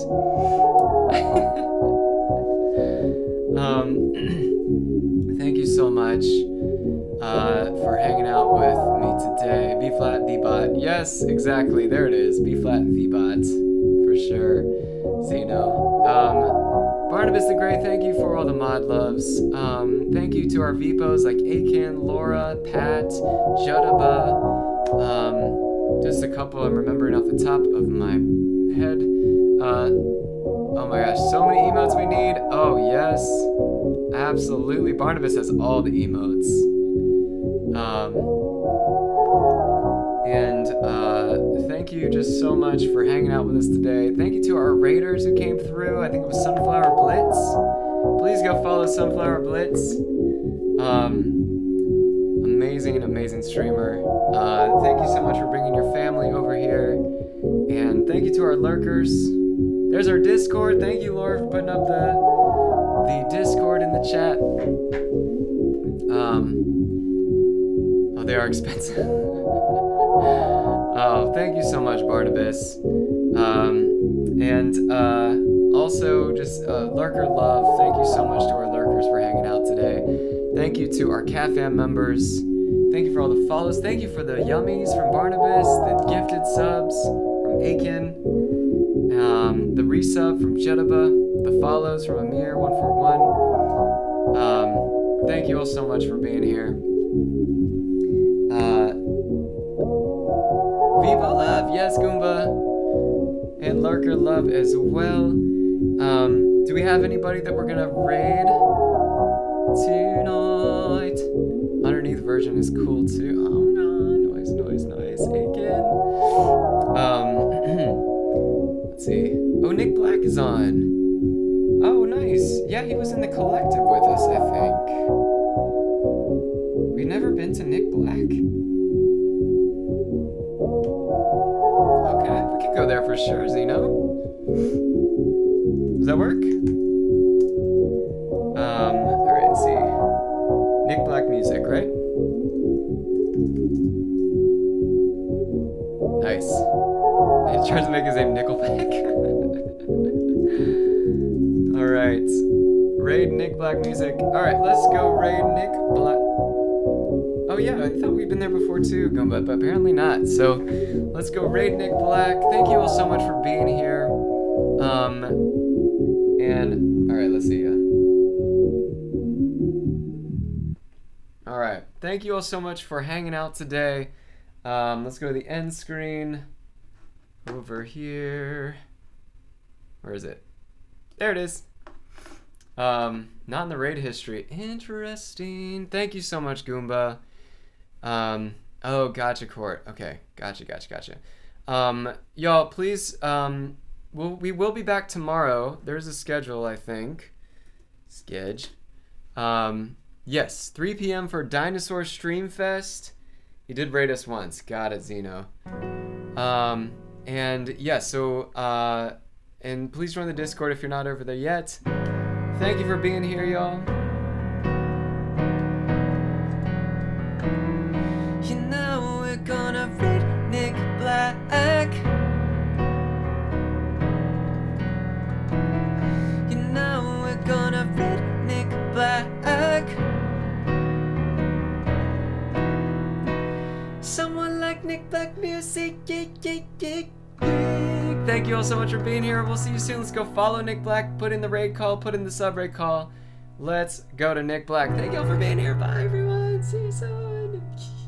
um, thank you so much. Uh, for hanging out with me today. B flat the bot. Yes, exactly. There it is. B flat the bot. For sure. Zeno. Um, Barnabas the Great, thank you for all the mod loves. Um, thank you to our Vipos like Aiken, Laura, Pat, Judaba. Um, just a couple I'm remembering off the top of my head. Uh, oh my gosh, so many emotes we need. Oh yes. Absolutely. Barnabas has all the emotes. Um, and uh, thank you just so much for hanging out with us today. Thank you to our raiders who came through. I think it was Sunflower Blitz. Please go follow Sunflower Blitz. Um, amazing, amazing streamer. Uh, thank you so much for bringing your family over here. And thank you to our lurkers. There's our Discord. Thank you, Laura, for putting up the, the Discord in the chat. Um... Oh, they are expensive. Oh, thank you so much, Barnabas. Um, and uh, also, just uh, lurker love. Thank you so much to our lurkers for hanging out today. Thank you to our C A F A M members. Thank you for all the follows. Thank you for the yummies from Barnabas, the gifted subs from Aiken, um, the resub from Jedaba, the follows from Amir one four one. Um, thank you all so much for being here. Uh, Viva Love, yes, Goomba, and Lurker Love as well. Um, do we have anybody that we're gonna raid tonight? Underneath version is cool too. Oh no, noise, noise, noise, again. Um, let's see. Oh, Nick Black is on. Oh, nice. Yeah, he was in the collective with us, I think. We've never been to Nick Black. Okay, we could go there for sure, Zeno. Does that work? Um, alright, let's see. Nick Black music, right? Nice. He tries to make his name Nickelback. Alright. Raid Nick Black music. Alright, let's go raid Nick Black. Oh yeah, I thought we'd been there before too, Goomba, but apparently not. So let's go raid Nick Black. Thank you all so much for being here. Um, and all right, let's see. All right, thank you all so much for hanging out today. Um, let's go to the end screen over here. Where is it? There it is. Um, not in the raid history. Interesting. Thank you so much, Goomba. Um, oh, gotcha, Court. Okay, gotcha, gotcha, gotcha. Um, y'all, please, um, we'll, we will be back tomorrow. There's a schedule, I think. Sketch. Um, yes, three p m for Dinosaur Stream Fest. He did raid us once. Got it, Zeno. Um, and yeah, so, uh, and please join the Discord if you're not over there yet. Thank you for being here, y'all. You know we're gonna music. Thank you all so much for being here. We'll see you soon. Let's go follow Nick Black. Put in the raid call. Put in the sub raid call. Let's go to Nick Black. Thank you all for being here. Bye, everyone. See you soon.